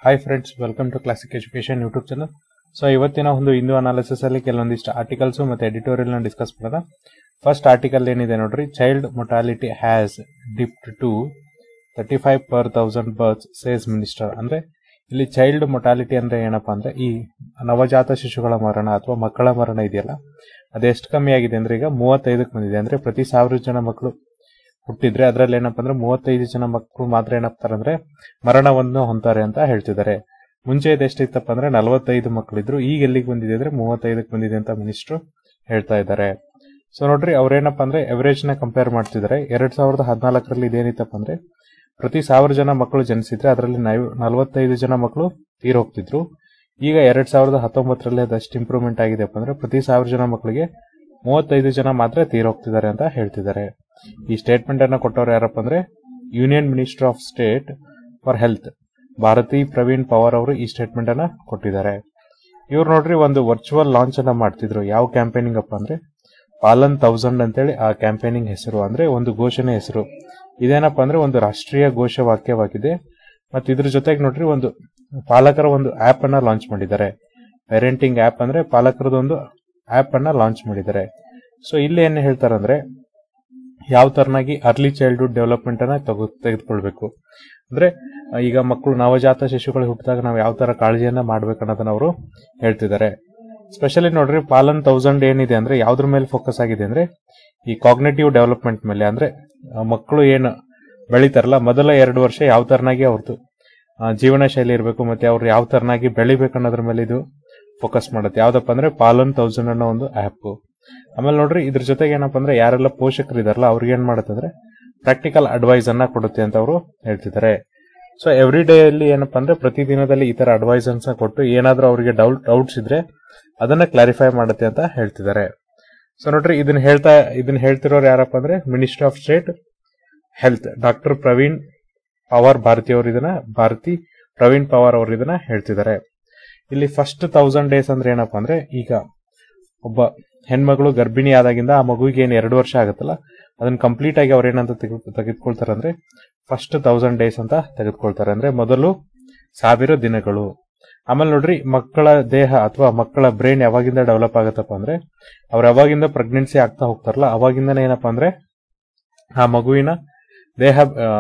Hi friends, welcome to classic education YouTube channel. So ಇವತ್ತಿನ ಒಂದು Hindu analysis ಅಲ್ಲಿ ಕೆಲವೊಂದಿಷ್ಟು ಆರ್ಟಿಕಲ್ಸ್ ಮತ್ತೆ ಎಡಿಟೋರಿಯಲ್ ನ ಡಿಸ್ಕಸ್ ಮಾಡೋಣ. ಫಸ್ಟ್ ಆರ್ಟಿಕಲ್ ಏನಿದೆ ನೋಡ್ರಿ, child mortality has dipped to 35 per 1000 births says minister. ಅಂದ್ರೆ ಇಲ್ಲಿ ಚೈಲ್ಡ್ ಮೊಟಾಲಿಟಿ ಅಂದ್ರೆ ಏನಪ್ಪಾ ಅಂದ್ರೆ ಈ ನವಜಾತ ಶಿಶುಗಳ ಮರಣ ಅಥವಾ ಮಕ್ಕಳ ಮರಣ ಇದೆಯಲ್ಲ, ಅದೆಷ್ಟು ಕಮ್ಮಿ ಆಗಿದೆ ಅಂದ್ರೆ ಈಗ 35ಕ್ಕೆ ಬಂದಿದೆ. ಅಂದ್ರೆ ಪ್ರತಿ 1000 ಜನ ಮಕ್ಕಳು ಹುಟ್ಟಿದ್ರೆ ಅದರಲ್ಲಿ ಏನಪ್ಪಾ ಅಂದ್ರೆ 35 ಜನ ಮಕ್ಕಳು ಮಾತ್ರ ಏನಪ್ತಾರೆ ಅಂದ್ರೆ ಮರಣವನ್ನು ಹೊಂತಾರೆ ಅಂತ ಹೇಳ್ತಿದ್ದಾರೆ. ಮುಂಚೆ ಇದೆಷ್ಟಿತ್ತಪ್ಪ ಅಂದ್ರೆ 45 ಮಕ್ಕಳಿದ್ರು, ಈಗ ಎಲ್ಲಿಗೆ ಬಂದಿದೆ ಅಂದ್ರೆ 35ಕ್ಕೆ ಬಂದಿದೆ ಅಂತ ಮಿನಿಸ್ಟ್ರು ಹೇಳ್ತಾ ಇದ್ದಾರೆ. ಸೊ ನೋಡ್ರಿ, ಅವ್ರೇನಪ್ಪ ಅಂದ್ರೆ ಎವರೇಜ್ ನ ಕಂಪೇರ್ ಮಾಡ್ತಿದ್ದಾರೆ. 2014ರಲ್ಲಿ ಇದೇನಿತ್ತಪ್ಪ ಅಂದ್ರೆ ಪ್ರತಿ 1000 ಜನ ಮಕ್ಕಳು ಜನಿಸಿದ್ರೆ ಅದರಲ್ಲಿ 45 ಜನ ಮಕ್ಕಳು ತೀರೋಗ್ತಿದ್ರು. ಈಗ 2019ರಲ್ಲಿ ಅದಷ್ಟು ಇಂಪ್ರೂವ್ಮೆಂಟ್ ಆಗಿದೆಪ್ಪ ಅಂದ್ರೆ ಪ್ರತಿ 1000 ಜನ ಮಕ್ಕಳಿಗೆ 35 ಜನ ಮಾತ್ರ ತೀರೋಗ್ತಿದ್ದಾರೆ ಅಂತ ಹೇಳ್ತಿದ್ದಾರೆ. ಈ ಸ್ಟೇಟ್ಮೆಂಟ್ ಅನ್ನ ಕೊಟ್ಟವ್ರು ಯಾರಪ್ಪ ಅಂದ್ರೆ union minister of state for health Bharati Pravin Pawar ಅವರು ಈ ಸ್ಟೇಟ್ಮೆಂಟ್ ಅನ್ನ ಕೊಟ್ಟಿದ್ದಾರೆ. ಇವ್ರು ನೋಡ್ರಿ ಒಂದು ವರ್ಚುವಲ್ ಲಾಂಚ್ ಅನ್ನ ಮಾಡ್ತಿದ್ರು. ಯಾವ ಕ್ಯಾಂಪೇನಿಂಗ್ ಅಪ್ಪ ಅಂದ್ರೆ ಪಾಲನ್ 1000 ಅಂತೇಳಿ ಆ ಕ್ಯಾಂಪೇನಿಂಗ್ ಹೆಸರು, ಅಂದ್ರೆ ಒಂದು ಘೋಷಣೆ ಹೆಸರು. ಇದೇನಪ್ಪ ಅಂದ್ರೆ ಒಂದು ರಾಷ್ಟ್ರೀಯ ಘೋಷವಾಕ್ಯವಾಗಿದೆ. ಮತ್ತೆ ಇದ್ರ ಜೊತೆಗೆ ನೋಡ್ರಿ ಒಂದು ಪಾಲಕರ ಒಂದು ಆಪ್ ಅನ್ನ ಲಾಂಚ್ ಮಾಡಿದ್ದಾರೆ. ಪೇರೆಂಟಿಂಗ್ ಆಪ್ ಅಂದ್ರೆ ಪಾಲಕರದ ಒಂದು ಆಪ್ ಅನ್ನ ಲಾಂಚ್ ಮಾಡಿದ್ದಾರೆ. ಸೊ ಇಲ್ಲಿ ಏನ್ ಹೇಳ್ತಾರಂದ್ರೆ ಯಾವ ತರನಾಗಿ ಅರ್ಲಿ ಚೈಲ್ಡ್ಹುಡ್ ಡೆವಲಪ್ಮೆಂಟ್ ಅನ್ನ ತೆಗೆದುಕೊಳ್ಬೇಕು ಅಂದ್ರೆ ಈಗ ಮಕ್ಕಳು ನವಜಾತ ಶಿಶುಗಳು ಹುಟ್ಟಿದಾಗ ನಾವು ಯಾವ ತರ ಕಾಳಜಿಯನ್ನ ಮಾಡ್ಬೇಕು ಅನ್ನೋದನ್ನ ಅವರು ಹೇಳ್ತಿದ್ದಾರೆ. ಸ್ಪೆಷಲಿ ನೋಡ್ರಿ, ಪಾಲನ್ 1000 ಏನಿದೆ ಅಂದ್ರೆ ಯಾವ್ದ್ರ ಮೇಲೆ ಫೋಕಸ್ ಆಗಿದೆ ಅಂದ್ರೆ ಈ ಕಾಗ್ನೇಟಿವ್ ಡೆವಲಪ್ಮೆಂಟ್ ಮೇಲೆ. ಅಂದ್ರೆ ಮಕ್ಕಳು ಏನು ಬೆಳಿತಾರಲ್ಲ ಮೊದಲ 2 ವರ್ಷ ಯಾವ ತರನಾಗಿ ಅವ್ರದ್ದು ಜೀವನ ಶೈಲಿ ಇರಬೇಕು ಮತ್ತೆ ಅವ್ರು ಯಾವ ತರನಾಗಿ ಬೆಳಿಬೇಕು ಅನ್ನೋದ್ರ ಮೇಲೆ ಇದು ಫೋಕಸ್ ಮಾಡುತ್ತೆ. ಯಾವ್ದಪ್ಪ ಅಂದ್ರೆ ಪಾಲನ್ 1000 ಅನ್ನೋ ಒಂದು ಆಪ್. ಆಮೇಲೆ ನೋಡ್ರಿ, ಇದ್ರ ಜೊತೆಗೆ ಏನಪ್ಪಾ ಅಂದ್ರೆ ಯಾರೆಲ್ಲ ಪೋಷಕರು ಇದಾರಲ್ಲ ಅವ್ರಿಗೆ ಏನ್ ಮಾಡುತ್ತೆ ಅಂದ್ರೆ ಪ್ರಾಕ್ಟಿಕಲ್ ಅಡ್ವೈಸ್ ಅನ್ನ ಕೊಡುತ್ತೆ ಅಂತ ಅವರು ಹೇಳ್ತಿದ್ದಾರೆ. ಸೊ ಎವ್ರಿ ಡೇ ಅಲ್ಲಿ ಏನಪ್ಪಾ ಅಂದ್ರೆ ಪ್ರತಿ ದಿನದಲ್ಲಿ ಈ ತರ ಅಡ್ವೈಸ್ ಅನ್ನ ಕೊಟ್ಟು ಏನಾದ್ರೂ ಅವರಿಗೆ ಡೌಟ್ಸ್ ಇದ್ರೆ ಅದನ್ನ ಕ್ಲಾರಿಫೈ ಮಾಡುತ್ತೆ ಅಂತ ಹೇಳ್ತಿದ್ದಾರೆ. ಸೊ ನೋಡ್ರಿ, ಇದನ್ನ ಹೇಳ್ತಿರೋರು ಯಾರಪ್ಪ ಅಂದ್ರೆ minister of state health doctor Pravin Pawar Bharati Pravin Pawar ಅವರು ಇದನ್ನ ಹೇಳ್ತಿದ್ದಾರೆ. ಇಲ್ಲಿ ಫಸ್ಟ್ 1000 ಡೇಸ್ ಅಂದ್ರೆ ಏನಪ್ಪಾ ಅಂದ್ರೆ ಈಗ ಒಬ್ಬ ಹೆಣ್ಮಗಳು ಗರ್ಭಿಣಿ ಆದಾಗಿಂದ ಆ ಮಗುವಿಗೆ ಏನ್ 2 ವರ್ಷ ಆಗುತ್ತಲ್ಲ ಅದನ್ನ ಕಂಪ್ಲೀಟ್ ಆಗಿ ಅವ್ರ ಏನಂತ ತೆಗೆದುಕೊಳ್ತಾರೆ ಅಂದ್ರೆ ಫಸ್ಟ್ 1000 ಡೇಸ್ ಅಂತ ತೆಗೆದುಕೊಳ್ತಾರೆ. ಅಂದ್ರೆ ಮೊದಲು 1000 ದಿನಗಳು. ಆಮೇಲೆ ನೋಡ್ರಿ, ಮಕ್ಕಳ ದೇಹ ಅಥವಾ ಮಕ್ಕಳ ಬ್ರೈನ್ ಯಾವಾಗಿಂದ ಡೆವಲಪ್ ಆಗತ್ತಪ್ಪ ಅಂದ್ರೆ ಅವ್ರು ಯಾವಾಗಿಂದ ಪ್ರೆಗ್ನೆನ್ಸಿ ಆಗ್ತಾ ಹೋಗ್ತಾರಲ್ಲ ಅವಾಗಿಂದನೇ ಏನಪ್ಪಾ ಅಂದ್ರೆ ಆ ಮಗುವಿನ ದೇಹ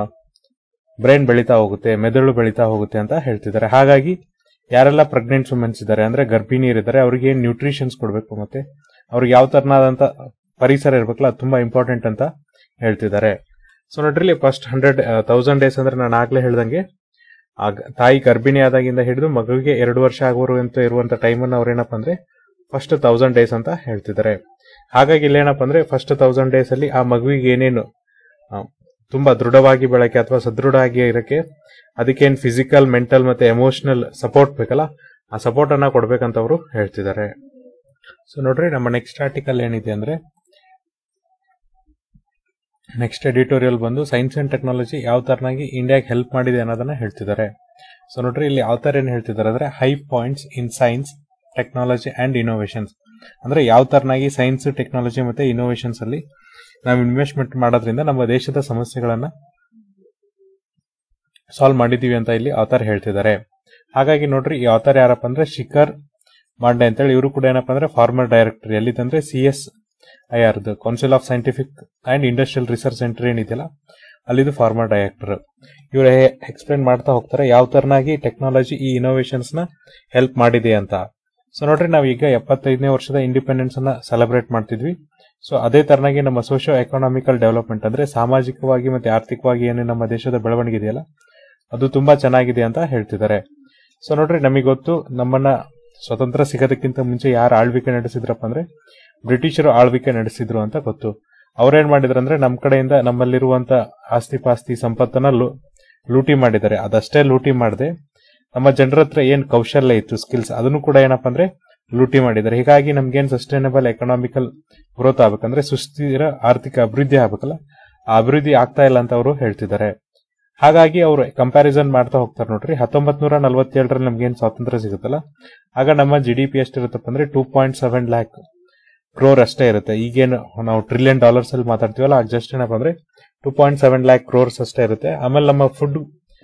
ಬ್ರೈನ್ ಬೆಳೀತಾ ಹೋಗುತ್ತೆ, ಮೆದುಳು ಬೆಳೀತಾ ಹೋಗುತ್ತೆ ಅಂತ ಹೇಳ್ತಿದ್ದಾರೆ. ಹಾಗಾಗಿ ಯಾರೆಲ್ಲ ಪ್ರೆಗ್ನೆಂಟ್ ವುಮೆನ್ಸ್ ಇದ್ದಾರೆ ಅಂದ್ರೆ ಗರ್ಭಿಣಿಯರಿದ್ದಾರೆ ಅವ್ರಿಗೆ ಏನ್ ನ್ಯೂಟ್ರಿಷನ್ಸ್ ಕೊಡಬೇಕು ಮತ್ತೆ ಅವ್ರಿಗೆ ಯಾವ ತರನಾದಂತ ಪರಿಸರ ಇರ್ಬೇಕಲ್ಲ ಅದು ತುಂಬಾ ಇಂಪಾರ್ಟೆಂಟ್ ಅಂತ ಹೇಳ್ತಿದ್ದಾರೆ. ಸೊ ನೋಡ್ರಿ, ಫಸ್ಟ್ 1000 ಡೇಸ್ ಅಂದ್ರೆ ನಾನು ಆಗ್ಲೇ ಹೇಳ್ದಂಗೆ ತಾಯಿ ಗರ್ಭಿಣಿ ಆದಾಗಿಂದ ಹಿಡಿದು ಮಗುವಿಗೆ 2 ವರ್ಷ ಆಗೋರು ಅಂತ ಇರುವಂತ ಟೈಮ್ ಅನ್ನ ಅವ್ರೇನಪ್ಪ ಅಂದ್ರೆ ಫಸ್ಟ್ 1000 ಡೇಸ್ ಅಂತ ಹೇಳ್ತಿದ್ದಾರೆ. ಹಾಗಾಗಿ ಇಲ್ಲೇನಪ್ಪ ಅಂದ್ರೆ ಫಸ್ಟ್ 1000 ಡೇಸ್ ಅಲ್ಲಿ ಆ ಮಗುವಿಗೆ ಏನೇನು ತುಂಬಾ ದೃಢವಾಗಿ ಬೆಳಕೆ ಅಥವಾ ಸದೃಢ ಆಗಿ ಇರಕ್ಕೆ ಅದಕ್ಕೇನು ಫಿಸಿಕಲ್, ಮೆಂಟಲ್ ಮತ್ತೆ ಎಮೋಷನಲ್ ಸಪೋರ್ಟ್ ಬೇಕಲ್ಲ ಆ ಸಪೋರ್ಟ್ ಅನ್ನ ಕೊಡ್ಬೇಕಂತ ಅವರು ಹೇಳ್ತಿದ್ದಾರೆ. ಸೊ ನೋಡ್ರಿ, ನಮ್ಮ ನೆಕ್ಸ್ಟ್ ಆರ್ಟಿಕಲ್ ಏನಿದೆ ಅಂದ್ರೆ ನೆಕ್ಸ್ಟ್ ಎಡಿಟೋರಿಯಲ್ ಬಂದು ಸೈನ್ಸ್ ಅಂಡ್ ಟೆಕ್ನಾಲಜಿ ಯಾವ ತರನಾಗಿ ಇಂಡಿಯಾಗೆ ಹೆಲ್ಪ್ ಮಾಡಿದೆ ಅನ್ನೋದನ್ನ ಹೇಳ್ತಿದ್ದಾರೆ. ಸೊ ನೋಡ್ರಿ, ಇಲ್ಲಿ ಯಾವ ತರ ಏನ್ ಹೇಳ್ತಿದ್ದಾರೆ ಅಂದ್ರೆ high points in science technology and innovations. ಅಂದ್ರೆ ಯಾವ ತರನಾಗಿ ಸೈನ್ಸ್, ಟೆಕ್ನಾಲಜಿ ಮತ್ತೆ ಇನೋವೇಷನ್ಸ್ ಅಲ್ಲಿ ನಾವು ಇನ್ವೆಸ್ಟ್ಮೆಂಟ್ ಮಾಡೋದ್ರಿಂದ ನಮ್ಮ ದೇಶದ ಸಮಸ್ಯೆಗಳನ್ನ ಸಾಲ್ವ್ ಮಾಡಿದೀವಿ ಅಂತ ಇಲ್ಲಿ ಆಥರ್ ಹೇಳ್ತಿದ್ದಾರೆ. ಹಾಗಾಗಿ ನೋಡ್ರಿ, ಈ ಆಥರ್ ಯಾರಪ್ಪ ಅಂದ್ರೆ ಶಿಖರ್ ಮಾಂಡೆ ಅಂತೇಳಿ. ಇವರು ಕೂಡ ಏನಪ್ಪಾ ಅಂದ್ರೆ ಫಾರ್ಮರ್ ಡೈರೆಕ್ಟರ್ ಎಲ್ಲಿದಂದ್ರೆ CSIR council of scientific and industrial research center ಏನಿದೆಯಲ್ಲ ಅಲ್ಲಿದು ಫಾರ್ಮರ್ ಡೈರೆಕ್ಟರ್. ಇವರು ಎಕ್ಸ್ಪ್ಲೇನ್ ಮಾಡ್ತಾ ಹೋಗ್ತಾರೆ ಯಾವ ತರನಾಗಿ ಟೆಕ್ನಾಲಜಿ ಈ ಇನೋವೇಷನ್ಸ್ ನ ಹೆಲ್ಪ್ ಮಾಡಿದೆ ಅಂತ. ಸೊ ನೋಡ್ರಿ, ನಾವೀಗ 75ನೇ ವರ್ಷದ ಇಂಡಿಪೆಂಡೆನ್ಸ್ ಅನ್ನ ಸೆಲೆಬ್ರೇಟ್ ಮಾಡ್ತಿದ್ವಿ. ಸೊ ಅದೇ ತರನಾಗಿ ನಮ್ಮ ಸೋಶಿಯೋ ಎಕನಾಮಿಕಲ್ ಡೆವಲಪ್ಮೆಂಟ್ ಅಂದ್ರೆ ಸಾಮಾಜಿಕವಾಗಿ ಮತ್ತೆ ಆರ್ಥಿಕವಾಗಿ ಏನು ನಮ್ಮ ದೇಶದ ಬೆಳವಣಿಗೆ ಇದೆಯಲ್ಲ ಅದು ತುಂಬಾ ಚೆನ್ನಾಗಿದೆ ಅಂತ ಹೇಳ್ತಿದ್ದಾರೆ. ಸೊ ನೋಡ್ರಿ, ನಮಗೆ ಗೊತ್ತು ನಮ್ಮನ್ನ ಸ್ವತಂತ್ರ ಸಿಗೋದಕ್ಕಿಂತ ಮುಂಚೆ ಯಾರು ಆಳ್ವಿಕೆ ನಡೆಸಿದ್ರಪ್ಪ ಅಂದ್ರೆ ಬ್ರಿಟಿಷರು ಆಳ್ವಿಕೆ ನಡೆಸಿದ್ರು ಅಂತ ಗೊತ್ತು. ಅವ್ರೇನ್ ಮಾಡಿದ್ರು ಅಂದ್ರೆ ನಮ್ಮ ಕಡೆಯಿಂದ ನಮ್ಮಲ್ಲಿರುವಂತ ಆಸ್ತಿ ಪಾಸ್ತಿ ಸಂಪತ್ತನ್ನ ಲೂಟಿ ಮಾಡಿದ್ದಾರೆ. ಅದಷ್ಟೇ ಲೂಟಿ ಮಾಡದೆ ನಮ್ಮ ಜನರ ಹತ್ರ ಏನ್ ಕೌಶಲ್ಯ ಇತ್ತು, ಸ್ಕಿಲ್ಸ್, ಅದನ್ನು ಕೂಡ ಏನಪ್ಪಾ ಅಂದ್ರೆ ಲೂಟಿ ಮಾಡಿದ್ದಾರೆ. ಹೀಗಾಗಿ ನಮ್ಗೇನ್ ಸಸ್ಟೈನಬಲ್ ಎಕನಾಮಿಕಲ್ ಗ್ರೋತ್ ಆಗ್ಬೇಕಂದ್ರೆ ಸುಸ್ಥಿರ ಆರ್ಥಿಕ ಅಭಿವೃದ್ಧಿ ಆಗ್ಬೇಕಲ್ಲ, ಆ ಅಭಿವೃದ್ಧಿ ಆಗ್ತಾ ಇಲ್ಲ ಅಂತ ಅವರು ಹೇಳ್ತಿದ್ದಾರೆ. ಹಾಗಾಗಿ ಅವರು ಕಂಪ್ಯಾರಿಸನ್ ಮಾಡ್ತಾ ಹೋಗ್ತಾರೆ. ನೋಡ್ರಿ, 1947ರಲ್ಲಿ ನಮ್ಗೇನ್ ಸ್ವಾತಂತ್ರ್ಯ ಸಿಗುತ್ತಲ್ಲ ಆಗ ನಮ್ಮ GDP ಎಷ್ಟಿರುತ್ತಪ್ಪ ಅಂದ್ರೆ 2.7 lakh crore ಅಷ್ಟೇ ಇರುತ್ತೆ. ಈಗೇನು ನಾವು $1 trillion ಅಲ್ಲಿ ಮಾತಾಡ್ತೀವಲ್ಲ ಆಗ ಜಸ್ಟ್ ಏನಪ್ಪ ಅಂದ್ರೆ 2.7 lakh crores ಅಷ್ಟೇ ಇರುತ್ತೆ. ಆಮೇಲೆ ನಮ್ಮ ಫುಡ್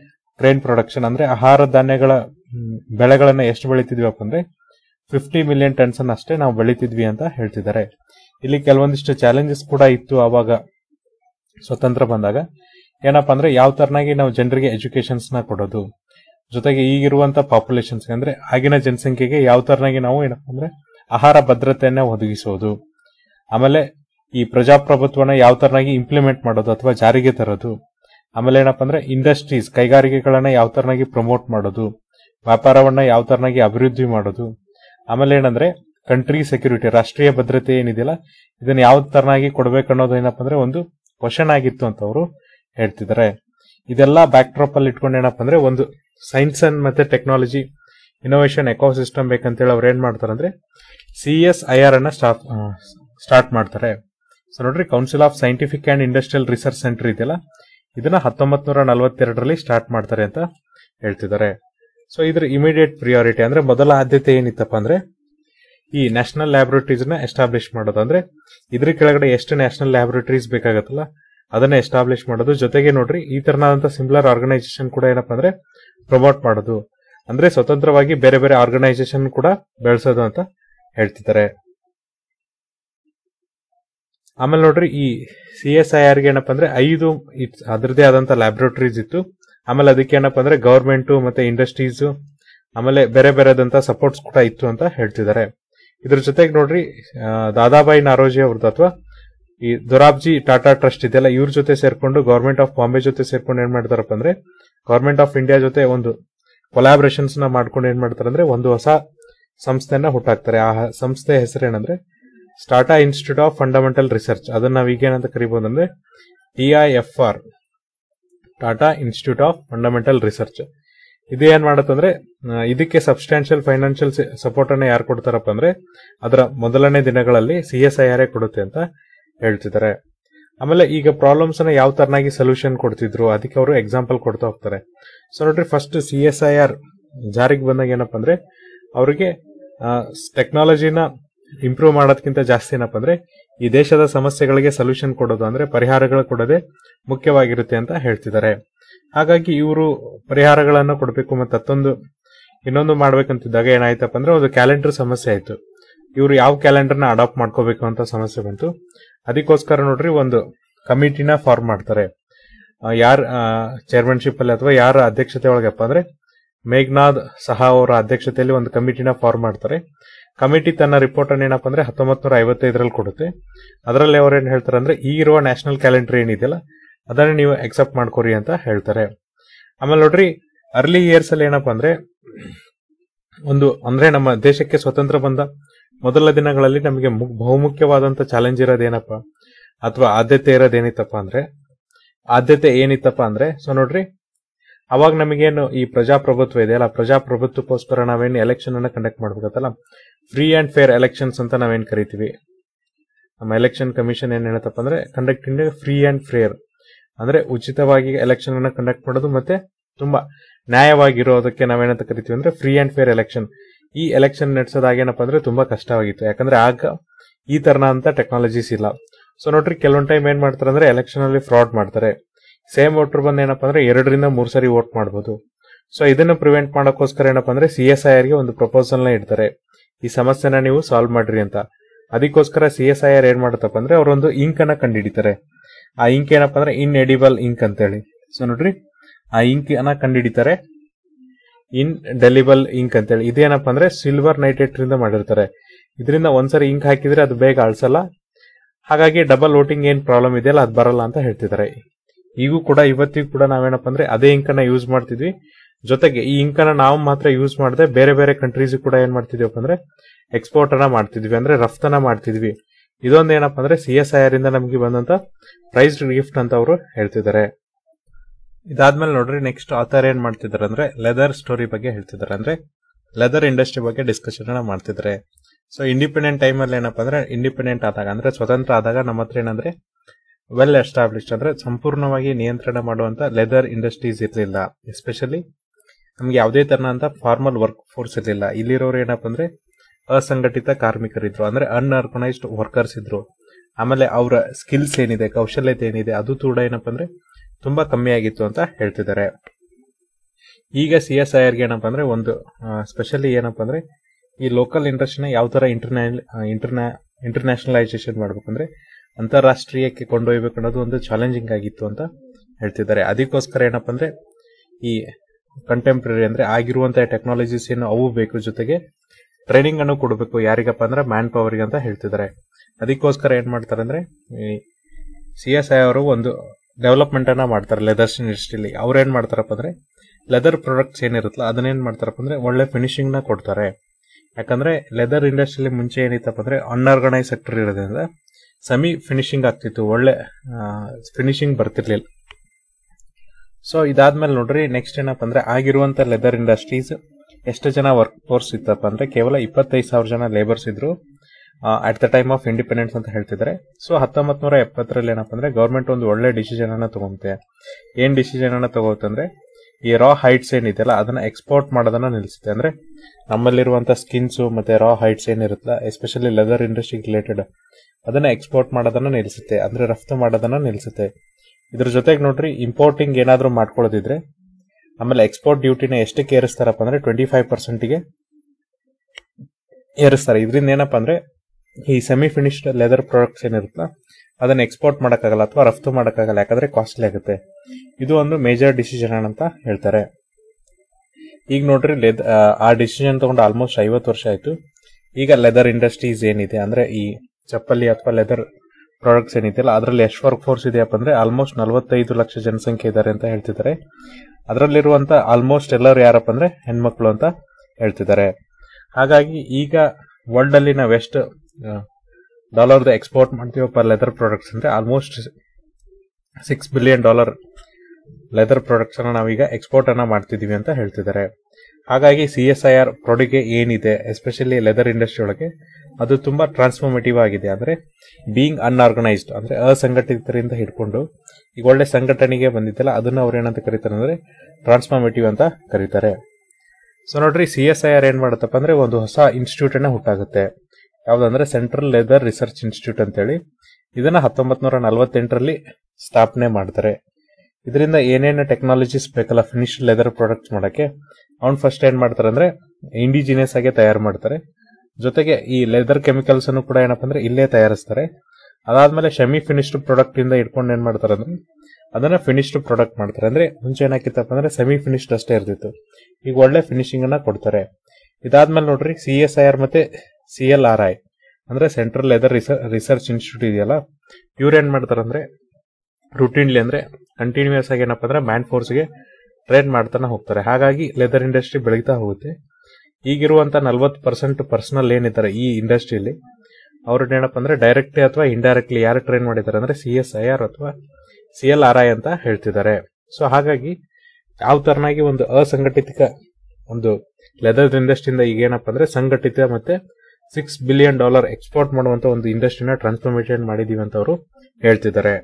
ಗ್ರೈನ್ ಪ್ರೊಡಕ್ಷನ್ ಅಂದ್ರೆ ಆಹಾರ ಧಾನ್ಯಗಳ ಬೆಳೆಗಳನ್ನ ಎಷ್ಟು ಬೆಳಿತಿದ್ವಿಪ್ಪ ಅಂದ್ರೆ 50 ಮಿಲಿಯನ್ ಟನ್ಸ್ ಅನ್ನ ಅಷ್ಟೇ ನಾವು ಬೆಳಿತಿದ್ವಿ ಅಂತ ಹೇಳ್ತಿದ್ದಾರೆ. ಇಲ್ಲಿ ಕೆಲವೊಂದಿಷ್ಟು ಚಾಲೆಂಜಸ್ ಕೂಡ ಇತ್ತು ಆವಾಗ ಸ್ವತಂತ್ರ ಬಂದಾಗ. ಏನಪ್ಪಾ ಅಂದ್ರೆ ಯಾವ ತರನಾಗಿ ನಾವು ಜನರಿಗೆ ಎಜುಕೇಶನ್ಸ್ ನ ಕೊಡೋದು, ಜೊತೆಗೆ ಈಗಿರುವಂತ ಪಾಪ್ಯುಲೇಷನ್ಸ್ ಅಂದ್ರೆ ಆಗಿನ ಜನಸಂಖ್ಯೆಗೆ ಯಾವ ತರನಾಗಿ ನಾವು ಏನಪ್ಪಾ ಅಂದ್ರೆ ಆಹಾರ ಭದ್ರತೆಯನ್ನ ಒದಗಿಸೋದು, ಆಮೇಲೆ ಈ ಪ್ರಜಾಪ್ರಭುತ್ವನ ಯಾವ ತರನಾಗಿ ಇಂಪ್ಲಿಮೆಂಟ್ ಮಾಡೋದು ಅಥವಾ ಜಾರಿಗೆ ತರೋದು, ಆಮೇಲೆ ಏನಪ್ಪಾ ಅಂದ್ರೆ ಇಂಡಸ್ಟ್ರೀಸ್ ಕೈಗಾರಿಕೆಗಳನ್ನ ಯಾವ ತರನಾಗಿ ಪ್ರಮೋಟ್ ಮಾಡೋದು, ವ್ಯಾಪಾರವನ್ನ ಯಾವ ತರನಾಗಿ ಅಭಿವೃದ್ಧಿ ಮಾಡೋದು, ಆಮೇಲೆ ಏನಂದ್ರೆ ಕಂಟ್ರಿ ಸೆಕ್ಯೂರಿಟಿ ರಾಷ್ಟ್ರೀಯ ಭದ್ರತೆ ಏನಿದೆಯಲ್ಲ ಇದನ್ನ ಯಾವ ತರನಾಗಿ ಕೊಡ್ಬೇಕು ಅನ್ನೋದು ಏನಪ್ಪಾ ಅಂದ್ರೆ ಒಂದು ಕ್ವಶನ್ ಆಗಿತ್ತು ಅಂತ ಅವರು ಹೇಳ್ತಿದ್ದಾರೆ. ಇದೆಲ್ಲ ಬ್ಯಾಕ್ ಡ್ರಾಪ್ ಅಲ್ಲಿ ಇಟ್ಕೊಂಡು ಏನಪ್ಪಾ ಅಂದ್ರೆ ಒಂದು ಸೈನ್ಸ್ ಅಂಡ್ ಮತ್ತೆ ಟೆಕ್ನಾಲಜಿ ಇನೋವೇಷನ್ ಎಕೋಸಿಸ್ಟಮ್ ಬೇಕಂತೇಳಿ ಅವ್ರು ಏನ್ ಮಾಡ್ತಾರೆ ಅಂದ್ರೆ CSIR ಅನ್ನ ಸ್ಟಾರ್ಟ್ ಮಾಡ್ತಾರೆ. ಸೊ ನೋಡ್ರಿ, council of scientific and industrial research center ಇದೆಯಲ್ಲ ಇದನ್ನ 1942ರಲ್ಲಿ ಸ್ಟಾರ್ಟ್ ಮಾಡ್ತಾರೆ ಅಂತ ಹೇಳ್ತಿದ್ದಾರೆ. ಸೊ ಇದ್ರ ಇಮಿಡಿಯೇಟ್ ಪ್ರಿಯಾರಿಟಿ ಅಂದ್ರೆ ಮೊದಲ ಆದ್ಯತೆ ಏನಿತ್ತಪ್ಪ ಅಂದ್ರೆ ಈ ನ್ಯಾಷನಲ್ ಲ್ಯಾಬೊರೇಟರೀಸ್ ನ ಎಸ್ಟಾಬ್ಲಿಷ್ ಮಾಡೋದು. ಅಂದ್ರೆ ಇದ್ರ ಕೆಳಗಡೆ ಎಷ್ಟು ನ್ಯಾಷನಲ್ ಲ್ಯಾಬೊರೇಟರೀಸ್ ಬೇಕಾಗತ್ತಲ್ಲ ಅದನ್ನ ಎಸ್ಟಾಬ್ಲಿಷ್ ಮಾಡೋದು. ಜೊತೆಗೆ ನೋಡ್ರಿ ಈ ತರನಾದಂತ ಸಿಮಿಲರ್ ಆರ್ಗನೈಸೇಷನ್ ಕೂಡ ಏನಪ್ಪಾ ಅಂದ್ರೆ ಪ್ರಮೋಟ್ ಮಾಡೋದು. ಅಂದ್ರೆ ಸ್ವತಂತ್ರವಾಗಿ ಬೇರೆ ಬೇರೆ ಆರ್ಗನೈಸೇಷನ್ ಕೂಡ ಬೆಳೆಸೋದು ಅಂತ ಹೇಳ್ತಿದ್ದಾರೆ. ಆಮೇಲೆ ನೋಡ್ರಿ ಈ CSIR ಗೆ ಏನಪ್ಪಾ ಅಂದ್ರೆ 5 ಅದರದೇ ಆದಂತ ಲ್ಯಾಬೊರೇಟರೀಸ್ ಇತ್ತು. ಆಮೇಲೆ ಅದಕ್ಕೆ ಏನಪ್ಪಾ ಅಂದ್ರೆ ಗವರ್ಮೆಂಟ್ ಮತ್ತೆ ಇಂಡಸ್ಟ್ರೀಸ್ ಆಮೇಲೆ ಬೇರೆ ಬೇರೆದಂತ ಸಪೋರ್ಟ್ಸ್ ಕೂಡ ಇತ್ತು ಅಂತ ಹೇಳ್ತಿದ್ದಾರೆ. ಇದ್ರ ಜೊತೆಗೆ ನೋಡ್ರಿ ದಾದಾಬಾಯಿ ನಾರೋಜಿ ಅವ್ರದ್ದು ಅಥವಾ ಈ ದೊರಾಬ್ಜಿ ಟಾಟಾ ಟ್ರಸ್ಟ್ ಇದೆಯಲ್ಲ ಇವ್ರ ಜೊತೆ ಸೇರ್ಕೊಂಡು ಗವರ್ಮೆಂಟ್ ಆಫ್ ಬಾಂಬೆ ಜೊತೆ ಸೇರ್ಕೊಂಡು ಏನ್ ಮಾಡ್ತಾರಪ್ಪ ಅಂದ್ರೆ ಗವರ್ಮೆಂಟ್ ಆಫ್ ಇಂಡಿಯಾ ಜೊತೆ ಒಂದು ಕೊಲಾಬರೇಷನ್ಸ್ ನ ಮಾಡ್ಕೊಂಡು ಏನ್ ಮಾಡ್ತಾರೆ ಅಂದ್ರೆ ಒಂದು ಹೊಸ ಸಂಸ್ಥೆಯನ್ನ ಹುಟ್ಟಾಕ್ತಾರೆ. ಆ ಸಂಸ್ಥೆ ಹೆಸರೇನಂದ್ರೆ Tata institute of fundamental research. ಅದನ್ನ ನಾವು ಈಗೇನಂತ ಕರಿಬಹುದು ಅಂದ್ರೆ TIFR, Tata institute of fundamental research. ಇದು ಏನ್ ಮಾಡತ್ತಂದ್ರೆ ಇದಕ್ಕೆ ಸಬ್ಸ್ಟಾನ್ಷಿಯಲ್ ಫೈನಾನ್ಷಿಯಲ್ ಸಪೋರ್ಟ್ ಅನ್ನ ಯಾರು ಕೊಡ್ತಾರಪ್ಪ ಅಂದ್ರೆ ಅದರ ಮೊದಲನೇ ದಿನಗಳಲ್ಲಿ CSIR ಕೊಡುತ್ತೆ ಅಂತ ಹೇಳ್ತಿದ್ದಾರೆ. ಆಮೇಲೆ ಈಗ ಪ್ರಾಬ್ಲಮ್ಸ್ ಅನ್ನ ಯಾವ ತರನಾಗಿ ಸೊಲ್ಯೂಷನ್ ಕೊಡ್ತಿದ್ರು ಅದಕ್ಕೆ ಅವರು ಎಕ್ಸಾಂಪಲ್ ಕೊಡ್ತಾ ಹೋಗ್ತಾರೆ. ಸೊ ನೋಡ್ರಿ, ಫಸ್ಟ್ CSIR ಜಾರಿಗೆ ಬಂದಾಗ ಏನಪ್ಪಾ ಅಂದ್ರೆ ಅವರಿಗೆ ಟೆಕ್ನಾಲಜಿನ ಇಂಪ್ರೂವ್ ಮಾಡೋದಕ್ಕಿಂತ ಜಾಸ್ತಿ ಏನಪ್ಪಾ ಅಂದ್ರೆ ಈ ದೇಶದ ಸಮಸ್ಯೆಗಳಿಗೆ ಸೊಲ್ಯೂಷನ್ ಕೊಡೋದು ಅಂದ್ರೆ ಪರಿಹಾರಗಳು ಕೊಡೋದೇ ಮುಖ್ಯವಾಗಿರುತ್ತೆ ಅಂತ ಹೇಳ್ತಿದ್ದಾರೆ. ಹಾಗಾಗಿ ಇವರು ಪರಿಹಾರಗಳನ್ನು ಕೊಡಬೇಕು ಮತ್ತೆ ಇನ್ನೊಂದು ಮಾಡ್ಬೇಕಂತಿದ್ದಾಗ ಏನಾಯ್ತಪ್ಪ ಅಂದ್ರೆ ಒಂದು ಕ್ಯಾಲೆಂಡರ್ ಸಮಸ್ಯೆ ಆಯ್ತು. ಇವರು ಯಾವ ಕ್ಯಾಲೆಂಡರ್ನ ಅಡಾಪ್ಟ್ ಮಾಡ್ಕೋಬೇಕು ಅಂತ ಸಮಸ್ಯೆ ಬಂತು. ಅದಕ್ಕೋಸ್ಕರ ನೋಡ್ರಿ ಒಂದು ಕಮಿಟಿನ ಫಾರ್ಮ್ ಮಾಡ್ತಾರೆ. ಯಾರ ಚೇರ್ಮನ್ಶಿಪ್ ಅಲ್ಲಿ ಅಥವಾ ಯಾರ ಅಧ್ಯಕ್ಷತೆ ಒಳಗಪ್ಪ ಅಂದ್ರೆ ಮೇಘನಾಥ್ ಸಹಾ ಅವರ ಅಧ್ಯಕ್ಷತೆಯಲ್ಲಿ ಒಂದು ಕಮಿಟಿನ ಫಾರ್ಮ್ ಮಾಡ್ತಾರೆ. ಕಮಿಟಿ ತನ್ನ ರಿಪೋರ್ಟ್ ಅನ್ನು ಏನಪ್ಪಾ ಅಂದ್ರೆ 1955ರಲ್ಲಿ ಕೊಡುತ್ತೆ. ಅದರಲ್ಲಿ ಅವ್ರು ಏನ್ ಹೇಳ್ತಾರೆ ಅಂದ್ರೆ ಈಗಿರುವ ನ್ಯಾಷನಲ್ ಕ್ಯಾಲೆಂಡರ್ ಏನಿದೆಯಲ್ಲ ಅದನ್ನ ನೀವು ಅಕ್ಸೆಪ್ಟ್ ಮಾಡ್ಕೋರಿ ಅಂತ ಹೇಳ್ತಾರೆ. ಆಮೇಲೆ ನೋಡ್ರಿ ಅರ್ಲಿ ಇಯರ್ಸ್ ಅಲ್ಲಿ ಏನಪ್ಪಾ ಅಂದ್ರೆ ಅಂದ್ರೆ ನಮ್ಮ ದೇಶಕ್ಕೆ ಸ್ವತಂತ್ರ ಬಂದ ಮೊದಲ ದಿನಗಳಲ್ಲಿ ನಮಗೆ ಬಹುಮುಖ್ಯವಾದಂತ ಚಾಲೆಂಜ್ ಇರೋದೇನಪ್ಪ ಅಥವಾ ಆದ್ಯತೆ ಏನಿತ್ತಪ್ಪ ಅಂದ್ರೆ ಸೊ ನೋಡ್ರಿ ಅವಾಗ ನಮಗೇನು ಈ ಪ್ರಜಾಪ್ರಭುತ್ವ ಇದೆಯಲ್ಲ ಪ್ರಜಾಪ್ರಭುತ್ವಕ್ಕೋಸ್ಕರ ನಾವೇನು ಎಲೆಕ್ಷನ್ ಅನ್ನ ಕಂಡಕ್ಟ್ ಮಾಡ್ಬೇಕತ್ತಲ್ಲ ಫ್ರೀ ಅಂಡ್ ಫೇರ್ ಎಲೆಕ್ಷನ್ಸ್ ಅಂತ ನಾವೇನ್ ಕರಿತೀವಿ. ನಮ್ಮ ಎಲೆಕ್ಷನ್ ಕಮಿಷನ್ ಏನ್ ಹೇಳತ್ತಪ್ಪ ಅಂದ್ರೆ ಕಂಡಕ್ಟಿಂಗ್ ಫ್ರೀ ಅಂಡ್ ಫೇರ್ ಅಂದ್ರೆ ಉಚಿತವಾಗಿ ಎಲೆಕ್ಷನ್ ಅನ್ನ ಕಂಡಕ್ಟ್ ಮಾಡೋದು ಮತ್ತೆ ತುಂಬಾ ನ್ಯಾಯವಾಗಿರೋದಕ್ಕೆ ನಾವೇನಂತ ಕರಿತೀವಿ ಅಂದ್ರೆ ಫ್ರೀ ಅಂಡ್ ಫೇರ್ ಎಲೆಕ್ಷನ್. ಈ ಎಲೆಕ್ಷನ್ ನಡೆಸೋದಾಗ ಏನಪ್ಪಾ ಅಂದ್ರೆ ತುಂಬಾ ಕಷ್ಟವಾಗಿತ್ತು, ಯಾಕಂದ್ರೆ ಆಗ ಈ ತರನಾದಂತ ಟೆಕ್ನಾಲಜೀಸ್ ಇಲ್ಲ. ಸೊ ನೋಡ್ರಿ ಕೆಲವೊಂದ್ ಟೈಮ್ ಏನ್ ಮಾಡ್ತಾರೆ ಅಂದ್ರೆ ಎಲೆಕ್ಷನ್ ಅಲ್ಲಿ ಫ್ರಾಡ್ ಮಾಡ್ತಾರೆ. ಸೇಮ್ ವೋಟರ್ ಬಂದ್ ಏನಪ್ಪಾ ಅಂದ್ರೆ 2 ರಿಂದ 3 ಸರಿ ವೋಟ್ ಮಾಡಬಹುದು. ಸೊ ಇದನ್ನು ಪ್ರಿವೆಂಟ್ ಮಾಡೋಕ್ಕೋಸ್ಕರ ಏನಪ್ಪಾ ಅಂದ್ರೆ CSIR ಗೆ ಒಂದು ಪ್ರಪೋಸಲ್ ನ ಇಡ್ತಾರೆ, ಈ ಸಮಸ್ಯೆನ ನೀವು ಸಾಲ್ವ್ ಮಾಡ್ರಿ ಅಂತ. ಅದಕ್ಕೋಸ್ಕರ CSIR ಏನ್ ಮಾಡುತ್ತಪ್ಪ ಅಂದ್ರೆ ಅವರೊಂದು ಇಂಕ್ ಅನ್ನ ಕಂಡುಹಿಡಿತಾರೆ. ಆ ಇಂಕ್ ಏನಪ್ಪಾ ಅಂದ್ರೆ ಇನ್ಎಡಿಬಲ್ ಇಂಕ್ ಅಂತ ಹೇಳಿ. ಸೊ ನೋಡ್ರಿ ಆ ಇಂಕ್ ಅನ್ನ ಕಂಡುಹಿಡಿತಾರೆ ಇನ್ಡೆಲಿಬಲ್ ಇಂಕ್ ಅಂತ ಹೇಳಿ. ಇದೇನಪ್ಪಾ ಅಂದ್ರೆ ಸಿಲ್ವರ್ ನೈಟ್ರೇಟ್ ರಿಂದ ಮಾಡಿರ್ತಾರೆ. ಇದರಿಂದ ಒಂದ್ಸರಿ ಇಂಕ್ ಹಾಕಿದ್ರೆ ಅದು ಬೇಗ ಅಳ್ಸಲ್ಲ, ಹಾಗಾಗಿ ಡಬಲ್ ವೋಟಿಂಗ್ ಏನ್ ಪ್ರಾಬ್ಲಮ್ ಇದೆಯಲ್ಲ ಅದು ಬರಲ್ಲ ಅಂತ ಹೇಳ್ತಿದ್ದಾರೆ. ಇವತ್ತಿಗೂ ಕೂಡ ನಾವೇನಪ್ಪ ಅಂದ್ರೆ ಅದೇ ಇಂಕ್ ಅನ್ನ ಯೂಸ್ ಮಾಡ್ತಿದ್ವಿ. ಜೊತೆಗೆ ಈ ಇಂಕ್ ಅನ್ನ ನಾವು ಮಾತ್ರ ಯೂಸ್ ಮಾಡದೆ ಬೇರೆ ಬೇರೆ ಕಂಟ್ರೀಸ್ ಕೂಡ ಏನ್ ಮಾಡ್ತಿದ್ವಿಪ್ಪ ಅಂದ್ರೆ ಎಕ್ಸ್ಪೋರ್ಟ್ ಅನ್ನ ಮಾಡ್ತಿದ್ವಿ, ಅಂದ್ರೆ ರಫ್ತನ್ನ ಮಾಡ್ತಿದ್ವಿ. ಇದೊಂದು ಏನಪ್ಪಾ ಅಂದ್ರೆ CSIR ಇಂದ ನಮ್ಗೆ ಬಂದಂತ ಪ್ರೈಸ್ಡ್ ಗಿಫ್ಟ್ ಅಂತ ಅವರು ಹೇಳ್ತಿದ್ದಾರೆ. ಇದಾದ್ಮೇಲೆ ನೋಡ್ರಿ ನೆಕ್ಸ್ಟ್ ಆಥರ್ ಏನ್ ಮಾಡ್ತಿದ್ದಾರೆ ಅಂದ್ರೆ ಲೆದರ್ ಸ್ಟೋರಿ ಬಗ್ಗೆ ಹೇಳ್ತಿದ್ದಾರೆ, ಅಂದ್ರೆ ಲೆದರ್ ಇಂಡಸ್ಟ್ರಿ ಬಗ್ಗೆ ಡಿಸ್ಕಷನ್ ಅನ್ನ ಮಾಡ್ತಿದ್ದಾರೆ. ಸೊ ಇಂಡಿಪೆಂಡೆಂಟ್ ಟೈಮ್ ಅಲ್ಲಿ ಏನಪ್ಪಾ ಅಂದ್ರೆ ಇಂಡಿಪೆಂಡೆಂಟ್ ಆದಾಗ ಅಂದ್ರೆ ಸ್ವತಂತ್ರ ಆದಾಗ ನಮ್ಮ ಹತ್ರ ಏನಂದ್ರೆ ವೆಲ್ ಎಸ್ಟಾಬ್ಲಿಷ್ಡ್ ಅಂದ್ರೆ ಸಂಪೂರ್ಣವಾಗಿ ನಿಯಂತ್ರಣ ಮಾಡುವಂತ ಲೆದರ್ ಇಂಡಸ್ಟ್ರೀಸ್ ಇರಲಿಲ್ಲ. ಎಸ್ಪೆಷಲಿ ನಮ್ಗೆ ಯಾವುದೇ ತರನಾದಂತ ಫಾರ್ಮಲ್ ವರ್ಕ್ ಫೋರ್ಸ್ ಇರಲಿಲ್ಲ. ಇಲ್ಲಿರೋರು ಏನಪ್ಪಾ ಅಂದ್ರೆ ಅಸಂಘಟಿತ ಕಾರ್ಮಿಕರಿದ್ರು, ಅಂದ್ರೆ ಅನ್ಆರ್ಗನೈಸ್ಡ್ ವರ್ಕರ್ಸ್ ಇದ್ರು. ಆಮೇಲೆ ಅವರ ಸ್ಕಿಲ್ಸ್ ಏನಿದೆ, ಕೌಶಲ್ಯತೆ ಏನಿದೆ ಅದು ಕೂಡ ಏನಪ್ಪಾ ಅಂದ್ರೆ ತುಂಬಾ ಕಮ್ಮಿ ಆಗಿತ್ತು ಅಂತ ಹೇಳ್ತಿದ್ದಾರೆ. ಈಗ CSIR ಗೆ ಏನಪ್ಪ ಅಂದ್ರೆ ಒಂದು ಸ್ಪೆಷಲಿ ಏನಪ್ಪ ಅಂದ್ರೆ ಈ ಲೋಕಲ್ ಇಂಡಸ್ಟ್ರಿನ ಯಾವ ತರ ಇಂಟರ್ನ್ಯಾಷನಲೈಸೇಷನ್ ಮಾಡ್ಬೇಕಂದ್ರೆ ಅಂತಾರಾಷ್ಟ್ರೀಯಕ್ಕೆ ಕೊಂಡೊಯ್ಬೇಕು ಅನ್ನೋದು ಒಂದು ಚಾಲೆಂಜಿಂಗ್ ಆಗಿತ್ತು ಅಂತ ಹೇಳ್ತಿದ್ದಾರೆ. ಅದಕ್ಕೋಸ್ಕರ ಏನಪ್ಪ ಅಂದ್ರೆ ಈ ಕಂಟೆಂಪ್ರರಿ ಅಂದ್ರೆ ಆಗಿರುವಂತಹ ಟೆಕ್ನಾಲಜೀಸ್ ಏನು ಅವು ಬೇಕು, ಜೊತೆಗೆ ಟ್ರೈನಿಂಗ್ ಅನ್ನು ಕೊಡಬೇಕು. ಯಾರಿಗಪ್ಪ ಅಂದ್ರೆ ಮ್ಯಾನ್ ಪವರ್ಗೆ ಅಂತ ಹೇಳ್ತಿದ್ದಾರೆ. ಅದಕ್ಕೋಸ್ಕರ ಏನ್ ಮಾಡ್ತಾರೆ ಅಂದ್ರೆ ಈ CSI ಅವರು ಒಂದು ಡೆವಲಪ್ಮೆಂಟ್ ಅನ್ನ ಮಾಡ್ತಾರೆ ಲೆದರ್ಸ್ ಇಂಡಸ್ಟ್ರಿಲಿ. ಅವ್ರು ಏನ್ ಮಾಡ್ತಾರಪ್ಪ ಅಂದ್ರೆ ಲೆದರ್ ಪ್ರಾಡಕ್ಟ್ಸ್ ಏನಿರುತ್ತಲ್ಲ ಅದನ್ನೇನ್ ಮಾಡ್ತಾರಪ್ಪ ಅಂದ್ರೆ ಒಳ್ಳೆ ಫಿನಿಶಿಂಗ್ ನ ಕೊಡ್ತಾರೆ. ಯಾಕಂದ್ರೆ ಲೆದರ್ ಇಂಡಸ್ಟ್ರಿಲಿ ಮುಂಚೆ ಏನಿತ್ತಪ್ಪ ಅಂದ್ರೆ ಅನ್ಆರ್ಗನೈಸ್ ಸೆಕ್ಟರ್ ಇರೋದ್ರಿಂದ ಸೆಮಿ ಫಿನಿಶಿಂಗ್ ಆಗ್ತಿತ್ತು, ಒಳ್ಳೆ ಫಿನಿಶಿಂಗ್ ಬರ್ತಿರ್ಲಿಲ್ಲ. ಸೊ ಇದಾದ್ಮೇಲೆ ನೋಡ್ರಿ ನೆಕ್ಸ್ಟ್ ಏನಪ್ಪ ಅಂದ್ರೆ ಆಗಿರುವಂತ ಲೆದರ್ ಇಂಡಸ್ಟ್ರೀಸ್ ಎಷ್ಟು ಜನ ವರ್ಕ್ ಫೋರ್ಸ್ ಇತ್ತಪ್ಪ ಅಂದ್ರೆ ಕೇವಲ 25,000 ಜನ ಲೇಬರ್ಸ್ ಇದ್ರು at the time of independence ಅಂತ ಹೇಳ್ತಿದ್ದಾರೆ. ಸೊ 1970ರಲ್ಲಿ ಏನಪ್ಪ ಅಂದ್ರೆ ಗವರ್ಮೆಂಟ್ ಒಂದು ಒಳ್ಳೆ ಡಿಸಿಷನ್ ಅನ್ನ ತಗೊಂತೆ. ಏನ್ ಡಿಸಿಷನ್ ಅನ್ನ ತಗೋತಂದ್ರೆ ಈ ರಾ ಹೈಟ್ಸ್ ಏನಿದೆಯಲ್ಲ ಅದನ್ನ ಎಕ್ಸ್ಪೋರ್ಟ್ ಮಾಡೋದನ್ನ ನಿಲ್ಲಿಸುತ್ತೆ. ಅಂದ್ರೆ ನಮ್ಮಲ್ಲಿರುವಂತ ಸ್ಕಿನ್ಸ್ ಮತ್ತೆ ರಾ ಹೈಟ್ಸ್ ಏನಿರುತ್ತಲ್ಲ ಎಸ್ಪೆಷಲಿ ಲೆದರ್ ಇಂಡಸ್ಟ್ರಿ ರಿಲೇಟೆಡ್ ಅದನ್ನ ಎಕ್ಸ್ಪೋರ್ಟ್ ಮಾಡೋದನ್ನ ನಿಲ್ಲಿಸುತ್ತೆ, ಅಂದ್ರೆ ರಫ್ತು ಮಾಡೋದನ್ನ ನಿಲ್ಲಿಸುತ್ತೆ. ಇದ್ರ ಜೊತೆಗೆ ನೋಡ್ರಿ ಇಂಪೋರ್ಟಿಂಗ್ ಏನಾದ್ರೂ ಮಾಡ್ಕೊಳ್ಳೋದಿದ್ರೆ ಆಮೇಲೆ ಎಕ್ಸ್ಪೋರ್ಟ್ ಡ್ಯೂಟಿನ ಎಷ್ಟಕ್ಕೆ ಏರಿಸ್ತಾರಪ್ಪ ಅಂದ್ರೆ 25%ಗೆ ಏರಿಸ್ತಾರೆ. ಇದರಿಂದ ಏನಪ್ಪಾ ಅಂದ್ರೆ ಈ ಸೆಮಿ ಫಿನಿಶ್ಡ್ ಲೆದರ್ ಪ್ರಾಡಕ್ಟ್ಸ್ ಏನಿರುತ್ತಲ್ಲ ಅದನ್ನ ಎಕ್ಸ್ಪೋರ್ಟ್ ಮಾಡಕ್ಕಾಗಲ್ಲ ಅಥವಾ ರಫ್ತು ಮಾಡಕ್ಕಾಗಲ್ಲ, ಯಾಕಂದ್ರೆ ಕಾಸ್ಟ್ಲಿ ಆಗುತ್ತೆ. ಇದು ಒಂದು ಮೇಜರ್ ಡಿಸಿಷನ್ ಅಂತ ಹೇಳ್ತಾರೆ. ಈಗ ನೋಡ್ರಿ ಆ ಡಿಸಿಷನ್ ತಗೊಂಡು ಆಲ್ಮೋಸ್ಟ್ 50 ವರ್ಷ ಆಯ್ತು. ಈಗ ಲೆದರ್ ಇಂಡಸ್ಟ್ರೀಸ್ ಏನಿದೆ ಅಂದ್ರೆ ಈ ಚಪ್ಪಲಿ ಅಥವಾ ಲೆದರ್ ಪ್ರಾಡಕ್ಟ್ಸ್ ಏನಿದೆಯಲ್ಲ ಅದರಲ್ಲಿ ಎಷ್ಟು ವರ್ಕ್ ಫೋರ್ಸ್ ಇದೆಯಪ್ಪ ಅಂದ್ರೆ ಆಲ್ಮೋಸ್ಟ್ 45 ಲಕ್ಷ ಜನಸಂಖ್ಯೆ ಇದ್ದಾರೆ ಅಂತ ಹೇಳ್ತಿದ್ದಾರೆ. ಅದರಲ್ಲಿರುವಂತ ಆಲ್ಮೋಸ್ಟ್ ಎಲ್ಲರೂ ಯಾರಪ್ಪ ಅಂದ್ರೆ ಹೆಣ್ಮಕ್ಳು ಅಂತ ಹೇಳ್ತಿದ್ದಾರೆ. ಹಾಗಾಗಿ ಈಗ ವರ್ಲ್ಡ್ ಅಲ್ಲಿ ನಾವು ಎಷ್ಟು ಡಾಲರ್ದ ಎಕ್ಸ್ಪೋರ್ಟ್ ಮಾಡ್ತೀವಪ್ಪ ಲೆದರ್ ಪ್ರಾಡಕ್ಟ್ಸ್ ಅಂದ್ರೆ ಆಲ್ಮೋಸ್ಟ್ $6 ಬಿಲಿಯನ್ ಲೆದರ್ ಪ್ರಾಡಕ್ಟ್ಸ್ ಅನ್ನ ನಾವೀಗ ಎಕ್ಸ್ಪೋರ್ಟ್ ಅನ್ನ ಮಾಡ್ತಿದೀವಿ ಅಂತ ಹೇಳ್ತಿದ್ದಾರೆ. ಹಾಗಾಗಿ CSIR ಪ್ರೊಡಿಗೆ ಏನಿದೆ ಎಸ್ಪೆಷಲಿ ಲೆದರ್ ಇಂಡಸ್ಟ್ರಿ ಒಳಗೆ ಅದು ತುಂಬಾ ಟ್ರಾನ್ಸ್ಫಾರ್ಮೇಟಿವ್ ಆಗಿದೆ. ಅಂದ್ರೆ ಬೀಯಿಂಗ್ ಅನ್ಆರ್ಗನೈಸ್ಡ್ ಅಂದ್ರೆ ಅಸಂಘಟಿತರಿಂದ ಹಿಡ್ಕೊಂಡು ಈಗ ಒಳ್ಳೆ ಸಂಘಟನೆಗೆ ಬಂದಿದ್ದಲ್ಲ ಅದನ್ನ ಅವ್ರು ಏನಂತ ಕರೀತಾರೆ ಅಂದ್ರೆ ಟ್ರಾನ್ಸ್ಫಾರ್ಮೇಟಿವ್ ಅಂತ ಕರೀತಾರೆ. ಸೊ ನೋಡ್ರಿ CSIR ಏನ್ ಮಾಡುತ್ತಪ್ಪ ಅಂದ್ರೆ ಒಂದು ಹೊಸ ಇನ್ಸ್ಟಿಟ್ಯೂಟ್ ಅನ್ನ ಹುಟ್ಟಾಗುತ್ತೆ. ಯಾವ್ದಂದ್ರೆ ಸೆಂಟ್ರಲ್ ಲೆದರ್ ರಿಸರ್ಚ್ ಇನ್ಸ್ಟಿಟ್ಯೂಟ್ ಅಂತೇಳಿ. ಇದನ್ನ 1948ರಲ್ಲಿ ಸ್ಥಾಪನೆ ಮಾಡ್ತಾರೆ. ಇದರಿಂದ ಏನೇನು ಟೆಕ್ನಾಲಜೀಸ್ ಬೇಕಲ್ಲ ಫಿನಿಶ್ಡ್ ಲೆದರ್ ಪ್ರಾಡಕ್ಟ್ಸ್ ಮಾಡಕ್ಕೆ ಅವ್ನು ಫಸ್ಟ್ ಏನ್ ಮಾಡ್ತಾರೆ ಅಂದ್ರೆ ಇಂಡಿಜಿನಿಯಸ್ ಆಗಿ ತಯಾರು ಮಾಡ್ತಾರೆ. ಜೊತೆಗೆ ಈ ಲೆದರ್ ಕೆಮಿಕಲ್ಸ್ ಅನ್ನು ಕೂಡ ಏನಪ್ಪ ಅಂದ್ರೆ ಇಲ್ಲೇ ತಯಾರಿಸ್ತಾರೆ. ಅದಾದ್ಮೇಲೆ ಸೆಮಿ ಫಿನಿಶ್ಡ್ ಪ್ರಾಡಕ್ಟ್ ಇಂದ ಇಟ್ಕೊಂಡು ಏನ್ ಮಾಡ್ತಾರೆ ಅಂದ್ರೆ ಅದನ್ನ ಫಿನಿಶ್ಡ್ ಪ್ರಾಡಕ್ಟ್ ಮಾಡ್ತಾರೆ. ಅಂದ್ರೆ ಮುಂಚೆ ಏನಾಕಿತ್ತಪ್ಪ ಅಂದ್ರೆ ಸೆಮಿ ಫಿನಿಶ್ಡ್ ಅಷ್ಟೇ ಇರ್ತಿತ್ತು, ಈಗ ಒಳ್ಳೆ ಫಿನಿಶಿಂಗ್ ಅನ್ನ ಕೊಡ್ತಾರೆ. ಇದಾದ್ಮೇಲೆ ನೋಡ್ರಿ CSIR ಮತ್ತೆ CLRI ಅಂದ್ರೆ ಸೆಂಟ್ರಲ್ ಲೆದರ್ ರಿಸರ್ಚ್ ಇನ್ಸ್ಟಿಟ್ಯೂಟ್ ಇದೆಯಲ್ಲ ಇವ್ರು ಏನ್ ಮಾಡ್ತಾರೆ ಅಂದ್ರೆ ರುಟೀನ್ಲಿ ಅಂದ್ರೆ ಕಂಟಿನ್ಯೂಸ್ ಆಗಿ ಏನಪ್ಪ ಅಂದ್ರೆ ಮ್ಯಾನ್ ಫೋರ್ಸ್ಗೆ ಟ್ರೈನ್ ಮಾಡ್ತಾನೆ ಹೋಗ್ತಾರೆ. ಹಾಗಾಗಿ ಲೆದರ್ ಇಂಡಸ್ಟ್ರಿ ಬೆಳೀತಾ ಹೋಗುತ್ತೆ. ಈಗಿರುವಂತ 40% ಪರ್ಸನಲ್ ಏನಿದ್ದಾರೆ ಈ ಇಂಡಸ್ಟ್ರಿಯಲ್ಲಿ ಅವ್ರನ್ನ ಏನಪ್ಪ ಅಂದ್ರೆ ಡೈರೆಕ್ಟ್ಲಿ ಅಥವಾ ಇಂಡೈರೆಕ್ಟ್ಲಿ ಯಾರು ಟ್ರೈನ್ ಮಾಡಿದ್ದಾರೆ ಅಂದ್ರೆ CSIR ಅಥವಾ CLRI ಅಂತ ಹೇಳ್ತಿದ್ದಾರೆ. ಸೊ ಹಾಗಾಗಿ ಯಾವ ತರನಾಗಿ ಒಂದು ಅಸಂಘಟಿತ ಒಂದು ಲೆದರ್ ಇಂಡಸ್ಟ್ರಿಯಿಂದ ಈಗ ಏನಪ್ಪ ಅಂದ್ರೆ ಸಂಘಟಿತ ಮತ್ತೆ $6 ಬಿಲಿಯನ್ ಎಕ್ಸ್ಪೋರ್ಟ್ ಮಾಡುವಂತ ಒಂದು ಇಂಡಸ್ಟ್ರಿನ ಟ್ರಾನ್ಸ್ಫಾರ್ಮೇಷನ್ ಮಾಡಿದೀವಿ ಅಂತ ಅವರು ಹೇಳ್ತಿದ್ದಾರೆ.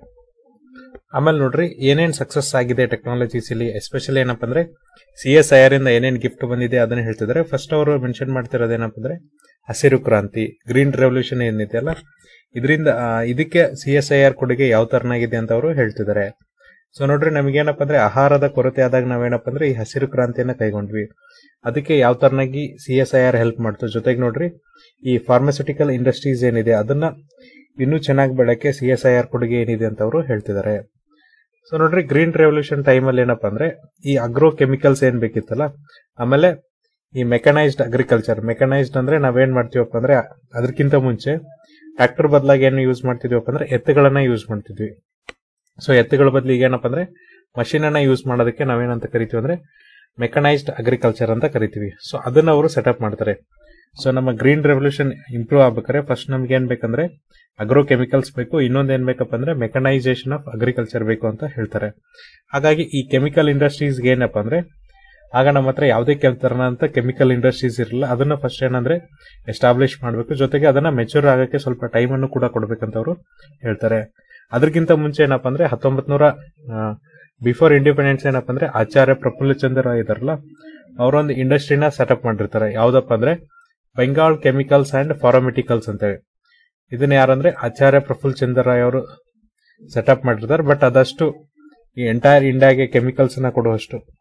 ಆಮೇಲೆ ನೋಡ್ರಿ ಏನೇನ್ ಸಕ್ಸಸ್ ಆಗಿದೆ ಟೆಕ್ನಾಲಜೀಸ್ ಇಲ್ಲಿ ಎಸ್ಪೆಷಲಿ ಏನಪ್ಪ ಅಂದ್ರೆ CSIR ಇಂದ ಏನೇನ್ ಗಿಫ್ಟ್ ಬಂದಿದೆ ಅದನ್ನ ಹೇಳ್ತಿದ್ದಾರೆ. ಫಸ್ಟ್ ಅವರು ಮೆನ್ಷನ್ ಮಾಡ್ತಿರೋದು ಏನಪ್ಪ ಅಂದ್ರೆ ಹಸಿರು ಕ್ರಾಂತಿ, ಗ್ರೀನ್ ರೆವಲ್ಯೂಷನ್ ಏನಿದೆಯಲ್ಲ ಇದರಿಂದ ಇದಕ್ಕೆ CSIR ಕೊಡುಗೆ ಯಾವ ತರನಾಗಿದೆ ಅಂತ ಅವರು ಹೇಳ್ತಿದ್ದಾರೆ. ಸೊ ನೋಡ್ರಿ ನಮಗೇನಪ್ಪ ಅಂದ್ರೆ ಆಹಾರದ ಕೊರತೆ ಆದಾಗ ನಾವೇನಪ್ಪ ಅಂದ್ರೆ ಈ ಹಸಿರು ಕ್ರಾಂತಿಯನ್ನ ಕೈಗೊಂಡ್ವಿ. ಅದಕ್ಕೆ ಯಾವ ತರನಾಗಿ CSIR ಹೆಲ್ಪ್ ಮಾಡ್ತು. ಜೊತೆಗೆ ನೋಡ್ರಿ ಈ ಫಾರ್ಮಾಸ್ಯೂಟಿಕಲ್ ಇಂಡಸ್ಟ್ರೀಸ್ ಏನಿದೆ ಅದನ್ನ ಇನ್ನೂ ಚೆನ್ನಾಗಿ ಬೆಳಕ್ಕೆ CSIR ಕೊಡುಗೆ ಏನಿದೆ ಅಂತ ಅವರು ಹೇಳ್ತಿದ್ದಾರೆ. ಸೊ ನೋಡ್ರಿ ಗ್ರೀನ್ ರೆವಲ್ಯೂಷನ್ ಟೈಮಲ್ಲಿ ಏನಪ್ಪ ಅಂದ್ರೆ ಈ ಅಗ್ರೋ ಕೆಮಿಕಲ್ಸ್ ಏನ್ ಬೇಕಿತ್ತಲ್ಲ ಆಮೇಲೆ ಈ ಮೆಕನೈಸ್ಡ್ ಅಗ್ರಿಕಲ್ಚರ್. ಮೆಕನೈಸ್ಡ್ ಅಂದ್ರೆ ನಾವೇನ್ ಮಾಡ್ತೀವಪ್ಪ ಅಂದ್ರೆ ಅದಕ್ಕಿಂತ ಮುಂಚೆ ಟ್ರಾಕ್ಟರ್ ಬದಲಾಗಿ ಏನು ಯೂಸ್ ಮಾಡ್ತಿದ್ವಪ್ಪ ಅಂದ್ರೆ ಎತ್ತುಗಳನ್ನ ಯೂಸ್ ಮಾಡ್ತಿದ್ವಿ. ಸೊ ಎತ್ತುಗಳ ಬದಲಿಗೆ ಏನಪ್ಪ ಅಂದ್ರೆ ಮಷೀನ್ ಅನ್ನ ಯೂಸ್ ಮಾಡೋದಕ್ಕೆ ನಾವೇನಂತ ಕರಿತೀವಿ ಅಂದ್ರೆ ಮೆಕನೈಸ್ಡ್ ಅಗ್ರಿಕಲ್ಚರ್ ಅಂತ ಕರಿತೀವಿ. ಸೊ ಅದನ್ನ ಅವರು ಸೆಟಪ್ ಮಾಡ್ತಾರೆ. ಸೊ ನಮ್ಮ ಗ್ರೀನ್ ರೆವಲ್ಯೂಷನ್ ಇಂಪ್ರೂವ್ ಆಗ್ಬೇಕಾದ್ರೆ ಫಸ್ಟ್ ನಮ್ಗೆ ಏನ್ ಬೇಕಂದ್ರೆ ಅಗ್ರೋ ಕೆಮಿಕಲ್ಸ್ ಬೇಕು, ಇನ್ನೊಂದು ಏನ್ ಬೇಕಪ್ಪ ಅಂದ್ರೆ ಮೆಕನೈಸೇಷನ್ ಆಫ್ ಅಗ್ರಿಕಲ್ಚರ್ ಬೇಕು ಅಂತ ಹೇಳ್ತಾರೆ. ಹಾಗಾಗಿ ಈ ಕೆಮಿಕಲ್ ಇಂಡಸ್ಟ್ರೀಸ್ ಏನಪ್ಪ ಅಂದ್ರೆ ಆಗ ನಮ್ಮ ಹತ್ರ ಯಾವುದೇ ತರನಂತ ಕೆಮಿಕಲ್ ಇಂಡಸ್ಟ್ರೀಸ್ ಇರಲಿಲ್ಲ. ಅದನ್ನ ಫಸ್ಟ್ ಏನಂದ್ರೆ ಎಸ್ಟಾಬ್ಲಿಷ್ ಮಾಡಬೇಕು. ಜೊತೆಗೆ ಅದನ್ನ ಮೆಚೂರ್ ಆಗಕ್ಕೆ ಸ್ವಲ್ಪ ಟೈಮ್ ಅನ್ನು ಕೂಡ ಕೊಡ್ಬೇಕಂತ ಅವರು ಹೇಳ್ತಾರೆ. ಅದಕ್ಕಿಂತ ಮುಂಚೆ ಏನಪ್ಪ ಅಂದ್ರೆ 1900 ಬಿಫೋರ್ ಇಂಡಿಪೆಂಡೆನ್ಸ್ ಏನಪ್ಪ ಅಂದ್ರೆ ಆಚಾರ್ಯ ಪ್ರಫುಲ್ಲ ಚಂದ್ರ ರಾಯ್ ಇದಾರಲ್ಲ ಅವರೊಂದು ಇಂಡಸ್ಟ್ರಿನ ಸೆಟಪ್ ಮಾಡಿರ್ತಾರೆ. ಯಾವ್ದಪ್ಪ ಅಂದ್ರೆ ಬೆಂಗಾಲ್ ಕೆಮಿಕಲ್ಸ್ ಅಂಡ್ ಫಾರ್ಮಾಸ್ಯೂಟಿಕಲ್ಸ್ ಅಂತೇಳಿ. ಇದನ್ನ ಯಾರಂದ್ರೆ ಆಚಾರ್ಯ ಪ್ರಫುಲ್ ಚಂದ್ರ ರಾಯ್ ಅವರು ಸೆಟಪ್ ಮಾಡಿರ್ತಾರೆ. ಬಟ್ ಅದಷ್ಟು ಈ ಎಂಟೈರ್ ಇಂಡಿಯಾಗೆ ಕೆಮಿಕಲ್ಸ್ ನ ಕೊಡುವಷ್ಟು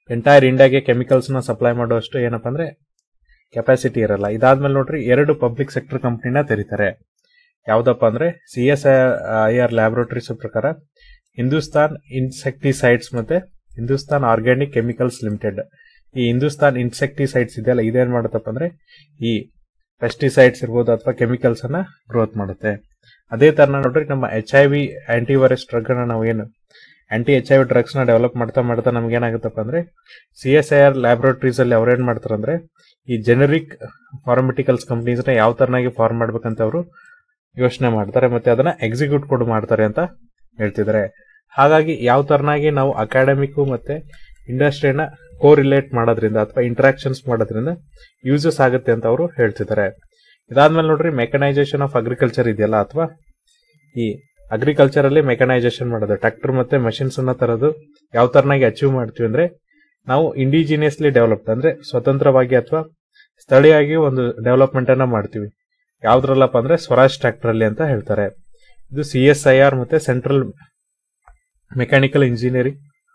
ಎಂಟೈರ್ ಇಂಡಿಯಾಗೆ ಕೆಮಿಕಲ್ಸ್ ನ ಸಪ್ಲೈ ಮಾಡುವಷ್ಟು ಏನಪ್ಪಾ ಅಂದ್ರೆ ಕೆಪಾಸಿಟಿ ಇರಲ್ಲ. ಇದಾದ್ಮೇಲೆ ನೋಡ್ರಿ 2 ಪಬ್ಲಿಕ್ ಸೆಕ್ಟರ್ ಕಂಪನಿನ ತೆರೀತಾರೆ. ಯಾವ್ದಪ್ಪ ಅಂದ್ರೆ CSIR ಲ್ಯಾಬೊರೇಟರೀಸ್ ಪ್ರಕಾರ ಹಿಂದೂಸ್ತಾನ್ ಇನ್ಸೆಕ್ಟಿಸೈಡ್ಸ್ ಮತ್ತೆ ಹಿಂದೂಸ್ತಾನ್ ಆರ್ಗ್ಯಾನಿಕ್ ಕೆಮಿಕಲ್ಸ್ ಲಿಮಿಟೆಡ್. ಈ ಹಿಂದೂಸ್ತಾನ್ ಇನ್ಸೆಕ್ಟಿಸೈಡ್ಸ್ ಇದೆಯಲ್ಲ, ಇದೇನ್ ಮಾಡುತ್ತಪ್ಪ ಅಂದ್ರೆ ಈ ಪೆಸ್ಟಿಸೈಡ್ಸ್ ಇರ್ಬೋದು ಅಥವಾ ಕೆಮಿಕಲ್ಸ್ ಅನ್ನ ಗ್ರೋತ್ ಮಾಡುತ್ತೆ. ಅದೇ ತರ ನೋಡ್ರಿ ನಮ್ಮ HIV ಆಂಟಿವೈರಸ್ ಡ್ರಗ್ ಅನ್ನ ನಾವು ಏನು HIV ಡ್ರಗ್ಸ್ ನ ಡೆವಲಪ್ ಮಾಡ್ತಾ ನಮ್ಗೆ ಏನಾಗುತ್ತಪ್ಪ ಅಂದ್ರೆ CSIR ಲ್ಯಾಬೊರೇಟರೀಸ್ ಅಲ್ಲಿ ಅವ್ರು ಏನ್ ಮಾಡ್ತಾರಂದ್ರೆ ಈ ಜೆನರಿಕ್ ಫಾರ್ಮಟಿಕಲ್ಸ್ ಕಂಪನೀಸ್ ನ ಯಾವ ತರನಾಗಿ ಫಾರ್ಮ್ ಮಾಡ್ಬೇಕಂತ ಅವರು ಯೋಚನೆ ಮಾಡ್ತಾರೆ ಮತ್ತೆ ಅದನ್ನ ಎಕ್ಸಿಕ್ಯೂಟ್ ಕೂಡ ಮಾಡ್ತಾರೆ ಅಂತ ಹೇಳ್ತಿದ್ದಾರೆ. ಹಾಗಾಗಿ ಯಾವ ತರನಾಗಿ ನಾವು ಅಕಾಡೆಮಿಕ್ ಮತ್ತೆ ಇಂಡಸ್ಟ್ರಿನ ಕೋರಿಲೇಟ್ ಮಾಡೋದ್ರಿಂದ ಅಥವಾ ಇಂಟರಾಕ್ಷನ್ಸ್ ಮಾಡೋದ್ರಿಂದ ಯೂಸಸ್ ಆಗುತ್ತೆ ಅಂತ ಅವರು ಹೇಳ್ತಿದ್ದಾರೆ. ಇದಾದ್ಮೇಲೆ ನೋಡ್ರಿ ಮೆಕನೈಸೇಷನ್ ಆಫ್ ಅಗ್ರಿಕಲ್ಚರ್ ಇದೆಯಲ್ಲ, ಅಥವಾ ಈ ಅಗ್ರಿಕಲ್ಚರ್ ಅಲ್ಲಿ ಮೆಕನೈಸೇಷನ್ ಮಾಡೋದು, ಟ್ರಾಕ್ಟರ್ ಮತ್ತೆ ಮಷಿನ್ಸ್ ಅನ್ನ ತರೋದು ಯಾವ ತರನಾಗಿ ಅಚೀವ್ ಮಾಡ್ತೀವಿ ಅಂದ್ರೆ ನಾವು ಇಂಡಿಜಿನಿಯಸ್ಲಿ ಡೆವಲಪ್ಡ್ ಅಂದ್ರೆ ಸ್ವತಂತ್ರವಾಗಿ ಅಥವಾ ಸ್ಥಳೀಯವಾಗಿ ಒಂದು ಡೆವಲಪ್ಮೆಂಟ್ ಅನ್ನ ಮಾಡ್ತೀವಿ. ಯಾವ್ದ್ರಲ್ಲಪ್ಪ ಅಂದ್ರೆ ಸ್ವರಾಜ್ ಟ್ರಾಕ್ಟರ್ ಅಲ್ಲಿ ಅಂತ ಹೇಳ್ತಾರೆ. ಇದು CSIR ಮತ್ತೆ central mechanical engineering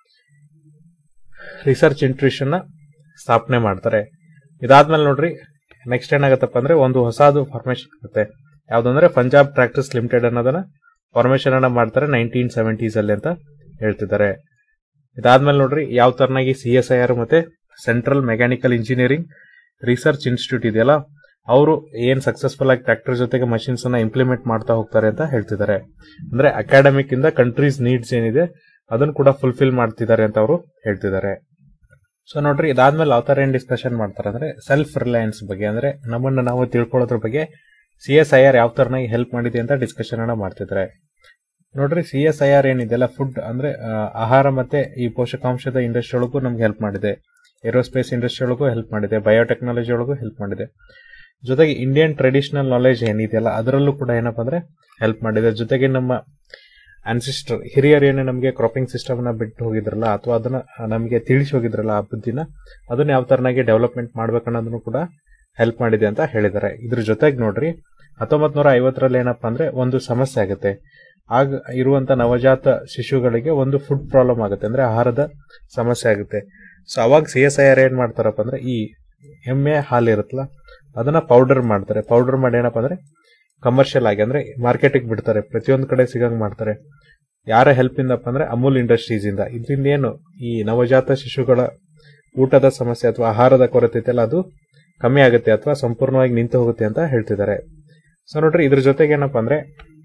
research institution ನ ಸ್ಥಾಪನೆ ಮಾಡ್ತಾರೆ. ಇದಾದ್ಮೇಲೆ ನೋಡ್ರಿ ನೆಕ್ಸ್ಟ್ ಏನಾಗತ್ತಪ್ಪ ಅಂದ್ರೆ ಒಂದು ಹೊಸದು ಫಾರ್ಮೇಶನ್ ಆಗುತ್ತೆ. ಯಾವ್ದಂದ್ರೆ ಪಂಜಾಬ್ ಟ್ರಾಕ್ಟರ್ಸ್ ಲಿಮಿಟೆಡ್ ಅನ್ನೋದನ್ನ ಫಾರ್ಮೇಶನ್ ಅನ್ನ ಮಾಡ್ತಾರೆ 1970s ಅಲ್ಲಿ ಅಂತ ಹೇಳ್ತಿದ್ದಾರೆ. ಇದಾದ್ಮೇಲೆ ನೋಡ್ರಿ ಯಾವ ತರನಾಗಿ CSIR ಮತ್ತೆ central mechanical engineering research institute ಇದೆಯಲ್ಲ, ಅವರು ಏನ್ ಸಕ್ಸಸ್ಫುಲ್ ಆಗಿ ಟ್ರಾಕ್ಟರ್ ಜೊತೆಗೆ ಮಷಿನ್ಸ್ ಅನ್ನ ಇಂಪ್ಲಿಮೆಂಟ್ ಮಾಡ್ತಾ ಹೋಗ್ತಾರೆ ಅಂತ ಹೇಳ್ತಿದ್ದಾರೆ. ಅಂದ್ರೆ ಅಕಾಡೆಮಿಕ್ ಇಂದ ಕಂಟ್ರೀಸ್ ನೀಡ್ಸ್ ಏನಿದೆ ಅದನ್ನು ಕೂಡ ಫುಲ್ಫಿಲ್ ಮಾಡ್ತಿದ್ದಾರೆ ಅಂತ ಅವರು ಹೇಳ್ತಿದ್ದಾರೆ. ಸೊ ನೋಡ್ರಿ ಇದಾದ್ಮೇಲೆ ಯಾವ ತರ ಏನ್ ಡಿಸ್ಕಷನ್ ಮಾಡ್ತಾರೆ ಅಂದ್ರೆ ಸೆಲ್ಫ್ ರಿಲಯನ್ಸ್ ಬಗ್ಗೆ, ಅಂದ್ರೆ ನಮ್ಮನ್ನ ನಾವು ತಿಳ್ಕೊಳ್ಳೋದ್ರ ಬಗ್ಗೆ CSIR ಯಾವ ತರನಾಗಿ ಹೆಲ್ಪ್ ಮಾಡಿದೆ ಅಂತ ಡಿಸ್ಕಷನ್ ಅನ್ನ ಮಾಡ್ತಿದ್ದಾರೆ. ನೋಡ್ರಿ CSIR ಏನಿದೆಲ್ಲ ಫುಡ್ ಅಂದ್ರೆ ಆಹಾರ ಮತ್ತೆ ಈ ಪೋಷಕಾಂಶದ ಇಂಡಸ್ಟ್ರಿ ಒಳಗೂ ನಮ್ಗೆ ಹೆಲ್ಪ್ ಮಾಡಿದೆ, ಏರೋಸ್ಪೇಸ್ ಇಂಡಸ್ಟ್ರಿ ಒಳಗೂ ಹೆಲ್ಪ್ ಮಾಡಿದೆ, ಬಯೋಟೆಕ್ನಾಲಜಿ ಒಳಗೂ ಹೆಲ್ಪ್ ಮಾಡಿದೆ. ಜೊತೆಗೆ ಇಂಡಿಯನ್ ಟ್ರೆಡಿಷನಲ್ ನಾಲೆಜ್ ಏನಿದೆಯಲ್ಲ ಅದರಲ್ಲೂ ಕೂಡ ಏನಪ್ಪಾ ಅಂದ್ರೆ ಹೆಲ್ಪ್ ಮಾಡಿದೆ. ಜೊತೆಗೆ ನಮ್ಮ ಅನ್ಸಿಸ್ಟರ್ ಹಿರಿಯರು ಏನೇ ನಮಗೆ ಕ್ರಾಪಿಂಗ್ ಸಿಸ್ಟಮ್ ನ ಬಿಟ್ಟು ಹೋಗಿದ್ರಲ್ಲ ಅಥವಾ ಅದನ್ನ ನಮಗೆ ತಿಳಿಸಿ ಹೋಗಿದ್ರಲ್ಲ ಆ ಬುದ್ಧಿನ, ಅದನ್ನ ಯಾವ ತರನಾಗಿ ಡೆವಲಪ್ಮೆಂಟ್ ಮಾಡ್ಬೇಕನ್ನೋದನ್ನು ಕೂಡ ಹೆಲ್ಪ್ ಮಾಡಿದೆ ಅಂತ ಹೇಳಿದ್ದಾರೆ. ಇದ್ರ ಜೊತೆಗೆ ನೋಡ್ರಿ 1950ರಲ್ಲಿ ಏನಪ್ಪಾ ಅಂದ್ರೆ ಒಂದು ಸಮಸ್ಯೆ ಆಗುತ್ತೆ. ಆಗ ಇರುವಂತ ನವಜಾತ ಶಿಶುಗಳಿಗೆ ಒಂದು ಫುಡ್ ಪ್ರಾಬ್ಲಮ್ ಆಗುತ್ತೆ, ಅಂದ್ರೆ ಆಹಾರದ ಸಮಸ್ಯೆ ಆಗುತ್ತೆ. ಸೊ ಅವಾಗ CSIR ಏನ್ ಮಾಡ್ತಾರಪ್ಪ ಅಂದ್ರೆ ಈ ಎಮ್ಮೆ ಹಾಲು ಇರುತ್ತಲ್ಲ ಅದನ್ನ ಪೌಡರ್ ಮಾಡ್ತಾರೆ. ಪೌಡರ್ ಮಾಡಿ ಏನಪ್ಪಾ ಅಂದ್ರೆ ಕಮರ್ಷಿಯಲ್ ಆಗಿ ಅಂದ್ರೆ ಮಾರ್ಕೆಟಿಗೆ ಬಿಡ್ತಾರೆ, ಪ್ರತಿಯೊಂದು ಕಡೆ ಸಿಗಂಗ್ ಮಾಡ್ತಾರೆ. ಯಾರ ಹೆಲ್ಪ್ ಇಂದಪ್ಪ ಅಂದ್ರೆ ಅಮೂಲ್ ಇಂಡಸ್ಟ್ರೀಸ್ ಇಂದ. ಇದರಿಂದ ಏನು ಈ ನವಜಾತ ಶಿಶುಗಳ ಊಟದ ಸಮಸ್ಯೆ ಅಥವಾ ಆಹಾರದ ಕೊರತೆ ಇದೆಯಲ್ಲ ಅದು ಕಮ್ಮಿ ಆಗುತ್ತೆ ಅಥವಾ ಸಂಪೂರ್ಣವಾಗಿ ನಿಂತು ಹೋಗುತ್ತೆ ಅಂತ ಹೇಳ್ತಿದ್ದಾರೆ. ಸೊ ನೋಡ್ರಿ ಇದ್ರ ಜೊತೆಗೆ ಏನಪ್ಪಾ ಅಂದ್ರೆ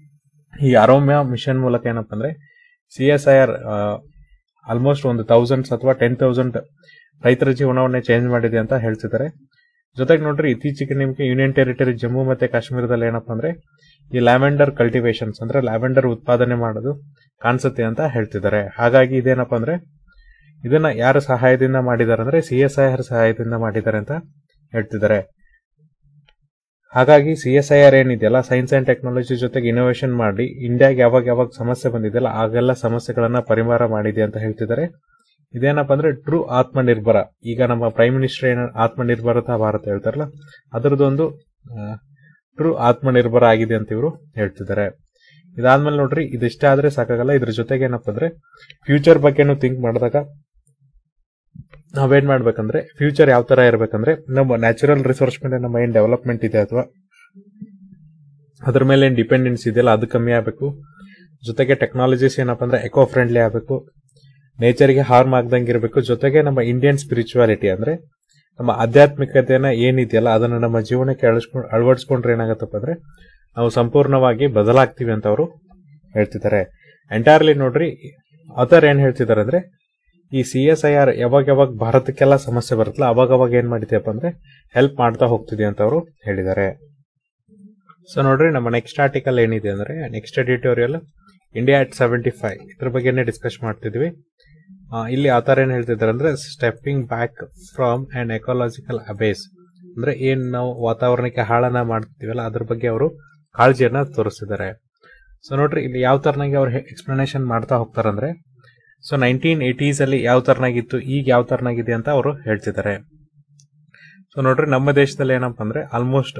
ಈ ಆರೋಗ್ಯ ಮಿಷನ್ ಮೂಲಕ ಏನಪ್ಪಾ ಅಂದ್ರೆ CSIR ಆಲ್ಮೋಸ್ಟ್ ಒಂದು 1000 ಅಥವಾ 10,000 ರೈತರ ಜೀವನವನ್ನೇ ಚೇಂಜ್ ಮಾಡಿದೆ ಅಂತ ಹೇಳ್ತಿದ್ದಾರೆ. ಜೊತೆಗೆ ನೋಡ್ರಿ ಇತ್ತೀಚೆಗೆ ನಿಮ್ಗೆ ಯೂನಿಯನ್ ಟೆರಿಟರಿ ಜಮ್ಮು ಮತ್ತೆ ಕಾಶ್ಮೀರದಲ್ಲಿ ಏನಪ್ಪಾ ಅಂದ್ರೆ ಈ ಲ್ಯಾವೆಂಡರ್ ಕಲ್ಟಿವೇಶನ್ಸ್ ಅಂದ್ರೆ ಲ್ಯಾವೆಂಡರ್ ಉತ್ಪಾದನೆ ಮಾಡೋದು ಕಾಣಿಸುತ್ತೆ ಅಂತ ಹೇಳ್ತಿದ್ದಾರೆ. ಹಾಗಾಗಿ ಇದೇನಪ್ಪಾ ಅಂದ್ರೆ ಇದನ್ನ ಯಾರ ಸಹಾಯದಿಂದ ಮಾಡಿದ್ದಾರೆ ಅಂದ್ರೆ CSIR ಸಹಾಯದಿಂದ ಮಾಡಿದ್ದಾರೆ ಅಂತ ಹೇಳ್ತಿದ್ದಾರೆ. ಹಾಗಾಗಿ CSIR ಏನಿದೆಯಲ್ಲ ಸೈನ್ಸ್ ಅಂಡ್ ಟೆಕ್ನಾಲಜಿ ಜೊತೆಗೆ ಇನೋವೇಷನ್ ಮಾಡಿ ಇಂಡಿಯಾಗೆ ಯಾವಾಗ ಸಮಸ್ಯೆ ಬಂದಿದೆಯಲ್ಲ ಆಗೆಲ್ಲ ಸಮಸ್ಯೆಗಳನ್ನ ಪರಿಹಾರ ಮಾಡಿದೆ ಅಂತ ಹೇಳ್ತಿದ್ದಾರೆ. ಇದೇನಪ್ಪ ಅಂದ್ರೆ ಟ್ರೂ ಆತ್ಮನಿರ್ಭರ. ಈಗ ನಮ್ಮ ಪ್ರೈಮ್ ಮಿನಿಸ್ಟರ್ ಏನ ಆತ್ಮನಿರ್ಭರತಾ ಭಾರತ ಹೇಳ್ತಾರಲ್ಲ ಅದರದೊಂದು ಟ್ರೂ ಆತ್ಮನಿರ್ಭರ ಆಗಿದೆ ಅಂತ ಇವರು ಹೇಳ್ತಿದ್ದಾರೆ. ಇದಾದ್ಮೇಲೆ ನೋಡ್ರಿ ಇದಿಷ್ಟೇ ಆದ್ರೆ ಸಾಕಾಗಲ್ಲ. ಇದ್ರ ಜೊತೆಗೆ ಏನಪ್ಪ ಅಂದ್ರೆ ಫ್ಯೂಚರ್ ಬಗ್ಗೆನೂ ಥಿಂಕ್ ಮಾಡಿದಾಗ ನಾವೇನ್ ಮಾಡ್ಬೇಕಂದ್ರೆ ಫ್ಯೂಚರ್ ಯಾವ ತರ ಇರ್ಬೇಕಂದ್ರೆ ನಮ್ಮ ನ್ಯಾಚುರಲ್ ರಿಸೋರ್ಸ್ ಮೇಲೆ ನಮ್ಮ ಏನ್ ಡೆವಲಪ್ಮೆಂಟ್ ಇದೆ ಅಥವಾ ಅದ್ರ ಮೇಲೆ ಏನ್ ಡಿಪೆಂಡೆನ್ಸ್ ಇದೆಯಲ್ಲ ಅದು ಕಮ್ಮಿ ಆಗಬೇಕು. ಜೊತೆಗೆ ಟೆಕ್ನಾಲಜೀಸ್ ಏನಪ್ಪ ಅಂದ್ರೆ ಎಕೋ ಫ್ರೆಂಡ್ಲಿ ಆಗಬೇಕು, ನೇಚರ್ಗೆ ಹಾರ್ಮ್ ಆಗ್ದಂಗೆ ಇರಬೇಕು. ಜೊತೆಗೆ ನಮ್ಮ ಇಂಡಿಯನ್ ಸ್ಪಿರಿಚುವಾಲಿಟಿ ಅಂದ್ರೆ ನಮ್ಮ ಆಧ್ಯಾತ್ಮಿಕತೆನ ಏನಿದೆಯಲ್ಲ ಅದನ್ನ ನಮ್ಮ ಜೀವನಕ್ಕೆ ಅಳವಡಿಸ್ಕೊಂಡ್ರೆ ಏನಾಗತ್ತಪ್ಪ ಅಂದ್ರೆ ನಾವು ಸಂಪೂರ್ಣವಾಗಿ ಬದಲಾಗ್ತೀವಿ ಅಂತ ಅವರು ಹೇಳ್ತಿದ್ದಾರೆ. ಎಂಟೈರ್ಲಿ ನೋಡ್ರಿ ಆಥರ್ ಏನ್ ಹೇಳ್ತಿದ್ದಾರೆ ಅಂದ್ರೆ ಈ CSIR ಯಾವಾಗ ಭಾರತಕ್ಕೆಲ್ಲ ಸಮಸ್ಯೆ ಬರುತ್ತಲ್ಲ ಅವಾಗ ಏನ್ ಮಾಡಿದೆಯಪ್ಪ ಅಂದ್ರೆ ಹೆಲ್ಪ್ ಮಾಡ್ತಾ ಹೋಗ್ತಿದೆ ಅಂತ ಅವರು ಹೇಳಿದ್ದಾರೆ. ಸೊ ನೋಡ್ರಿ ನಮ್ಮ ನೆಕ್ಸ್ಟ್ ಆರ್ಟಿಕಲ್ ಏನಿದೆ ಅಂದ್ರೆ ನೆಕ್ಸ್ಟ್ ಎಡಿಟೋರಿಯಲ್ ಇಂಡಿಯಾ at 75 ಇದ್ರ ಬಗ್ಗೆನೇ ಡಿಸ್ಕಸ್ ಮಾಡ್ತಿದ್ವಿ. ಇಲ್ಲಿ ಆತರ ಏನ್ ಹೇಳ್ತಿದ್ದಾರೆ ಅಂದ್ರೆ stepping back from an ecological abyss ಅಂದ್ರೆ ಏನ್ ನಾವು ವಾತಾವರಣಕ್ಕೆ ಹಾಳನ್ನ ಮಾಡ್ತಿದೀವಲ್ಲ ಅದ್ರ ಬಗ್ಗೆ ಅವರು ಕಾಳಜಿಯನ್ನ ತೋರಿಸಿದ್ದಾರೆ. ಸೊ ನೋಡ್ರಿ ಇಲ್ಲಿ ಯಾವ ತರನಾಗಿ ಅವ್ರು ಎಕ್ಸ್ಪ್ಲನೇಷನ್ ಮಾಡ್ತಾ ಹೋಗ್ತಾರಂದ್ರೆ ಸೊ 1980s ಅಲ್ಲಿ ಯಾವ ತರನಾಗಿತ್ತು ಈಗ ಯಾವ ತರನಾಗಿದೆ ಅಂತ ಅವರು ಹೇಳ್ತಿದ್ದಾರೆ. ಸೊ ನೋಡ್ರಿ ನಮ್ಮ ದೇಶದಲ್ಲಿ ಏನಪ್ಪಾ ಅಂದ್ರೆ ಆಲ್ಮೋಸ್ಟ್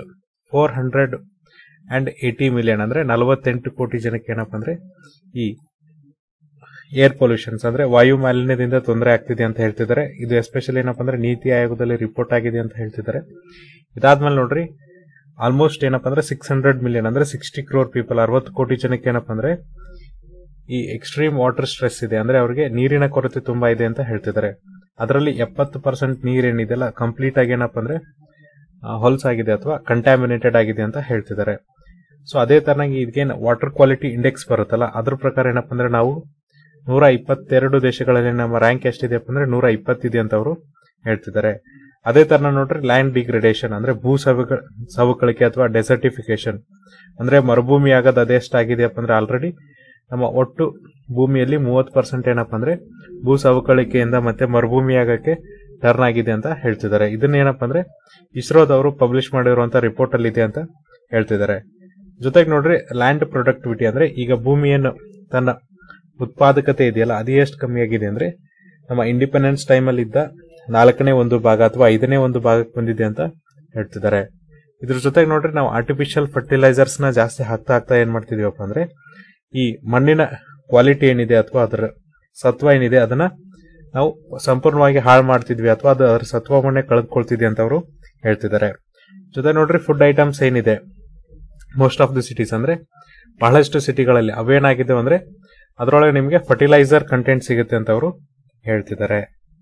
480 ಮಿಲಿಯನ್ ಅಂದ್ರೆ 48 ಕೋಟಿ ಜನಕ್ಕೆ ಏನಪ್ಪಾ ಅಂದ್ರೆ ಈ ಏರ್ ಪೊಲ್ಯೂಷನ್ಸ್ ಅಂದ್ರೆ ವಾಯು ಮಾಲಿನ್ಯದಿಂದ ತೊಂದರೆ ಆಗ್ತಿದೆ ಅಂತ ಹೇಳ್ತಿದ್ದಾರೆ. ಇದು ಎಸ್ಪೆಷಲಿ ಏನಪ್ಪಾ ಅಂದ್ರೆ ನೀತಿ ಆಯೋಗದಲ್ಲಿ ರಿಪೋರ್ಟ್ ಆಗಿದೆ ಅಂತ ಹೇಳ್ತಿದ್ದಾರೆ. ಇದಾದ್ಮೇಲೆ ನೋಡ್ರಿ ಆಲ್ಮೋಸ್ಟ್ ಏನಪ್ಪಾ ಅಂದ್ರೆ 600 ಮಿಲಿಯನ್ ಅಂದ್ರೆ 60 crore ಪೀಪಲ್ 60 ಕೋಟಿ ಜನಕ್ಕೆ ಏನಪ್ಪಾ ಅಂದ್ರೆ ಈ ಎಕ್ಸ್ಟ್ರೀಮ್ ವಾಟರ್ ಸ್ಟ್ರೆಸ್ ಇದೆ, ಅಂದ್ರೆ ಅವರಿಗೆ ನೀರಿನ ಕೊರತೆ ತುಂಬಾ ಇದೆ ಅಂತ ಹೇಳ್ತಿದ್ದಾರೆ. ಅದರಲ್ಲಿ 70% ನೀರೇನಿದೆಯಲ್ಲ ಕಂಪ್ಲೀಟ್ ಆಗಿ ಏನಪ್ಪಾ ಅಂದ್ರೆ ಹೊಲಸಾಗಿದೆ ಅಥವಾ ಕಂಟ್ಯಾಮಿನೇಟೆಡ್ ಆಗಿದೆ ಅಂತ ಹೇಳ್ತಿದ್ದಾರೆ. ಸೊ ಅದೇ ತರನಾಗಿ ಇದಕ್ಕೇನು ವಾಟರ್ ಕ್ವಾಲಿಟಿ ಇಂಡೆಕ್ಸ್ ಬರುತ್ತಲ್ಲ ಅದ್ರ ಪ್ರಕಾರ ಏನಪ್ಪಾ ಅಂದ್ರೆ ನಾವು 122 ದೇಶಗಳಲ್ಲಿ ನಮ್ಮ ರ್ಯಾಂಕ್ ಎಷ್ಟಿದೆ ಅಂದ್ರೆ 120 ಇದೆ ಅಂತ ಅವರು ಹೇಳ್ತಿದ್ದಾರೆ. ಅದೇ ತರ ನೋಡ್ರಿ ಲ್ಯಾಂಡ್ ಡಿಗ್ರೇಡೇಷನ್ ಅಂದ್ರೆ ಭೂ ಸವಕಳಿಕೆ ಅಥವಾ ಡೆಸರ್ಟಿಫಿಕೇಶನ್ ಅಂದ್ರೆ ಮರುಭೂಮಿ ಆಗೋದು ಅದೆಷ್ಟಾಗಿದೆ ಅಂದ್ರೆ ಆಲ್ರೆಡಿ ನಮ್ಮ ಒಟ್ಟು ಭೂಮಿಯಲ್ಲಿ 30% ಏನಪ್ಪಾ ಅಂದ್ರೆ ಭೂ ಸವಕಳಿಕೆಯಿಂದ ಮತ್ತೆ ಮರುಭೂಮಿ ಆಗಕ್ಕೆ ಟರ್ನ್ ಆಗಿದೆ ಅಂತ ಹೇಳ್ತಿದ್ದಾರೆ. ಇದನ್ನ ಏನಪ್ಪಾ ಅಂದ್ರೆ ಇಸ್ರೋದವರು ಪಬ್ಲಿಷ್ ಮಾಡಿರುವಂತ ರಿಪೋರ್ಟ್ ಅಲ್ಲಿ ಇದೆ ಅಂತ ಹೇಳ್ತಿದ್ದಾರೆ. ಜೊತೆಗೆ ನೋಡ್ರಿ ಲ್ಯಾಂಡ್ ಪ್ರೊಡಕ್ಟಿವಿಟಿ ಅಂದ್ರೆ ಈಗ ಭೂಮಿಯನ್ನು ತನ್ನ ಉತ್ಪಾದಕತೆ ಇದೆಯಲ್ಲ ಅದು ಎಷ್ಟು ಕಮ್ಮಿ ಆಗಿದೆ ಅಂದ್ರೆ ನಮ್ಮ ಇಂಡಿಪೆಂಡೆನ್ಸ್ ಟೈಮ್ ಅಲ್ಲಿ ಇದ್ದ 4ನೇ 1 ಭಾಗ ಅಥವಾ 5ನೇ 1 ಭಾಗಕ್ಕೆ ಬಂದಿದೆ ಅಂತ ಹೇಳ್ತಿದ್ದಾರೆ. ಇದ್ರ ಜೊತೆಗೆ ನೋಡ್ರಿ ನಾವು ಆರ್ಟಿಫಿಷಿಯಲ್ ಫರ್ಟಿಲೈಸರ್ಸ್ ನ ಜಾಸ್ತಿ ಹಾಕ್ತಾ ಏನ್ ಮಾಡ್ತಿದೀವಪ್ಪ ಅಂದ್ರೆ ಈ ಮಣ್ಣಿನ ಕ್ವಾಲಿಟಿ ಏನಿದೆ ಅಥವಾ ಅದರ ಸತ್ವ ಏನಿದೆ ಅದನ್ನ ನಾವು ಸಂಪೂರ್ಣವಾಗಿ ಹಾಳು ಮಾಡ್ತಿದ್ವಿ ಅಥವಾ ಅದರ ಸತ್ವವನ್ನೇ ಕಳೆದುಕೊಳ್ತಿದ್ವಿ ಅಂತ ಅವರು ಹೇಳ್ತಿದ್ದಾರೆ. ಜೊತೆ ನೋಡ್ರಿ ಫುಡ್ ಐಟಮ್ಸ್ ಏನಿದೆ ಮೋಸ್ಟ್ ಆಫ್ ದಿ ಸಿಟೀಸ್ ಅಂದ್ರೆ ಬಹಳಷ್ಟು ಸಿಟಿಗಳಲ್ಲಿ ಅವೇನಾಗಿದೆ ಅಂದ್ರೆ ಅದರೊಳಗೆ ನಿಮಗೆ ಫರ್ಟಿಲೈಸರ್ ಕಂಟೆಂಟ್ ಸಿಗುತ್ತೆ ಅಂತ ಅವರು ಹೇಳ್ತಿದ್ದಾರೆ.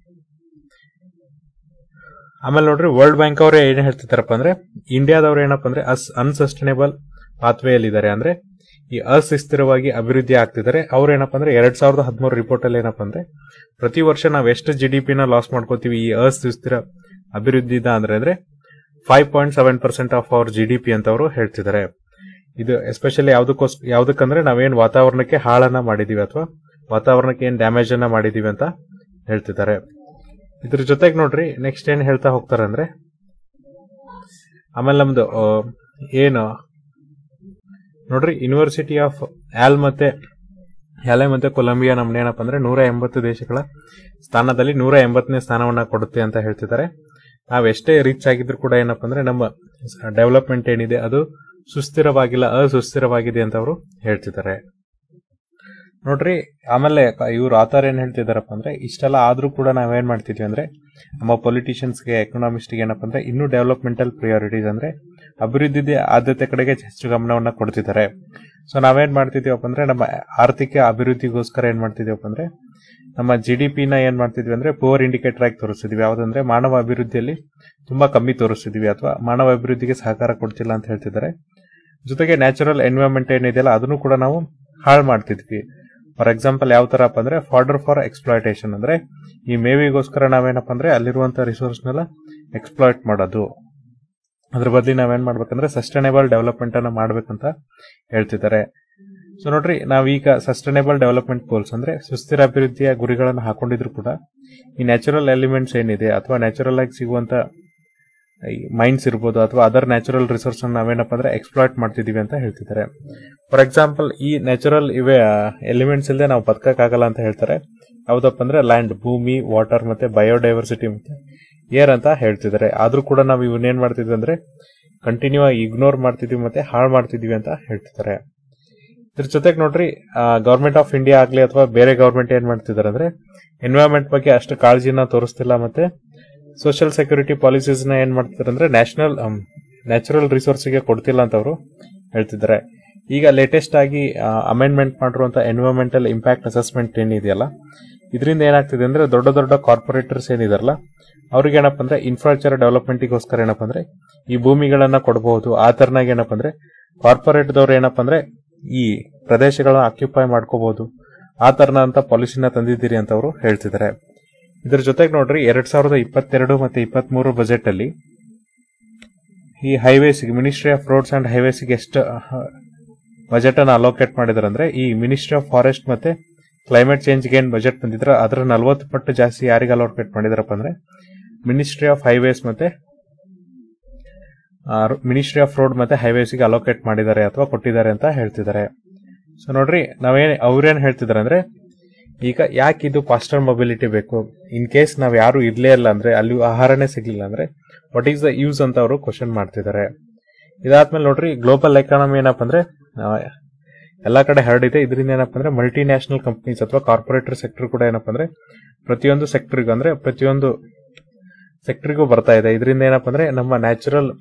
ಆಮೇಲೆ ನೋಡ್ರಿ ವರ್ಲ್ಡ್ ಬ್ಯಾಂಕ್ ಅವರು ಏನ್ ಹೇಳ್ತಿದಾರಪ್ಪ ಅಂದ್ರೆ ಇಂಡಿಯಾದವ್ರು ಏನಪ್ಪ ಅಂದ್ರೆ ಅನ್ಸಸ್ಟೈನೇಬಲ್ ಪಾತ್ವೇ ಅಲ್ಲಿ ಇದಾರೆ, ಅಂದ್ರೆ ಈ ಅಸುಸ್ಥಿರವಾಗಿ ಅಭಿವೃದ್ಧಿ ಆಗ್ತಿದ್ದಾರೆ. ಅವ್ರು ಏನಪ್ಪಾ ಅಂದ್ರೆ 2013 ರಿಪೋರ್ಟ್ ಅಲ್ಲಿ ಏನಪ್ಪಾ ಅಂದ್ರೆ ಪ್ರತಿ ವರ್ಷ ನಾವ್ ಎಷ್ಟು GDP ನ ಲಾಸ್ ಮಾಡ್ಕೋತೀವಿ ಈ ಅಸುಸ್ಥಿರ ಅಭಿವೃದ್ಧಿದ ಅಂದ್ರೆ 5.7% ಆಫ್ ಅವರ್ GDP ಅಂತ ಅವರು ಹೇಳ್ತಿದ್ದಾರೆ. ಇದು ಎಸ್ಪೆಷಲಿ ಯಾವ್ದಕ್ಕಂದ್ರೆ ನಾವೇನ್ ವಾತಾವರಣಕ್ಕೆ ಹಾಳನ್ನ ಮಾಡಿದೀವಿ ಅಥವಾ ವಾತಾವರಣಕ್ಕೆ ಏನ್ ಡ್ಯಾಮೇಜ್ ಅನ್ನ ಮಾಡಿದೀವಿ ಅಂತ ಹೇಳ್ತಿದ್ದಾರೆ. ಇದ್ರ ಜೊತೆಗೆ ನೋಡ್ರಿ ನೆಕ್ಸ್ಟ್ ಏನ್ ಹೇಳ್ತಾ ಹೋಗ್ತಾರೆ ಅಂದ್ರೆ ಆಮೇಲೆ ನಮ್ದು ಏನು ನೋಡ್ರಿ ಯೂನಿವರ್ಸಿಟಿ ಆಫ್ ಮತ್ತೆ ಕೊಲಂಬಿಯಾ ನಮ್ನೇನಪ್ಪ ಅಂದ್ರೆ 180 ದೇಶಗಳ ಸ್ಥಾನದಲ್ಲಿ 180ನೇ ಸ್ಥಾನವನ್ನ ಕೊಡುತ್ತೆ ಅಂತ ಹೇಳ್ತಿದ್ದಾರೆ. ನಾವ್ ಎಷ್ಟೇ ರಿಚ್ ಆಗಿದ್ರು ಕೂಡ ಏನಪ್ಪಾ ಅಂದ್ರೆ ನಮ್ಮ ಡೆವಲಪ್ಮೆಂಟ್ ಏನಿದೆ ಅದು ಸುಸ್ಥಿರವಾಗಿಲ್ಲ, ಅಸುಸ್ಥಿರವಾಗಿದೆ ಅಂತ ಅವರು ಹೇಳ್ತಿದ್ದಾರೆ. ನೋಡ್ರಿ ಆಮೇಲೆ ಇವ್ರು ಆತರ ಏನ್ ಹೇಳ್ತಿದಾರಪ್ಪ ಅಂದ್ರೆ ಇಷ್ಟೆಲ್ಲ ಆದ್ರೂ ಕೂಡ ನಾವೇನ್ ಮಾಡ್ತಿದ್ವಿ ಅಂದ್ರೆ ನಮ್ಮ ಪೊಲಿಟಿಷಿಯನ್ಸ್ಗೆ ಎಕನಾಮಿಸ್ಟ್ಗೆ ಏನಪ್ಪಾ ಅಂದ್ರೆ ಇನ್ನೂ ಡೆವಲಪ್ಮೆಂಟಲ್ ಪ್ರಿಯಾರಿಟೀಸ್ ಅಂದ್ರೆ ಅಭಿವೃದ್ಧಿ ಆದ್ಯತೆ ಕಡೆಗೆ ಹೆಚ್ಚು ಗಮನವನ್ನ ಕೊಡ್ತಿದ್ದಾರೆ. ಸೊ ನಾವೇನ್ ಮಾಡ್ತಿದೀವಪ್ಪ ಅಂದ್ರೆ ನಮ್ಮ ಆರ್ಥಿಕ ಅಭಿವೃದ್ಧಿಗೋಸ್ಕರ ಏನ್ ಮಾಡ್ತಿದೀವಪ್ಪ ಅಂದ್ರೆ ನಮ್ಮ GDP ನ ಏನ್ ಮಾಡ್ತಿದ್ವಿ ಅಂದ್ರೆ ಪುವರ್ ಇಂಡಿಕೇಟರ್ ಆಗಿ ತೋರಿಸ್ತಿದ್ವಿ. ಯಾವ್ದಂದ್ರೆ ಮಾನವ ಅಭಿವೃದ್ಧಿಯಲ್ಲಿ ತುಂಬಾ ಕಮ್ಮಿ ತೋರಿಸ್ತಿದ್ವಿ ಅಥವಾ ಮಾನವ ಅಭಿವೃದ್ಧಿಗೆ ಸಹಕಾರ ಕೊಡ್ತಿಲ್ಲ ಅಂತ ಹೇಳ್ತಿದ್ದಾರೆ. ಜೊತೆಗೆ ನ್ಯಾಚುರಲ್ ಎನ್ವಿರಾನ್ಮೆಂಟ್ ಏನಿದೆಯಲ್ಲ ಅದನ್ನು ಕೂಡ ನಾವು ಹಾಳು ಮಾಡ್ತಿದ್ವಿ. ಫಾರ್ ಎಕ್ಸಾಂಪಲ್ ಯಾವ ತರ ಅಂದ್ರೆ ಫಾರ್ಡರ್ ಫಾರ್ ಎಕ್ಸ್ಪ್ಲಾಯ್ಟೇಷನ್ ಅಂದ್ರೆ ಈ ಮೇವಿಗೋಸ್ಕರ ನಾವೇನಪ್ಪ ಅಂದ್ರೆ ಅಲ್ಲಿರುವಂತ ರಿಸೋರ್ಸ್ನೆಲ್ಲ ಎಕ್ಸ್ಪ್ಲಾಯ್ಟ್ ಮಾಡೋದು. ಅದ್ರ ಬದಲಿ ನಾವೇನ್ ಮಾಡ್ಬೇಕಂದ್ರೆ ಸಸ್ಟೈನೇಬಲ್ ಡೆವಲಪ್ಮೆಂಟ್ ಅನ್ನ ಮಾಡ್ಬೇಕಂತ ಹೇಳ್ತಿದ್ದಾರೆ. ಸೊ ನೋಡ್ರಿ ನಾವೀಗ ಸಸ್ಟೈನೇಬಲ್ ಡೆವಲಪ್ಮೆಂಟ್ ಗೋಲ್ಸ್ ಅಂದ್ರೆ ಸುಸ್ಥಿರ ಅಭಿವೃದ್ಧಿಯ ಗುರಿಗಳನ್ನು ಹಾಕೊಂಡಿದ್ರು ಕೂಡ ಈ ನ್ಯಾಚುರಲ್ ಎಲಿಮೆಂಟ್ಸ್ ಏನಿದೆ ಅಥವಾ ನ್ಯಾಚುರಲ್ ಆಗಿ ಸಿಗುವಂತ ಮೈನ್ಸ್ ಇರ್ಬೋದು ಅಥವಾ ಅದರ್ ನ್ಯಾಚುರಲ್ ರಿಸೋರ್ಸ್ ನಾವೇನಪ್ಪ ಅಂದ್ರೆ ಎಕ್ಸ್ಪ್ಲಾಯ್ಟ್ ಮಾಡ್ತಿದೀವಿ ಅಂತ ಹೇಳ್ತಿದ್ದಾರೆ. ಫಾರ್ ಎಕ್ಸಾಂಪಲ್ ಈ ನ್ಯಾಚುರಲ್ ಇವೆ ಎಲಿಮೆಂಟ್ಸ್ ಇಲ್ಲದೆ ನಾವು ಬದುಕಕ್ಕಾಗಲ್ಲ ಅಂತ ಹೇಳ್ತಾರೆ. ಯಾವ್ದಪ್ಪ ಅಂದ್ರೆ ಲ್ಯಾಂಡ್, ಭೂಮಿ, ವಾಟರ್ ಮತ್ತೆ ಬಯೋಡೈವರ್ಸಿಟಿ ಮತ್ತೆ ಏರ್ ಅಂತ ಹೇಳ್ತಿದ್ದಾರೆ. ಆದ್ರೂ ಕೂಡ ನಾವು ಇವನ್ನೇನ್ ಮಾಡ್ತಿದ್ವಿ ಅಂದ್ರೆ ಕಂಟಿನ್ಯೂ ಆಗಿ ಇಗ್ನೋರ್ ಮಾಡ್ತಿದ್ವಿ ಮತ್ತೆ ಹಾಳು ಮಾಡ್ತಿದ್ವಿ ಅಂತ ಹೇಳ್ತಿದ್ದಾರೆ. ಇದ್ರ ಜೊತೆಗೆ ನೋಡ್ರಿ ಗವರ್ಮೆಂಟ್ ಆಫ್ ಇಂಡಿಯಾ ಆಗ್ಲಿ ಅಥವಾ ಬೇರೆ ಗವರ್ಮೆಂಟ್ ಏನ್ ಮಾಡ್ತಿದ್ದಾರೆ ಅಂದ್ರೆ ಎನ್ವೈರನ್ಮೆಂಟ್ ಬಗ್ಗೆ ಅಷ್ಟು ಕಾಳಜಿನ ತೋರಿಸ್ತಿಲ್ಲ ಮತ್ತೆ ಸೋಷಿಯಲ್ ಸೆಕ್ಯೂರಿಟಿ ಪಾಲಿಸೀಸ್ ನ ಏನ್ ಮಾಡ್ತಿದ್ದಾರೆ ಅಂದ್ರೆ ನ್ಯಾಚುರಲ್ ರಿಸೋರ್ಸ್ ಗೆ ಕೊಡ್ತಿಲ್ಲ ಅಂತ ಅವರು ಹೇಳ್ತಿದ್ದಾರೆ. ಈಗ ಲೇಟೆಸ್ಟ್ ಆಗಿ ಅಮೆಂಡ್ಮೆಂಟ್ ಮಾಡಿರುವಂತ ಎನ್ವೈರನ್ಮೆಂಟಲ್ ಇಂಪ್ಯಾಕ್ಟ್ ಅಸೆಸ್ಮೆಂಟ್ ಏನಿದೆಯಲ್ಲ ಇದರಿಂದ ಏನಾಗ್ತಿದೆ ಅಂದ್ರೆ ದೊಡ್ಡ ದೊಡ್ಡ ಕಾರ್ಪೊರೇಟರ್ಸ್ ಏನಿದಾರಲ್ಲ ಅವ್ರಿಗೆ ಏನಪ್ಪ ಅಂದ್ರೆ ಇನ್ಫ್ರಾಸ್ಟ್ರಕ್ಚರ್ ಡೆವಲಪ್ಮೆಂಟ್ಗೋಸ್ಕರ ಏನಪ್ಪ ಅಂದ್ರೆ ಈ ಭೂಮಿಗಳನ್ನ ಕೊಡಬಹುದು. ಆ ತರನಾಗಿ ಏನಪ್ಪ ಅಂದ್ರೆ ಕಾರ್ಪೊರೇಟ್ ದವ್ರು ಏನಪ್ಪ ಅಂದ್ರೆ ಈ ಪ್ರದೇಶಗಳನ್ನ ಆಕ್ಯುಪೈ ಮಾಡ್ಕೋಬಹುದು. ಆ ತರನ ಅಂತ ಪಾಲಿಸಿನ ತಂದಿದ್ದೀರಿ ಅಂತ ಅವರು ಹೇಳ್ತಿದ್ದಾರೆ. ಇದ್ರ ಜೊತೆಗೆ ನೋಡ್ರಿ 2022 ಮತ್ತೆ 23 ಬಜೆಟ್ ಅಲ್ಲಿ ಈ ಹೈವೇಸ್ಗೆ ಮಿನಿಸ್ಟ್ರಿ ಆಫ್ ರೋಡ್ಸ್ ಅಂಡ್ ಹೈವೇಸ್ಗೆ ಎಷ್ಟು ಬಜೆಟ್ ಅನ್ನು ಅಲೋಕೇಟ್ ಮಾಡಿದಾರೆ ಅಂದ್ರೆ ಈ ಮಿನಿಸ್ಟ್ರಿ ಆಫ್ ಫಾರೆಸ್ಟ್ ಮತ್ತೆ ಕ್ಲೈಮೇಟ್ ಚೇಂಜ್ಗೆ ಏನ್ ಬಜೆಟ್ ಬಂದಿದ್ರೆ ಅದರ 40 ಪಟ್ಟು ಜಾಸ್ತಿ ಯಾರಿಗೆ ಅಲೋಕೇಟ್ ಮಾಡಿದಾರಪ್ಪ ಅಂದ್ರೆ ಮಿನಿಸ್ಟ್ರಿ ಆಫ್ ಹೈವೇಸ್ ಮತ್ತೆ ಮಿನಿಸ್ಟ್ರಿ ಆಫ್ ರೋಡ್ ಮತ್ತೆ ಹೈವೇಸ್ಗೆ ಅಲೋಕೇಟ್ ಮಾಡಿದ್ದಾರೆ ಅಥವಾ ಕೊಟ್ಟಿದ್ದಾರೆ ಅಂತ ಹೇಳ್ತಿದ್ದಾರೆ. ಸೊ ನೋಡ್ರಿ ಅವ್ರೇನ್ ಹೇಳ್ತಿದಾರೆ ಅಂದ್ರೆ ಈಗ ಯಾಕೆ ಇದು ಫಾಸ್ಟರ್ ಮೊಬಿಲಿಟಿ ಬೇಕು, ಇನ್ ಕೇಸ್ ನಾವ್ ಯಾರು ಇರ್ಲೇ ಇಲ್ಲ ಅಂದ್ರೆ ಅಲ್ಲಿ ಆಹಾರನೇ ಸಿಗ್ಲಿಲ್ಲ ಅಂದ್ರೆ ವಾಟ್ ಈಸ್ ದ ಯೂಸ್ ಅಂತ ಅವರು ಕ್ವಶನ್ ಮಾಡ್ತಿದ್ದಾರೆ. ಇದಾದ್ಮೇಲೆ ನೋಡ್ರಿ ಗ್ಲೋಬಲ್ ಎಕಾನಮಿ ಏನಪ್ಪ ಅಂದ್ರೆ ಎಲ್ಲಾ ಕಡೆ ಹರಡಿದೆ. ಇದರಿಂದ ಏನಪ್ಪಾ ಅಂದ್ರೆ ಮಲ್ಟಿ ನ್ಯಾಷನಲ್ ಕಂಪನೀಸ್ ಅಥವಾ ಕಾರ್ಪೊರೇಟರ್ ಸೆಕ್ಟರ್ ಕೂಡ ಏನಪ್ಪಾ ಅಂದ್ರೆ ಪ್ರತಿಯೊಂದು ಸೆಕ್ಟರ್ಗೂ ಅಂದ್ರೆ ಪ್ರತಿಯೊಂದು ಸೆಕ್ಟರ್ಗೂ ಬರ್ತಾ ಇದೆ. ಇದರಿಂದ ಏನಪ್ಪಾ ಅಂದ್ರೆ ನಮ್ಮ ನ್ಯಾಚುರಲ್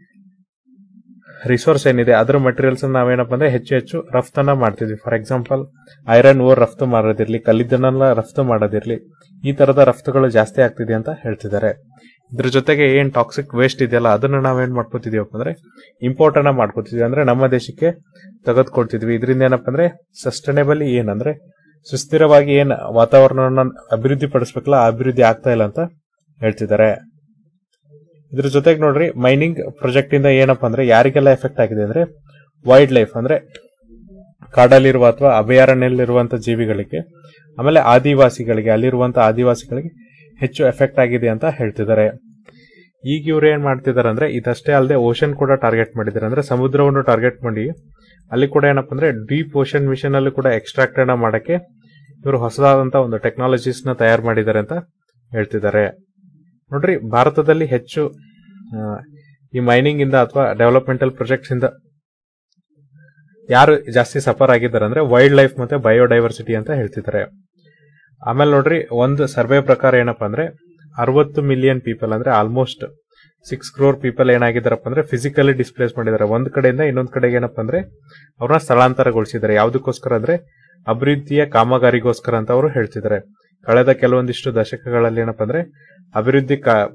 ರಿಸೋರ್ಸ್ ಏನಿದೆ ಅದರ ಮಟೀರಿಯಲ್ಸ್ ನಾವೇನಪ್ಪ ಅಂದ್ರೆ ಹೆಚ್ಚು ಹೆಚ್ಚು ರಫ್ತನ್ನ ಮಾಡ್ತಿದ್ವಿ. ಫಾರ್ ಎಕ್ಸಾಂಪಲ್ ಐರನ್ ಓರ್ ರಫ್ತು ಮಾಡೋದಿರ್ಲಿ, ಕಲ್ಲಿದ್ದನ್ನೆಲ್ಲ ರಫ್ತು ಮಾಡೋದಿರ್ಲಿ, ಈ ತರದ ರಫ್ತುಗಳು ಜಾಸ್ತಿ ಆಗ್ತಿದೆ ಅಂತ ಹೇಳ್ತಿದ್ದಾರೆ. ಇದ್ರ ಜೊತೆಗೆ ಏನ್ ಟಾಕ್ಸಿಕ್ ವೇಸ್ಟ್ ಇದೆಯಲ್ಲ ಅದನ್ನ ನಾವೇನ್ ಮಾಡ್ಕೋತಿದೀವಪ್ಪ ಅಂದ್ರೆ ಇಂಪೋರ್ಟ್ ಅನ್ನ ಮಾಡ್ಕೋತಿದ್ವಿ, ಅಂದ್ರೆ ನಮ್ಮ ದೇಶಕ್ಕೆ ತೆಗೆದುಕೊಳ್ತಿದ್ವಿ. ಇದರಿಂದ ಏನಪ್ಪಾ ಅಂದ್ರೆ ಸಸ್ಟೈನೇಬಲ್ ಏನಂದ್ರೆ ಸುಸ್ಥಿರವಾಗಿ ಏನ್ ವಾತಾವರಣವನ್ನ ಅಭಿವೃದ್ಧಿ ಪಡಿಸ್ಬೇಕಲ್ಲ ಆ ಅಭಿವೃದ್ಧಿ ಆಗ್ತಾ ಇಲ್ಲ ಅಂತ ಹೇಳ್ತಿದ್ದಾರೆ. ಇದ್ರ ಜೊತೆಗೆ ನೋಡ್ರಿ ಮೈನಿಂಗ್ ಪ್ರಾಜೆಕ್ಟ್ ಇಂದ ಏನಪ್ಪಾ ಅಂದ್ರೆ ಯಾರಿಗೆಲ್ಲ ಎಫೆಕ್ಟ್ ಆಗಿದೆ ಅಂದ್ರೆ ವೈಲ್ಡ್ ಲೈಫ್ ಅಂದ್ರೆ ಕಾಡಲ್ಲಿರುವ ಅಥವಾ ಅಭಯಾರಣ್ಯದಲ್ಲಿರುವಂತಹ ಜೀವಿಗಳಿಗೆ, ಆಮೇಲೆ ಆದಿವಾಸಿಗಳಿಗೆ, ಅಲ್ಲಿರುವಂತಹ ಆದಿವಾಸಿಗಳಿಗೆ ಹೆಚ್ಚು ಎಫೆಕ್ಟ್ ಆಗಿದೆ ಅಂತ ಹೇಳ್ತಿದ್ದಾರೆ. ಈಗ ಇವ್ರು ಏನ್ ಮಾಡ್ತಿದಾರೆ ಅಂದ್ರೆ ಇದಷ್ಟೇ ಅಲ್ಲದೆ ಓಷನ್ ಕೂಡ ಟಾರ್ಗೆಟ್ ಮಾಡಿದ್ದಾರೆ, ಅಂದ್ರೆ ಸಮುದ್ರವನ್ನು ಟಾರ್ಗೆಟ್ ಮಾಡಿ ಅಲ್ಲಿ ಕೂಡ ಏನಪ್ಪಾ ಅಂದ್ರೆ ಡೀಪ್ ಓಷನ್ ಮಿಷನ್ ಅಲ್ಲಿ ಕೂಡ ಎಕ್ಸ್ಟ್ರಾಕ್ಟ್ ಅನ್ನ ಮಾಡಕ್ಕೆ ಇವರು ಹೊಸದಾದಂತ ಒಂದು ಟೆಕ್ನಾಲಜೀಸ್ ನ ತಯಾರು ಮಾಡಿದ್ದಾರೆ ಅಂತ ಹೇಳ್ತಿದ್ದಾರೆ. ನೋಡ್ರಿ ಭಾರತದಲ್ಲಿ ಹೆಚ್ಚು ಈ ಮೈನಿಂಗ್ ಇಂದ ಅಥವಾ ಡೆವಲಪ್ಮೆಂಟಲ್ ಪ್ರಾಜೆಕ್ಟ್ಸ್ ಇಂದ ಯಾರು ಜಾಸ್ತಿ ಸಫರ್ ಆಗಿದ್ದಾರೆ ಅಂದ್ರೆ ವೈಲ್ಡ್ ಲೈಫ್ ಮತ್ತೆ ಬಯೋಡೈವರ್ಸಿಟಿ ಅಂತ ಹೇಳ್ತಿದ್ದಾರೆ. ಆಮೇಲೆ ನೋಡ್ರಿ ಒಂದು ಸರ್ವೆ ಪ್ರಕಾರ ಏನಪ್ಪಾ ಅಂದ್ರೆ 60 ಮಿಲಿಯನ್ ಪೀಪಲ್ ಅಂದ್ರೆ ಆಲ್ಮೋಸ್ಟ್ 6 crore ಪೀಪಲ್ ಏನಾಗಿದ್ದಾರಪ್ಪ ಅಂದ್ರೆ ಫಿಸಿಕಲಿ ಡಿಸ್ಪ್ಲೇಸ್ ಮಾಡಿದ್ದಾರೆ. ಒಂದ್ ಕಡೆಯಿಂದ ಇನ್ನೊಂದ್ ಕಡೆಗೆ ಏನಪ್ಪಾ ಅಂದ್ರೆ ಅವ್ರನ್ನ ಸ್ಥಳಾಂತರಗೊಳಿಸಿದ್ದಾರೆ. ಯಾವ್ದಕ್ಕೋಸ್ಕರ ಅಂದ್ರೆ ಅಭಿವೃದ್ಧಿಯ ಕಾಮಗಾರಿಗೋಸ್ಕರ ಅಂತ ಅವರು ಹೇಳ್ತಿದ್ದಾರೆ. ಕಳೆದ ಕೆಲವೊಂದಿಷ್ಟು ದಶಕಗಳಲ್ಲಿ ಏನಪ್ಪಾ ಅಂದ್ರೆ ಅಭಿವೃದ್ಧಿ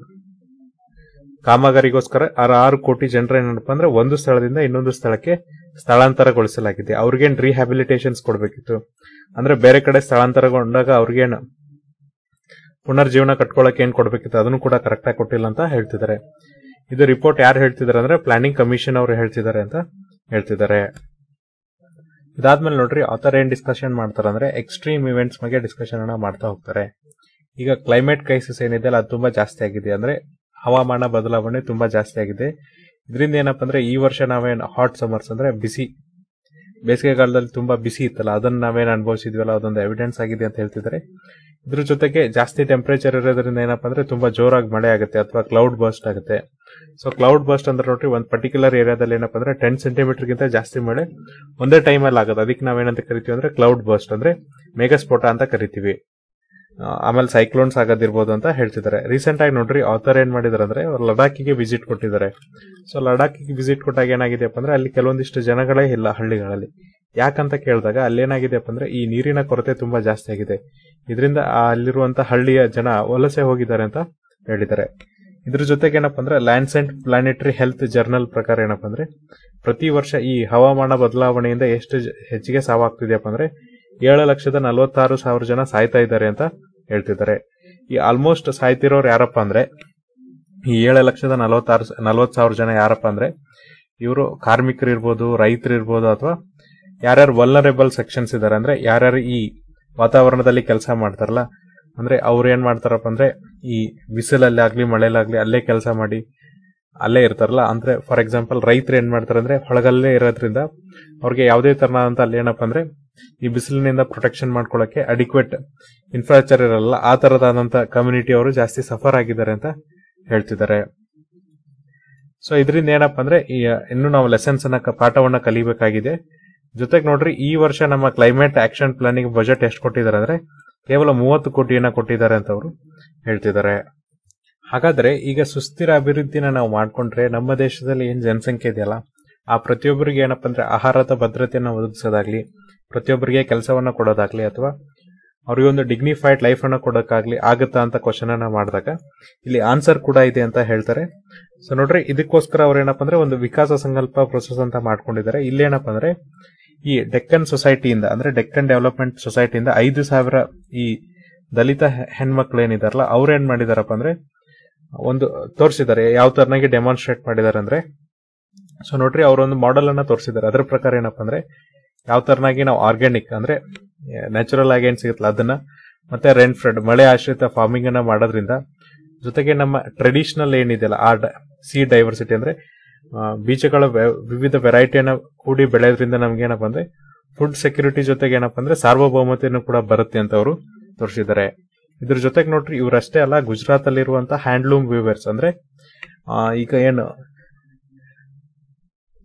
ಕಾಮಗಾರಿಗೋಸ್ಕರ 6 ಕೋಟಿ ಜನರ ಏನಪ್ಪಾ ಅಂದ್ರೆ ಒಂದು ಸ್ಥಳದಿಂದ ಇನ್ನೊಂದು ಸ್ಥಳಕ್ಕೆ ಸ್ಥಳಾಂತರಗೊಳಿಸಲಾಗಿದೆ. ಅವ್ರಿಗೇನ್ ರಿಹ್ಯಾಬಿಲಿಟೇಷನ್ಸ್ ಕೊಡ್ಬೇಕಿತ್ತು, ಅಂದ್ರೆ ಬೇರೆ ಕಡೆ ಸ್ಥಳಾಂತರಗೊಂಡಾಗ ಅವ್ರಿಗೇನು ಪುನರ್ಜೀವನ ಕಟ್ಕೊಳ್ಳಕ್ಕೆ ಏನ್ ಕೊಡ್ಬೇಕಿತ್ತು ಅದನ್ನು ಕೂಡ ಕರೆಕ್ಟ್ ಆಗಿ ಕೊಟ್ಟಿಲ್ಲ ಅಂತ ಹೇಳ್ತಿದ್ದಾರೆ. ಇದು ರಿಪೋರ್ಟ್ ಯಾರು ಹೇಳ್ತಿದ್ದಾರೆ ಅಂದ್ರೆ ಪ್ಲಾನಿಂಗ್ ಕಮಿಷನ್ ಅವರು ಹೇಳ್ತಿದ್ದಾರೆ ಅಂತ ಹೇಳ್ತಿದ್ದಾರೆ. ಇದಾದ್ಮೇಲೆ ನೋಡ್ರಿ ಆಥರ್ ಏನ್ ಡಿಸ್ಕಷನ್ ಮಾಡ್ತಾರೆ ಅಂದ್ರೆ ಎಕ್ಸ್ಟ್ರೀಮ್ ಇವೆಂಟ್ಸ್ ಬಗ್ಗೆ ಡಿಸ್ಕಷನ್ ಅನ್ನ ಮಾಡ್ತಾ ಹೋಗ್ತಾರೆ. ಈಗ ಕ್ಲೈಮೇಟ್ ಕ್ರೈಸಿಸ್ ಏನಿದೆ ಅಲ್ಲ ಅದು ತುಂಬಾ ಜಾಸ್ತಿ ಆಗಿದೆ, ಅಂದ್ರೆ ಹವಾಮಾನ ಬದಲಾವಣೆ ತುಂಬಾ ಜಾಸ್ತಿ ಆಗಿದೆ. ಇದರಿಂದ ಏನಪ್ಪಾ ಅಂದ್ರೆ ಈ ವರ್ಷ ನಾವೇನ್ ಹಾಟ್ ಸಮರ್ಸ್ ಅಂದ್ರೆ ಬಿಸಿ ಬೇಸಿಗೆಗಾಲದಲ್ಲಿ ತುಂಬಾ ಬಿಸಿ ಇತ್ತಲ್ಲ ಅದನ್ನ ನಾವೇನ್ ಅನುಭವಿಸಿದ್ವಲ್ಲ ಅದೊಂದು ಎವಿಡೆನ್ಸ್ ಆಗಿದೆ ಅಂತ ಹೇಳ್ತಿದ್ದಾರೆ. ಇದ್ರ ಜೊತೆಗೆ ಜಾಸ್ತಿ ಟೆಂಪರೇಚರ್ ಇರೋದ್ರಿಂದ ಏನಪ್ಪಾ ಅಂದ್ರೆ ತುಂಬಾ ಜೋರಾಗಿ ಮಳೆ ಆಗುತ್ತೆ ಅಥವಾ ಕ್ಲೌಡ್ ಬರ್ಸ್ಟ್ ಆಗುತ್ತೆ. ಸೊ ಕ್ಲೌಡ್ ಬರ್ಸ್ಟ್ ಅಂದ್ರೆ ನೋಡ್ರಿ ಒಂದು ಪರ್ಟಿಕ್ಯುಲರ್ ಏರಿಯಾದಲ್ಲಿ ಏನಪ್ಪಾ ಅಂದ್ರೆ 10 ಸೆಂಟಿಮೀಟರ್ ಗಿಂತ ಜಾಸ್ತಿ ಮಳೆ ಒಂದೇ ಟೈಮ್ ಅಲ್ಲಿ ಆಗುತ್ತೆ. ಅದಕ್ಕೆ ನಾವೇನಂತ ಕರಿತೀವಿ ಅಂದ್ರೆ ಕ್ಲೌಡ್ ಬರ್ಸ್ಟ್ ಅಂದ್ರೆ ಮೇಘಸ್ಫೋಟ ಅಂತ ಕರಿತೀವಿ. ಆಮೇಲೆ ಸೈಕ್ಲೋನ್ಸ್ ಆಗೋದಿರ್ಬೋದು ಅಂತ ಹೇಳ್ತಿದ್ದಾರೆ. ರೀಸೆಂಟ್ ಆಗಿ ನೋಡ್ರಿ ಆಥರ್ ಏನ್ ಮಾಡಿದಾರೆ ಅಂದ್ರೆ ಲಡಾಖಿಗೆ ವಿಸಿಟ್ ಕೊಟ್ಟಿದ್ದಾರೆ. ಸೊ ಲಡಾಖಿಗೆ ವಿಸಿಟ್ ಕೊಟ್ಟಾಗ ಏನಾಗಿದೆಯಪ್ಪ ಅಂದ್ರೆ ಅಲ್ಲಿ ಕೆಲವೊಂದಿಷ್ಟು ಜನಗಳೇ ಇಲ್ಲ ಹಳ್ಳಿಗಳಲ್ಲಿ. ಯಾಕಂತ ಕೇಳಿದಾಗ ಅಲ್ಲೇನಾಗಿದೆಯಪ್ಪ ಅಂದ್ರೆ ಈ ನೀರಿನ ಕೊರತೆ ತುಂಬಾ ಜಾಸ್ತಿ ಆಗಿದೆ. ಇದರಿಂದ ಅಲ್ಲಿರುವಂತಹ ಹಳ್ಳಿಯ ಜನ ವಲಸೆ ಹೋಗಿದ್ದಾರೆ ಅಂತ ಹೇಳಿದ್ದಾರೆ. ಇದ್ರ ಜೊತೆಗೆ ಏನಪ್ಪಾ ಅಂದ್ರೆ ಲ್ಯಾಂಡ್ಸೆಂಟ್ ಪ್ಲಾನೆಟರಿ ಹೆಲ್ತ್ ಜರ್ನಲ್ ಪ್ರಕಾರ ಏನಪ್ಪಾ ಅಂದ್ರೆ ಪ್ರತಿ ವರ್ಷ ಈ ಹವಾಮಾನ ಬದಲಾವಣೆಯಿಂದ ಎಷ್ಟು ಹೆಚ್ಚಿಗೆ ಸಾವಾಗ್ತಿದೆಯಪ್ಪ ಅಂದ್ರೆ 7,46,000 ಜನ ಸಾಯ್ತಾ ಇದ್ದಾರೆ ಅಂತ ಹೇಳ್ತಿದ್ದಾರೆ. ಈ ಆಲ್ಮೋಸ್ಟ್ ಸಾಯ್ತಿರೋರು ಯಾರಪ್ಪ ಅಂದ್ರೆ ಈ 7,46,000 ಜನ ಯಾರಪ್ಪ ಅಂದ್ರೆ ಇವರು ಕಾರ್ಮಿಕರು ಇರ್ಬೋದು, ರೈತರು ಇರ್ಬೋದು, ಅಥವಾ ಯಾರ್ಯಾರು ವಲ್ನರೇಬಲ್ ಸೆಕ್ಷನ್ಸ್ ಇದಾರೆ ಅಂದ್ರೆ ಯಾರ್ಯಾರು ಈ ವಾತಾವರಣದಲ್ಲಿ ಕೆಲಸ ಮಾಡ್ತಾರಲ್ಲ, ಅಂದ್ರೆ ಅವ್ರು ಏನ್ ಮಾಡ್ತಾರಪ್ಪ ಅಂದ್ರೆ ಈ ಬಿಸಿಲಲ್ಲಿ ಆಗ್ಲಿ ಮಳೆಲಾಗ್ಲಿ ಅಲ್ಲೇ ಕೆಲಸ ಮಾಡಿ ಅಲ್ಲೇ ಇರ್ತಾರಲ್ಲ. ಅಂದ್ರೆ ಫಾರ್ ಎಕ್ಸಾಂಪಲ್ ರೈತರು ಏನ್ ಮಾಡ್ತಾರೆ ಅಂದ್ರೆ ಹೊಳಗಲ್ಲೇ ಇರೋದ್ರಿಂದ ಅವ್ರಿಗೆ ಯಾವುದೇ ತರನಾದಂತ ಅಲ್ಲಿ ಏನಪ್ಪ ಅಂದ್ರೆ ಈ ಬಿಸಿಲಿನಿಂದ ಪ್ರೊಟೆಕ್ಷನ್ ಮಾಡ್ಕೊಳ್ಳಕ್ಕೆ ಅಡಿಕ್ವೇಟ್ ಇನ್ಫ್ರಾಸ್ಟ್ರಕ್ಚರ್ ಇರಲ್ಲ. ಆ ತರದಾದಂತ ಕಮ್ಯುನಿಟಿ ಅವರು ಜಾಸ್ತಿ ಸಫರ್ ಆಗಿದ್ದಾರೆ ಅಂತ ಹೇಳ್ತಿದ್ದಾರೆ. ಸೊ ಇದರಿಂದ ಏನಪ್ಪಾ ಅಂದ್ರೆ ಇನ್ನು ನಾವು ಲೆಸನ್ಸ್ ಅನ್ನ ಪಾಠವನ್ನ ಕಲಿಬೇಕಾಗಿದೆ. ಜೊತೆಗೆ ನೋಡ್ರಿ ಈ ವರ್ಷ ನಮ್ಮ ಕ್ಲೈಮೇಟ್ ಆಕ್ಷನ್ ಪ್ಲಾನಿಂಗ್ ಬಜೆಟ್ ಎಷ್ಟು ಕೊಟ್ಟಿದ್ದಾರೆ ಅಂದ್ರೆ ಕೇವಲ 30 ಕೋಟಿಯನ್ನ ಕೊಟ್ಟಿದ್ದಾರೆ ಅಂತ ಅವರು ಹೇಳ್ತಿದ್ದಾರೆ. ಹಾಗಾದ್ರೆ ಈಗ ಸುಸ್ಥಿರ ಅಭಿವೃದ್ಧಿನ ನಾವು ಮಾಡ್ಕೊಂಡ್ರೆ ನಮ್ಮ ದೇಶದಲ್ಲಿ ಏನ್ ಜನಸಂಖ್ಯೆ ಇದೆಯಲ್ಲ ಆ ಪ್ರತಿಯೊಬ್ಬರಿಗೆ ಏನಪ್ಪಾ ಅಂದ್ರೆ ಆಹಾರದ ಭದ್ರತೆಯನ್ನು ಒದಗಿಸೋದಾಗ್ಲಿ, ಪ್ರತಿಯೊಬ್ಬರಿಗೆ ಕೆಲಸವನ್ನ ಕೊಡೋದಾಗ್ಲಿ, ಅಥವಾ ಅವ್ರಿಗೆ ಒಂದು ಡಿಗ್ನಿಫೈಡ್ ಲೈಫ್ ಅನ್ನ ಕೊಡೋಕ್ಕಾಗ್ಲಿ ಆಗುತ್ತಾ ಅಂತ ಕ್ವಶನ್ ಅನ್ನ ಮಾಡಿದಾಗ ಇಲ್ಲಿ ಆನ್ಸರ್ ಕೂಡ ಇದೆ ಅಂತ ಹೇಳ್ತಾರೆ. ಸೊ ನೋಡ್ರಿ ಇದಕ್ಕೋಸ್ಕರ ಅವ್ರು ಏನಪ್ಪಾ ಅಂದ್ರೆ ಒಂದು ವಿಕಾಸ ಸಂಕಲ್ಪ ಪ್ರೊಸೆಸ್ ಅಂತ ಮಾಡ್ಕೊಂಡಿದ್ದಾರೆ. ಇಲ್ಲೇನಪ್ಪಾ ಅಂದ್ರೆ ಈ ಡೆಕ್ಕನ್ ಸೊಸೈಟಿಯಿಂದ ಅಂದ್ರೆ ಡೆಕ್ಕನ್ ಡೆವಲಪ್ಮೆಂಟ್ ಸೊಸೈಟಿಯಿಂದ 5,000 ಈ ದಲಿತ ಹೆಣ್ಮಕ್ಳು ಏನಿದಾರಲ್ಲ ಅವ್ರು ಏನ್ ಮಾಡಿದಾರಪ್ಪ ಅಂದ್ರೆ ಒಂದು ತೋರಿಸಿದ್ದಾರೆ. ಯಾವ ತರನಾಗಿ ಡೆಮಾನ್ಸ್ಟ್ರೇಟ್ ಮಾಡಿದ್ದಾರೆ ಅಂದ್ರೆ ಸೊ ನೋಡ್ರಿ ಅವರೊಂದು ಮಾಡೆಲ್ ಅನ್ನ ತೋರಿಸಿದ್ದಾರೆ. ಅದರ ಪ್ರಕಾರ ಏನಪ್ಪಾ ಅಂದ್ರೆ ಯಾವ ತರನಾಗಿ ನಾವು ಆರ್ಗ್ಯಾನಿಕ್ ಅಂದ್ರೆ ನ್ಯಾಚುರಲ್ ಆಗಿ ಏನ್ ಸಿಗುತ್ತಲ್ಲ ಅದನ್ನ, ಮತ್ತೆ ರೇನ್ ಫೆಡ್ ಮಳೆ ಆಶ್ರಿತ ಫಾರ್ಮಿಂಗ್ ಅನ್ನ ಮಾಡೋದ್ರಿಂದ, ಜೊತೆಗೆ ನಮ್ಮ ಟ್ರೆಡಿಷನಲ್ ಏನಿದೆಯಲ್ಲ ಆ ಸಿ ಡೈವರ್ಸಿಟಿ ಅಂದ್ರೆ ಬೀಜಗಳ ವಿವಿಧ ವೆರೈಟಿಯನ್ನ ಕೂಡಿ ಬೆಳೆಯೋದ್ರಿಂದ ನಮ್ಗೆ ಏನಪ್ಪಾ ಅಂದ್ರೆ ಫುಡ್ ಸೆಕ್ಯೂರಿಟಿ ಜೊತೆಗೆ ಏನಪ್ಪಾ ಅಂದ್ರೆ ಸಾರ್ವಭೌಮತೆಯನ್ನು ಕೂಡ ಬರುತ್ತೆ ಅಂತ ಅವರು ತೋರಿಸಿದ್ದಾರೆ. ಇದ್ರ ಜೊತೆಗೆ ನೋಡ್ರಿ ಇವರಷ್ಟೇ ಅಲ್ಲ, ಗುಜರಾತ್ ಅಲ್ಲಿರುವಂತಹ ಹ್ಯಾಂಡ್ಲೂಮ್ ವೀವರ್ಸ್ ಅಂದ್ರೆ ಈಗ ಏನು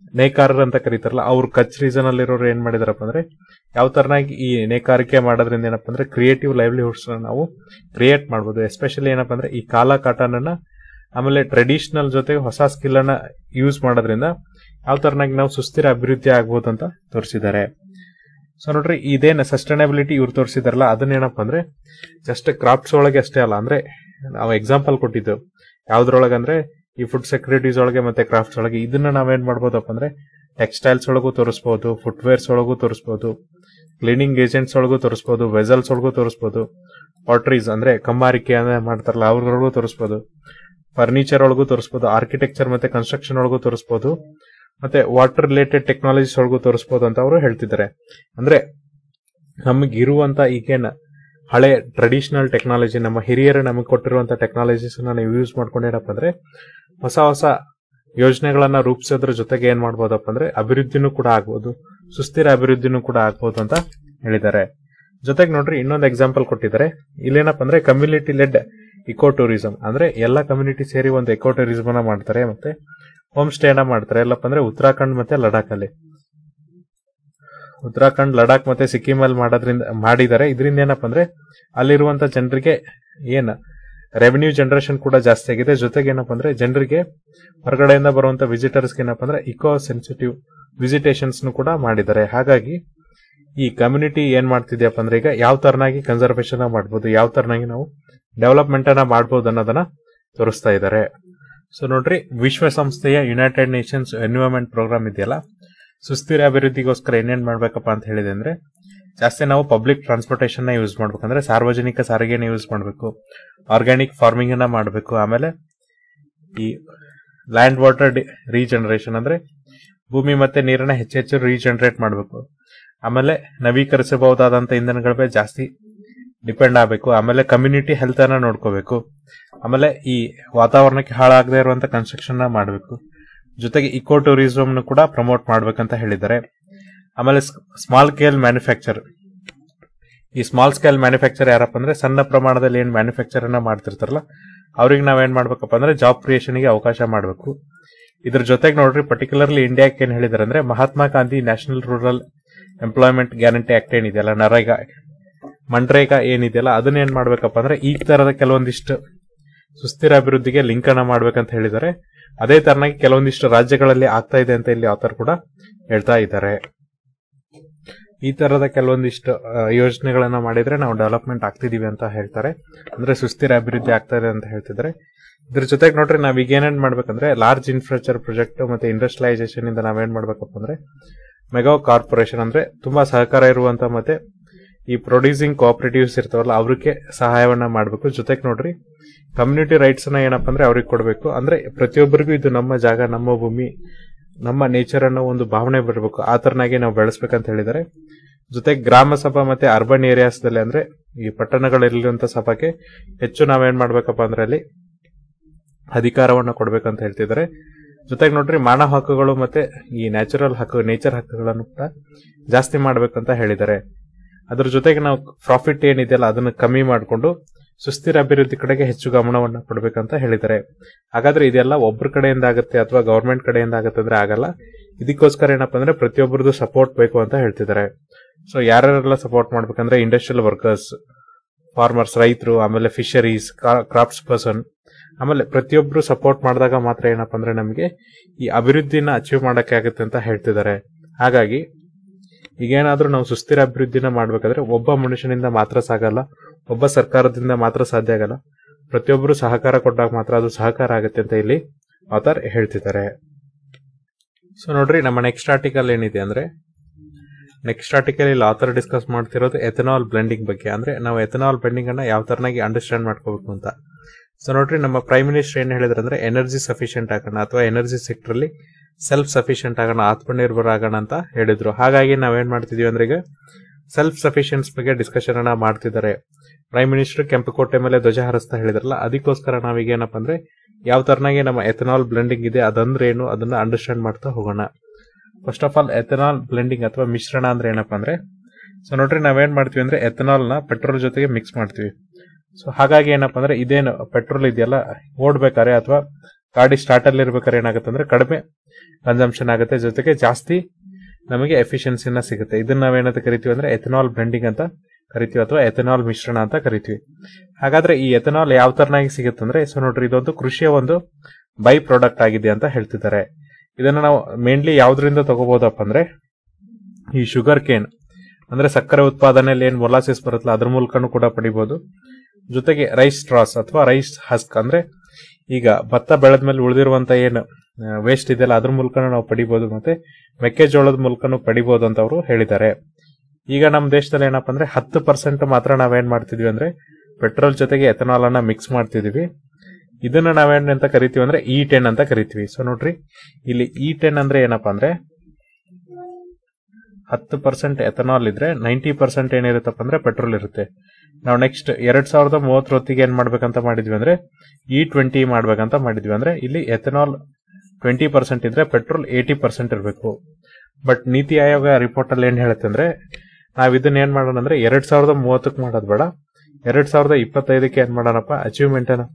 ನೇಕಾರರು ಅಂತ ಕರೀತಾರಲ್ಲ, ಅವ್ರು ಕಚ್ ರೀಸನ್ ಅಲ್ಲಿರೋರು ಏನ್ ಮಾಡಿದಾರಪ್ಪ ಅಂದ್ರೆ ಯಾವ ತರನಾಗಿ ಈ ನೇಕಾರಿಕೆ ಮಾಡೋದ್ರಿಂದ ಏನಪ್ಪ ಅಂದ್ರೆ ಕ್ರಿಯೇಟಿವ್ ಲೈವ್ಲಿಹುಡ್ಸ್ ನಾವು ಕ್ರಿಯೇಟ್ ಮಾಡ್ಬೋದು. ಎಸ್ಪೆಷಲಿ ಏನಪ್ಪ ಅಂದ್ರೆ ಈ ಕಾಲಾ ಕಾಟನ್ ಅನ್ನ ಆಮೇಲೆ ಟ್ರೆಡಿಷನಲ್ ಜೊತೆಗೆ ಹೊಸ ಸ್ಕಿಲ್ ಅನ್ನ ಯೂಸ್ ಮಾಡೋದ್ರಿಂದ ಯಾವ ತರನಾಗಿ ನಾವು ಸುಸ್ಥಿರ ಅಭಿವೃದ್ಧಿ ಆಗ್ಬೋದು ಅಂತ ತೋರಿಸಿದ್ದಾರೆ. ಸೊ ನೋಡ್ರಿ, ಇದೇನು ಸಸ್ಟೈನಬಿಲಿಟಿ ಇವ್ರು ತೋರಿಸಿದಾರಲ್ಲ ಅದನ್ನೇನಪ್ಪ ಅಂದ್ರೆ ಜಸ್ಟ್ ಕ್ರಾಫ್ಟ್ಸ್ ಒಳಗೆ ಅಷ್ಟೇ ಅಲ್ಲ, ಅಂದ್ರೆ ನಾವು ಎಕ್ಸಾಂಪಲ್ ಕೊಟ್ಟಿದ್ದು ಯಾವ್ದ್ರೊಳಗಂದ್ರೆ ಈ ಫುಡ್ ಸೆಕ್ಯೂರಿಟೀಸ್ ಒಳಗೆ ಮತ್ತೆ ಕ್ರಾಫ್ಟ್ಸ್ ಒಳಗೆ. ಇದನ್ನ ನಾವೇನ್ ಮಾಡ್ಬೋದಪ್ಪ ಅಂದ್ರೆ ಟೆಕ್ಸ್ಟೈಲ್ಸ್ ಒಳಗೂ ತೋರಿಸಬಹುದು, ಫುಟ್ವೇರ್ಸ್ ಒಳಗೂ ತೋರಿಸಬಹುದು, ಕ್ಲೀನಿಂಗ್ ಏಜೆಂಟ್ಸ್ ಒಳಗೂ ತೋರಿಸಬಹುದು, ವೆಸಲ್ಸ್ ಒಳಗೂ ತೋರಿಸಬಹುದು, ಪಾಟ್ರೀಸ್ ಅಂದ್ರೆ ಕಮ್ಮಾರಿಕೆ ಮಾಡ್ತಾರಲ್ಲ ಅವ್ರೊಳಗೂ ತೋರಿಸಬಹುದು, ಫರ್ನಿಚರ್ ಒಳಗೂ ತೋರಿಸಬಹುದು, ಆರ್ಕಿಟೆಕ್ಚರ್ ಮತ್ತೆ ಕನ್ಸ್ಟ್ರಕ್ಷನ್ ಒಳಗೂ ತೋರಿಸಬಹುದು, ಮತ್ತೆ ವಾಟರ್ ರಿಲೇಟೆಡ್ ಟೆಕ್ನಾಲಜೀಸ್ ಒಳಗೂ ತೋರಿಸಬಹುದು ಅಂತ ಅವರು ಹೇಳ್ತಿದ್ದಾರೆ. ಅಂದ್ರೆ ನಮಗಿರುವಂತ ಈಗೇನ ಹಳೆ ಟ್ರೆಡಿಷನಲ್ ಟೆಕ್ನಾಲಜಿ, ನಮ್ಮ ಹಿರಿಯರು ನಮಗೆ ಕೊಟ್ಟಿರುವಂತ ಟೆಕ್ನಾಲಜೀಸ್ ನಾವು ಯೂಸ್ ಮಾಡ್ಕೊಂಡು ಏನಪ್ಪ ಅಂದ್ರೆ ಹೊಸ ಹೊಸ ಯೋಜನೆಗಳನ್ನ ರೂಪಿಸೋದ್ರ ಜೊತೆಗೆ ಏನ್ ಮಾಡ್ಬೋದಪ್ಪ ಅಂದ್ರೆ ಅಭಿವೃದ್ಧಿನೂ ಕೂಡ ಆಗ್ಬೋದು, ಸುಸ್ಥಿರ ಅಭಿವೃದ್ಧಿನೂ ಕೂಡ ಆಗ್ಬೋದು ಅಂತ ಹೇಳಿದ್ದಾರೆ. ಜೊತೆಗೆ ನೋಡ್ರಿ ಇನ್ನೊಂದು ಎಕ್ಸಾಂಪಲ್ ಕೊಟ್ಟಿದ್ದಾರೆ. ಇಲ್ಲೇನಪ್ಪ ಅಂದ್ರೆ ಕಮ್ಯುನಿಟಿ ಲೆಡ್ ಇಕೋ ಟೂರಿಸಂ, ಅಂದ್ರೆ ಎಲ್ಲಾ ಕಮ್ಯುನಿಟಿ ಸೇರಿ ಒಂದು ಎಕೋ ಟೂರಿಸಂ ಅನ್ನ ಮಾಡ್ತಾರೆ, ಮತ್ತೆ ಹೋಮ್ ಸ್ಟೇ ಅನ್ನ ಮಾಡ್ತಾರೆ. ಎಲ್ಲಪ್ಪ ಅಂದ್ರೆ ಉತ್ತರಾಖಂಡ್ ಮತ್ತೆ ಲಡಾಖ್ ಅಲ್ಲಿ, ಉತ್ತರಾಖಂಡ್, ಲಡಾಖ್ ಮತ್ತೆ ಸಿಕ್ಕಿಂ ಅಲ್ಲಿ ಮಾಡಿದ್ದಾರೆ. ಇದರಿಂದ ಏನಪ್ಪ ಅಂದ್ರೆ ಅಲ್ಲಿರುವಂತ ಜನರಿಗೆ ಏನ್ ರೆವೆನ್ಯೂ ಜನರೇಷನ್ ಕೂಡ ಜಾಸ್ತಿ ಆಗಿದೆ. ಜೊತೆಗೆ ಏನಪ್ಪ ಅಂದ್ರೆ ಜನರಿಗೆ ಹೊರಗಡೆಯಿಂದ ಬರುವಂತ ವಿಸಿಟರ್ಸ್ ಏನಪ್ಪ ಅಂದ್ರೆ ಇಕೋ ಸೆನ್ಸಿಟಿವ್ ವಿಸಿಟೇಷನ್ಸ್ ಕೂಡ ಮಾಡಿದ್ದಾರೆ. ಹಾಗಾಗಿ ಈ ಕಮ್ಯುನಿಟಿ ಏನ್ ಮಾಡ್ತಿದ್ಯಪ್ಪ ಅಂದ್ರೆ ಈಗ ಯಾವ ತರನಾಗಿ ಕನ್ಸರ್ವೇಷನ್ ಮಾಡ್ಬೋದು, ಯಾವ ತರನಾಗಿ ನಾವು ಡೆವಲಪ್ಮೆಂಟ್ ಅನ್ನ ಮಾಡ್ಬೋದು ಅನ್ನೋದನ್ನ ತೋರಿಸ್ತಾ ಇದ್ದಾರೆ. ಸೊ ನೋಡ್ರಿ, ವಿಶ್ವಸಂಸ್ಥೆಯ ಯುನೈಟೆಡ್ ನೇಷನ್ಸ್ ಎನ್ವಿರಾನ್ಮೆಂಟ್ ಪ್ರೋಗ್ರಾಮ್ ಇದೆಯಲ್ಲ, ಸುಸ್ಥಿರ ಅಭಿವೃದ್ಧಿಗೋಸ್ಕರ ಏನೇನ್ ಮಾಡ್ಬೇಕಪ್ಪ ಅಂತ ಹೇಳಿದೆ ಅಂದ್ರೆ ಜಾಸ್ತಿ ನಾವು ಪಬ್ಲಿಕ್ ಟ್ರಾನ್ಸ್ಪೋರ್ಟೇಷನ್ ನ ಯೂಸ್ ಮಾಡ್ಬೇಕಂದ್ರೆ ಸಾರ್ವಜನಿಕ ಸಾರಿಗೆನ ಯೂಸ್ ಮಾಡಬೇಕು, ಆರ್ಗ್ಯಾನಿಕ್ ಫಾರ್ಮಿಂಗ್ ಅನ್ನ ಮಾಡಬೇಕು, ಆಮೇಲೆ ಈ ಲ್ಯಾಂಡ್ ವಾಟರ್ ರೀಜನರೇಷನ್ ಅಂದ್ರೆ ಭೂಮಿ ಮತ್ತೆ ನೀರನ್ನ ಹೆಚ್ಚೆಚ್ಚು ರೀಜನರೇಟ್ ಮಾಡಬೇಕು, ಆಮೇಲೆ ನವೀಕರಿಸಬಹುದಾದಂತ ಇಂಧನಗಳ ಮೇಲೆ ಜಾಸ್ತಿ ಡಿಪೆಂಡ್ ಆಗಬೇಕು, ಆಮೇಲೆ ಕಮ್ಯುನಿಟಿ ಹೆಲ್ತ್ ಅನ್ನ ನೋಡ್ಕೋಬೇಕು, ಆಮೇಲೆ ಈ ವಾತಾವರಣಕ್ಕೆ ಹಾಳಾಗದೆ ಇರುವಂತ ಕನ್ಸ್ಟ್ರಕ್ಷನ್ ಮಾಡಬೇಕು, ಜೊತೆಗೆ ಇಕೋ ಟೂರಿಸಂ ಕೂಡ ಪ್ರಮೋಟ್ ಮಾಡ್ಬೇಕಂತ ಹೇಳಿದ್ದಾರೆ. ಆಮೇಲೆ ಸ್ಮಾಲ್ ಸ್ಕೇಲ್ ಮ್ಯಾನುಫ್ಯಾಕ್ಚರ್, ಈ ಸ್ಮಾಲ್ ಸ್ಕೇಲ್ ಮ್ಯಾನುಫ್ಯಾಕ್ಚರ್ ಯಾರಪ್ಪ ಅಂದ್ರೆ ಸಣ್ಣ ಪ್ರಮಾಣದಲ್ಲಿ ಏನ್ ಮ್ಯಾನುಫ್ಯಾಕ್ಚರ್ ಅನ್ನ ಮಾಡ್ತಿರ್ತಾರಲ್ಲ ಅವ್ರಿಗೆ ನಾವೇನ್ ಮಾಡ್ಬೇಕಪ್ಪ ಅಂದ್ರೆ ಜಾಬ್ ಕ್ರಿಯೇಷನ್ ಗೆ ಅವಕಾಶ ಮಾಡಬೇಕು. ಇದ್ರ ಜೊತೆಗೆ ನೋಡ್ರಿ ಪರ್ಟಿಕ್ಯುಲರ್ಲಿ ಇಂಡಿಯಾಕ್ಕೆ ಏನ್ ಹೇಳಿದಾರೆ ಅಂದ್ರೆ Mahatma Gandhi national rural employment guarantee act ಏನಿದೆಯಲ್ಲ, ಮನ್ರೇಗಾ ಏನಿದೆಯಲ್ಲ ಅದನ್ನ ಏನ್ ಮಾಡ್ಬೇಕಪ್ಪ ಅಂದ್ರೆ ಈ ತರದ ಕೆಲವೊಂದಿಷ್ಟು ಸುಸ್ಥಿರ ಅಭಿವೃದ್ಧಿಗೆ ಲಿಂಕ್ ಅನ್ನ ಮಾಡ್ಬೇಕಂತ ಹೇಳಿದ್ದಾರೆ. ಅದೇ ತರನಾಗಿ ಕೆಲವೊಂದಿಷ್ಟು ರಾಜ್ಯಗಳಲ್ಲಿ ಆಗ್ತಾ ಇದೆ ಅಂತ ಇಲ್ಲಿ ಆಥರ್ ಕೂಡ ಹೇಳ್ತಾ ಇದ್ದಾರೆ. ಈ ತರದ ಕೆಲವೊಂದಿಷ್ಟು ಯೋಜನೆಗಳನ್ನ ಮಾಡಿದ್ರೆ ನಾವು ಡೆವಲಪ್ಮೆಂಟ್ ಆಗ್ತಿದೀವಿ ಅಂತ ಹೇಳ್ತಾರೆ, ಅಂದ್ರೆ ಸುಸ್ಥಿರ ಅಭಿವೃದ್ಧಿ ಆಗ್ತಾ ಇದೆ ಅಂತ ಹೇಳ್ತಿದ್ದಾರೆ. ಇದ್ರ ಜೊತೆಗೆ ನೋಡ್ರಿ ನಾವ್ ಈಗ ಏನೇನ್ ಮಾಡ್ಬೇಕಂದ್ರೆ ಲಾರ್ಜ್ ಇನ್ಫ್ರಾಸ್ಟ್ರಕ್ಚರ್ ಪ್ರಾಜೆಕ್ಟ್ ಮತ್ತೆ ಇಂಡಸ್ಟ್ರಿಯಲೈಸೇಷನ್ ಇಂದ ನಾವೇನ್ ಮಾಡ್ಬೇಕಪ್ಪ ಅಂದ್ರೆ ಮೆಗಾ ಕಾರ್ಪೊರೇಷನ್ ಅಂದ್ರೆ ತುಂಬಾ ಸಹಕಾರ ಇರುವಂತ ಮತ್ತೆ ಈ ಪ್ರೊಡ್ಯೂಸಿಂಗ್ ಕೋಆಪರೇಟಿವ್ಸ್ ಇರ್ತಾವಲ್ಲ ಅವ್ರಿಗೆ ಸಹಾಯವನ್ನ ಮಾಡ್ಬೇಕು. ಜೊತೆಗೆ ನೋಡ್ರಿ ಕಮ್ಯುನಿಟಿ ರೈಟ್ಸ್ ನ ಏನಪ್ಪ ಅಂದ್ರೆ ಅವ್ರಿಗೆ ಕೊಡ್ಬೇಕು, ಅಂದ್ರೆ ಪ್ರತಿಯೊಬ್ಬರಿಗೂ ಇದು ನಮ್ಮ ಜಾಗ, ನಮ್ಮ ಭೂಮಿ, ನಮ್ಮ ನೇಚರ್ ಅನ್ನೋ ಒಂದು ಭಾವನೆ ಬರಬೇಕು, ಆ ತರನಾಗಿ ನಾವು ಬೆಳೆಸ್ಬೇಕಂತ ಹೇಳಿದ್ದಾರೆ. ಜೊತೆಗೆ ಗ್ರಾಮ ಸಭಾ ಮತ್ತೆ ಅರ್ಬನ್ ಏರಿಯಾಸ್ ದಲ್ಲಿ ಅಂದ್ರೆ ಈ ಪಟ್ಟಣಗಳಲ್ಲಿರುವಂತ ಸಭಾಕ್ಕೆ ಹೆಚ್ಚು ನಾವೇನ್ ಮಾಡ್ಬೇಕಪ್ಪ ಅಂದ್ರೆ ಅಲ್ಲಿ ಅಧಿಕಾರವನ್ನ ಕೊಡ್ಬೇಕಂತ ಹೇಳ್ತಿದ್ದಾರೆ. ಜೊತೆಗೆ ನೋಡ್ರಿ ಮಾನವ ಹಕ್ಕುಗಳು ಮತ್ತೆ ಈ ನೇಚರ್ ಹಕ್ಕುಗಳನ್ನು ಕೂಡ ಜಾಸ್ತಿ ಮಾಡ್ಬೇಕಂತ ಹೇಳಿದ್ದಾರೆ. ಅದ್ರ ಜೊತೆಗೆ ನಾವು ಪ್ರಾಫಿಟ್ ಏನಿದೆಯಲ್ಲ ಅದನ್ನ ಕಮ್ಮಿ ಮಾಡಿಕೊಂಡು ಸುಸ್ಥಿರ ಅಭಿವೃದ್ಧಿ ಕಡೆಗೆ ಹೆಚ್ಚು ಗಮನವನ್ನ ಕೊಡ್ಬೇಕಂತ ಹೇಳಿದ್ದಾರೆ. ಹಾಗಾದ್ರೆ ಇದೆಲ್ಲ ಒಬ್ಬರ ಕಡೆಯಿಂದ ಆಗುತ್ತೆ ಅಥವಾ ಗವರ್ಮೆಂಟ್ ಕಡೆಯಿಂದ ಆಗುತ್ತೆ ಅಂದ್ರೆ ಆಗಲ್ಲ. ಇದಕ್ಕೋಸ್ಕರ ಏನಪ್ಪಾ ಅಂದ್ರೆ ಪ್ರತಿಯೊಬ್ಬರದು ಸಪೋರ್ಟ್ ಬೇಕು ಅಂತ ಹೇಳ್ತಿದ್ದಾರೆ. ಸೊ ಯಾರ್ಯಾರೆಲ್ಲ ಸಪೋರ್ಟ್ ಮಾಡ್ಬೇಕಂದ್ರೆ ಇಂಡಸ್ಟ್ರಿಯಲ್ ವರ್ಕರ್ಸ್, ಫಾರ್ಮರ್ಸ್ ರೈತರು, ಆಮೇಲೆ ಫಿಶರೀಸ್, ಕ್ರಾಫ್ಟ್ಸ್ ಪರ್ಸನ್, ಆಮೇಲೆ ಪ್ರತಿಯೊಬ್ರು ಸಪೋರ್ಟ್ ಮಾಡಿದಾಗ ಮಾತ್ರ ಏನಪ್ಪಾ ಅಂದ್ರೆ ನಮಗೆ ಈ ಅಭಿವೃದ್ಧಿನ ಅಚೀವ್ ಮಾಡಕ್ಕೆ ಆಗುತ್ತೆ ಅಂತ ಹೇಳ್ತಿದ್ದಾರೆ. ಹಾಗಾಗಿ ಈಗೇನಾದ್ರೂ ನಾವು ಸುಸ್ಥಿರ ಅಭಿವೃದ್ಧಿನ ಮಾಡ್ಬೇಕಾದ್ರೆ ಒಬ್ಬ ಮನುಷ್ಯನಿಂದ ಮಾತ್ರ ಸಾಗಲ್ಲ, ಒಬ್ಬ ಸರ್ಕಾರದಿಂದ ಮಾತ್ರ ಸಾಧ್ಯ ಆಗಲ್ಲ, ಪ್ರತಿಯೊಬ್ಬರು ಸಹಕಾರ ಕೊಟ್ಟಾಗ ಮಾತ್ರ ಅದು ಸಹಕಾರ ಆಗುತ್ತೆ ಅಂತ ಇಲ್ಲಿ ಆಥರ್ ಹೇಳ್ತಿದ್ದಾರೆ. ಸೊ ನೋಡ್ರಿ ನಮ್ಮ ನೆಕ್ಸ್ಟ್ ಆರ್ಟಿಕಲ್ ಏನಿದೆ ಅಂದ್ರೆ ನೆಕ್ಸ್ಟ್ ಆರ್ಟಿಕಲ್ ಇಲ್ಲಿ ಆಥರ್ ಡಿಸ್ಕಸ್ ಮಾಡ್ತಿರೋದು ಎಥನಾಲ್ ಬ್ಲೆಂಡಿಂಗ್ ಬಗ್ಗೆ. ಅಂದ್ರೆ ನಾವು ಎಥನಾಲ್ ಬ್ಲೆಂಡಿಂಗ್ ಅನ್ನ ಯಾವ ತರನಾಗಿ ಅಂಡರ್ಸ್ಟ್ಯಾಂಡ್ ಮಾಡ್ಕೋಬೇಕು ಅಂತ. ಸೊ ನೋಡ್ರಿ ನಮ್ಮ ಪ್ರೈಮ್ ಮಿನಿಸ್ಟರ್ ಏನ್ ಹೇಳಿದ್ರೆ ಅಂದ್ರೆ ಎನರ್ಜಿ ಸಫಿಶಿಯಂಟ್ ಆಗೋಣ ಅಥವಾ ಎನರ್ಜಿ ಸೆಕ್ಟರ್ ಅಲ್ಲಿ ಸೆಲ್ಫ್ ಸಫಿಶಿಯಂಟ್ ಆಗೋಣ, ಆತ್ಮನಿರ್ಭರ ಆಗೋಣ ಅಂತ ಹೇಳಿದ್ರು. ಹಾಗಾಗಿ ನಾವೇನ್ ಮಾಡ್ತಿದೀವಿ ಅಂದ್ರೆ ಈಗ ಸೆಲ್ಫ್ ಸಫಿಶಿಯನ್ಸ್ ಬಗ್ಗೆ ಡಿಸ್ಕಷನ್ ಅನ್ನ ಮಾಡ್ತಿದ್ದಾರೆ. ಪ್ರೈಮ್ ಮಿನಿಸ್ಟರ್ ಕೆಂಪುಕೋಟೆ ಮೇಲೆ ಧ್ವಜ ಹಾರಿಸ್ತಾ ಹೇಳಿದ್ರಲ್ಲ, ಅದಕ್ಕೋಸ್ಕರ ನಾವೀಗ ಏನಪ್ಪಾ ಅಂದ್ರೆ ಯಾವ ತರನಾಗಿ ನಮ್ಮ ಎಥನಾಲ್ ಬ್ಲೆಂಡಿಂಗ್ ಇದೆ ಅದಂದ್ರೆ ಏನು ಅದನ್ನ ಅಂಡರ್ಸ್ಟ್ಯಾಂಡ್ ಮಾಡ್ತಾ ಹೋಗೋಣ. First of all ethanol blending ಅಥವಾ ಮಿಶ್ರಣ ಅಂದ್ರೆ ಏನಪ್ಪಾ ಅಂದ್ರೆ, ಸೊ ನೋಡ್ರಿ ನಾವೇನ್ ಮಾಡ್ತೀವಿ ಅಂದ್ರೆ ಎಥನಾಲ್ ನ ಪೆಟ್ರೋಲ್ ಜೊತೆಗೆ ಮಿಕ್ಸ್ ಮಾಡ್ತೀವಿ. ಸೊ ಹಾಗಾಗಿ ಏನಪ್ಪಾ ಅಂದ್ರೆ ಇದೇನು ಪೆಟ್ರೋಲ್ ಇದೆಯಲ್ಲ ಓಡ್ಬೇಕಾರೆ ಅಥವಾ ಗಾಡಿ ಸ್ಟಾರ್ಟ್ ಅಲ್ಲಿ ಇರ್ಬೇಕಾದ್ರೆ ಏನಾಗುತ್ತೆ ಅಂದ್ರೆ ಕಡಿಮೆ ಕನ್ಸಂಪ್ಷನ್ ಆಗುತ್ತೆ, ಜೊತೆಗೆ ಜಾಸ್ತಿ ನಮಗೆ ಎಫಿಷಿಯನ್ಸಿನ ಸಿಗುತ್ತೆ. ಇದನ್ನ ನಾವೇನಂತ ಕರಿತೀವಿ ಅಂದ್ರೆ ಎಥನಾಲ್ ಬ್ಲೆಂಡಿಂಗ್ ಅಂತ ಕರಿತೀವಿ ಅಥವಾ ಎಥನಾಲ್ ಮಿಶ್ರಣ ಅಂತ ಕರಿತೀವಿ. ಹಾಗಾದ್ರೆ ಈ ಎಥನಾಲ್ ಯಾವ ತರನಾಗಿ ಸಿಗುತ್ತೆ ಅಂದ್ರೆ ಸೊ ನೋಡ್ರಿ, ಇದೊಂದು ಕೃಷಿಯ ಒಂದು ಬೈ ಪ್ರಾಡಕ್ಟ್ ಆಗಿದೆ ಅಂತ ಹೇಳ್ತಿದ್ದಾರೆ. ಇದನ್ನ ನಾವು ಮೇನ್ಲಿ ಯಾವ್ದ್ರಿಂದ ತಗೋಬಹುದಪ್ಪ ಅಂದ್ರೆ ಈ ಶುಗರ್ ಕೇನ್ ಅಂದ್ರೆ ಸಕ್ಕರೆ ಉತ್ಪಾದನೆಯಲ್ಲಿ ಏನ್ ಮೊಲಾಸಿಸ್ ಬರುತ್ತಲ್ಲ ಅದ್ರ ಮೂಲಕನೂ ಕೂಡ ಪಡಿಬಹುದು. ಜೊತೆಗೆ ರೈಸ್ ಸ್ಟ್ರಾಸ್ ಅಥವಾ ರೈಸ್ ಹಸ್ಕ್ ಅಂದ್ರೆ ಈಗ ಭತ್ತ ಬೆಳೆದ್ಮೇಲೆ ಉಳಿದಿರುವಂತ ಏನು ವೇಸ್ಟ್ ಇದೆಯಲ್ಲ ಅದ್ರ ಮೂಲಕನೂ ನಾವು ಪಡಿಬಹುದು, ಮತ್ತೆ ಮೆಕ್ಕೆಜೋಳದ ಮೂಲಕನೂ ಪಡಿಬಹುದು ಅಂತ ಅವರು ಹೇಳಿದ್ದಾರೆ. ಈಗ ನಮ್ಮ ದೇಶದಲ್ಲಿ ಏನಪ್ಪಾ ಅಂದ್ರೆ 10% ಮಾತ್ರ ನಾವೇನ್ ಮಾಡ್ತಿದ್ವಿ ಅಂದ್ರೆ ಪೆಟ್ರೋಲ್ ಜೊತೆಗೆ ಎಥನಾಲ್ ಅನ್ನ ಮಿಕ್ಸ್ ಮಾಡ್ತಿದೀವಿ. ಇದನ್ನ ನಾವೇನ್ ಅಂತ ಕರಿತೀವಿ ಅಂದ್ರೆ E10 ಅಂತ ಕರಿತೀವಿ. ಸೊ ನೋಡ್ರಿ, ಇಲ್ಲಿ E10 ಅಂದ್ರೆ ಏನಪ್ಪಾ ಅಂದ್ರೆ 10% ಎಥನಾಲ್ ಇದ್ರೆ 90% ಏನಿರುತ್ತಪ್ಪ ಅಂದ್ರೆ ಪೆಟ್ರೋಲ್ ಇರುತ್ತೆ. ನಾವು ನೆಕ್ಸ್ಟ್ 2030 ಹೊತ್ತಿಗೆ ಏನ್ ಮಾಡ್ಬೇಕಂತ ಮಾಡಿದ್ವಿ ಅಂದ್ರೆ E20 ಮಾಡ್ಬೇಕಂತ ಮಾಡಿದ್ವಿ. ಅಂದ್ರೆ ಇಲ್ಲಿ ಎಥನಾಲ್ 20% ಇದ್ರೆ ಪೆಟ್ರೋಲ್ 80% ಇರಬೇಕು. ಬಟ್ ನೀತಿ ಆಯೋಗ ರಿಪೋರ್ಟ್ ಅಲ್ಲಿ ಏನ್ ಹೇಳುತ್ತೆ ಅಂದ್ರೆ ನಾವ್ ಇದನ್ನ ಏನ್ ಮಾಡೋಣ ಅಂದ್ರೆ 2030ಕ್ಕೆ ಮಾಡೋದ್ ಬೇಡ, 2025ಕ್ಕೆ ಏನ್ ಮಾಡೋಣಪ್ಪ ಅಚೀವ್ಮೆಂಟ್ ಅನ್ನ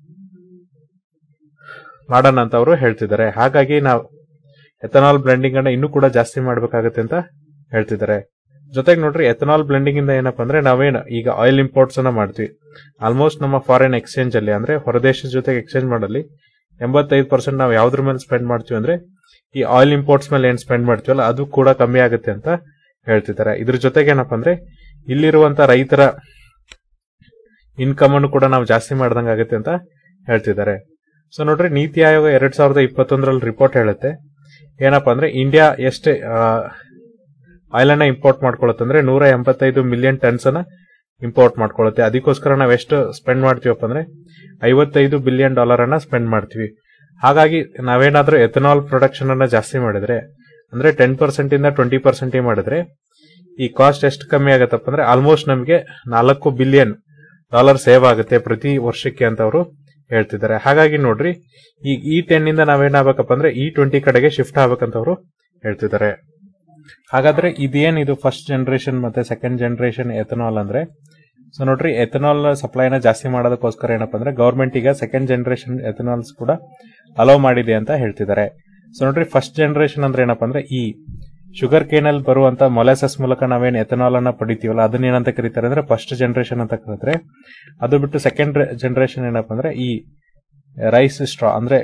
ಮಾಡೋಣ ಅಂತ ಅವರು ಹೇಳ್ತಿದ್ದಾರೆ. ಹಾಗಾಗಿ ನಾವು ಎಥನಾಲ್ ಬ್ಲೆಂಡಿಂಗ್ ಅನ್ನ ಇನ್ನೂ ಕೂಡ ಜಾಸ್ತಿ ಮಾಡ್ಬೇಕಾಗತ್ತೆ ಅಂತ ಹೇಳ್ತಿದ್ದಾರೆ. ಜೊತೆಗೆ ನೋಡ್ರಿ, ಎಥನಾಲ್ ಬ್ಲೆಂಡಿಂಗ್ ಇಂದ ಏನಪ್ಪಾ ಅಂದ್ರೆ ನಾವೇನು ಈಗ ಆಯಿಲ್ ಇಂಪೋರ್ಟ್ಸ್ ಅನ್ನ ಮಾಡ್ತೀವಿ. ಆಲ್ಮೋಸ್ಟ್ ನಮ್ಮ ಫಾರಿನ್ ಎಕ್ಸ್ಚೇಂಜ್ ಅಲ್ಲಿ ಅಂದ್ರೆ ಹೊರದೇಶದ ಜೊತೆಗೆ ಎಕ್ಸ್ಚೇಂಜ್ ಮಾಡಲಿ 85% ನಾವು ಯಾವ್ದ್ರ ಮೇಲೆ ಸ್ಪೆಂಡ್ ಮಾಡ್ತೀವಿ ಅಂದ್ರೆ ಈ ಆಯಿಲ್ ಇಂಪೋರ್ಟ್ಸ್ ಮೇಲೆ ಏನ್ ಸ್ಪೆಂಡ್ ಮಾಡ್ತೀವಲ್ಲ ಅದು ಕೂಡ ಕಮ್ಮಿ ಆಗುತ್ತೆ ಅಂತ ಹೇಳ್ತಿದ್ದಾರೆ. ಇದ್ರ ಜೊತೆಗೆ ಏನಪ್ಪಾ ಅಂದ್ರೆ ಇಲ್ಲಿರುವಂತ ರೈತರ ಇನ್ಕಮ್ ಅನ್ನು ಕೂಡ ನಾವು ಜಾಸ್ತಿ ಮಾಡ್ದಂಗ ಆಗುತ್ತೆ ಅಂತ ಹೇಳ್ತಿದ್ದಾರೆ. ಸೊ ನೋಡ್ರಿ, ನೀತಿ ಆಯೋಗ 2021ರಲ್ಲಿ ರಿಪೋರ್ಟ್ ಹೇಳುತ್ತೆ ಏನಪ್ಪಾ ಅಂದ್ರೆ ಇಂಡಿಯಾ ಎಷ್ಟೇ ಆಯಿಲ್ ಅನ್ನ ಇಂಪೋರ್ಟ್ ಮಾಡ್ಕೊಳ್ಳುತ್ತೆ ಅಂದ್ರೆ 185 ಮಿಲಿಯನ್ ಟನ್ಸ್ ಅನ್ನ ಇಂಪೋರ್ಟ್ ಮಾಡ್ಕೊಳ್ಳುತ್ತೆ. ಅದಕ್ಕೋಸ್ಕರ ನಾವ್ ಎಷ್ಟು ಸ್ಪೆಂಡ್ ಮಾಡ್ತೀವಪ್ಪ ಅಂದ್ರೆ $55 ಬಿಲಿಯನ್ ಅನ್ನ ಸ್ಪೆಂಡ್ ಮಾಡ್ತೀವಿ. ಹಾಗಾಗಿ ನಾವೇನಾದ್ರೂ ಎಥನಾಲ್ ಪ್ರೊಡಕ್ಷನ್ ಅನ್ನ ಜಾಸ್ತಿ ಮಾಡಿದ್ರೆ ಅಂದ್ರೆ 10% ಇಂದ 20% ಮಾಡಿದ್ರೆ ಈ ಕಾಸ್ಟ್ ಎಷ್ಟು ಕಮ್ಮಿ ಆಗತ್ತಪ್ಪ ಅಂದ್ರೆ ಆಲ್ಮೋಸ್ಟ್ ನಮಗೆ $4 ಬಿಲಿಯನ್ ಸೇವ್ ಆಗುತ್ತೆ ಪ್ರತಿ ವರ್ಷಕ್ಕೆ ಅಂತ ಅವರು ಹೇಳ್ತಿದ್ದಾರೆ. ಹಾಗಾಗಿ ನೋಡ್ರಿ, ಈ E10 ಇಂದ ನಾವೇನಾಗಬೇಕಪ್ಪ ಅಂದ್ರೆ E20 ಕಡೆಗೆ ಶಿಫ್ಟ್ ಆಗ್ಬೇಕಂತ ಅವರು ಹೇಳ್ತಿದ್ದಾರೆ. ಹಾಗಾದ್ರೆ ಇದೇನಿದು ಫಸ್ಟ್ ಜನರೇಷನ್ ಮತ್ತೆ ಸೆಕೆಂಡ್ ಜನರೇಷನ್ ಎಥನಾಲ್ ಅಂದ್ರೆ ಸೊ ನೋಡ್ರಿ, ಎಥನಾಲ್ ಸಪ್ಲೈನ ಜಾಸ್ತಿ ಮಾಡೋದಕ್ಕೋಸ್ಕರ ಏನಪ್ಪಾ ಅಂದ್ರೆ ಗವರ್ಮೆಂಟ್ ಈಗ ಸೆಕೆಂಡ್ ಜನರೇಷನ್ ಎಥನಾಲ್ಸ್ ಕೂಡ ಅಲೋ ಮಾಡಿದೆ ಅಂತ ಹೇಳ್ತಿದ್ದಾರೆ. ಸೊ ನೋಡ್ರಿ, ಫಸ್ಟ್ ಜನರೇಷನ್ ಅಂದ್ರೆ ಏನಪ್ಪಾ ಅಂದ್ರೆ ಈ ಶುಗರ್ ಕೇನ್ ಅಲ್ಲಿ ಬರುವಂತ ಮೊಲಾಸಸ್ ಮೂಲಕ ನಾವೇನ್ ಎಥನಾಲ್ ಅನ್ನ ಪಡಿತೀವಲ್ಲ ಅದನ್ನ ಏನಂತ ಕರೀತಾರೆ ಅಂದ್ರೆ ಫಸ್ಟ್ ಜನರೇಷನ್ ಅಂತ ಕರೀತಾರೆ. ಅದು ಬಿಟ್ಟು ಸೆಕೆಂಡ್ ಜನರೇಷನ್ ಏನಪ್ಪಾ ಅಂದ್ರೆ ಈ ರೈಸ್ ಸ್ಟ್ರಾ ಅಂದ್ರೆ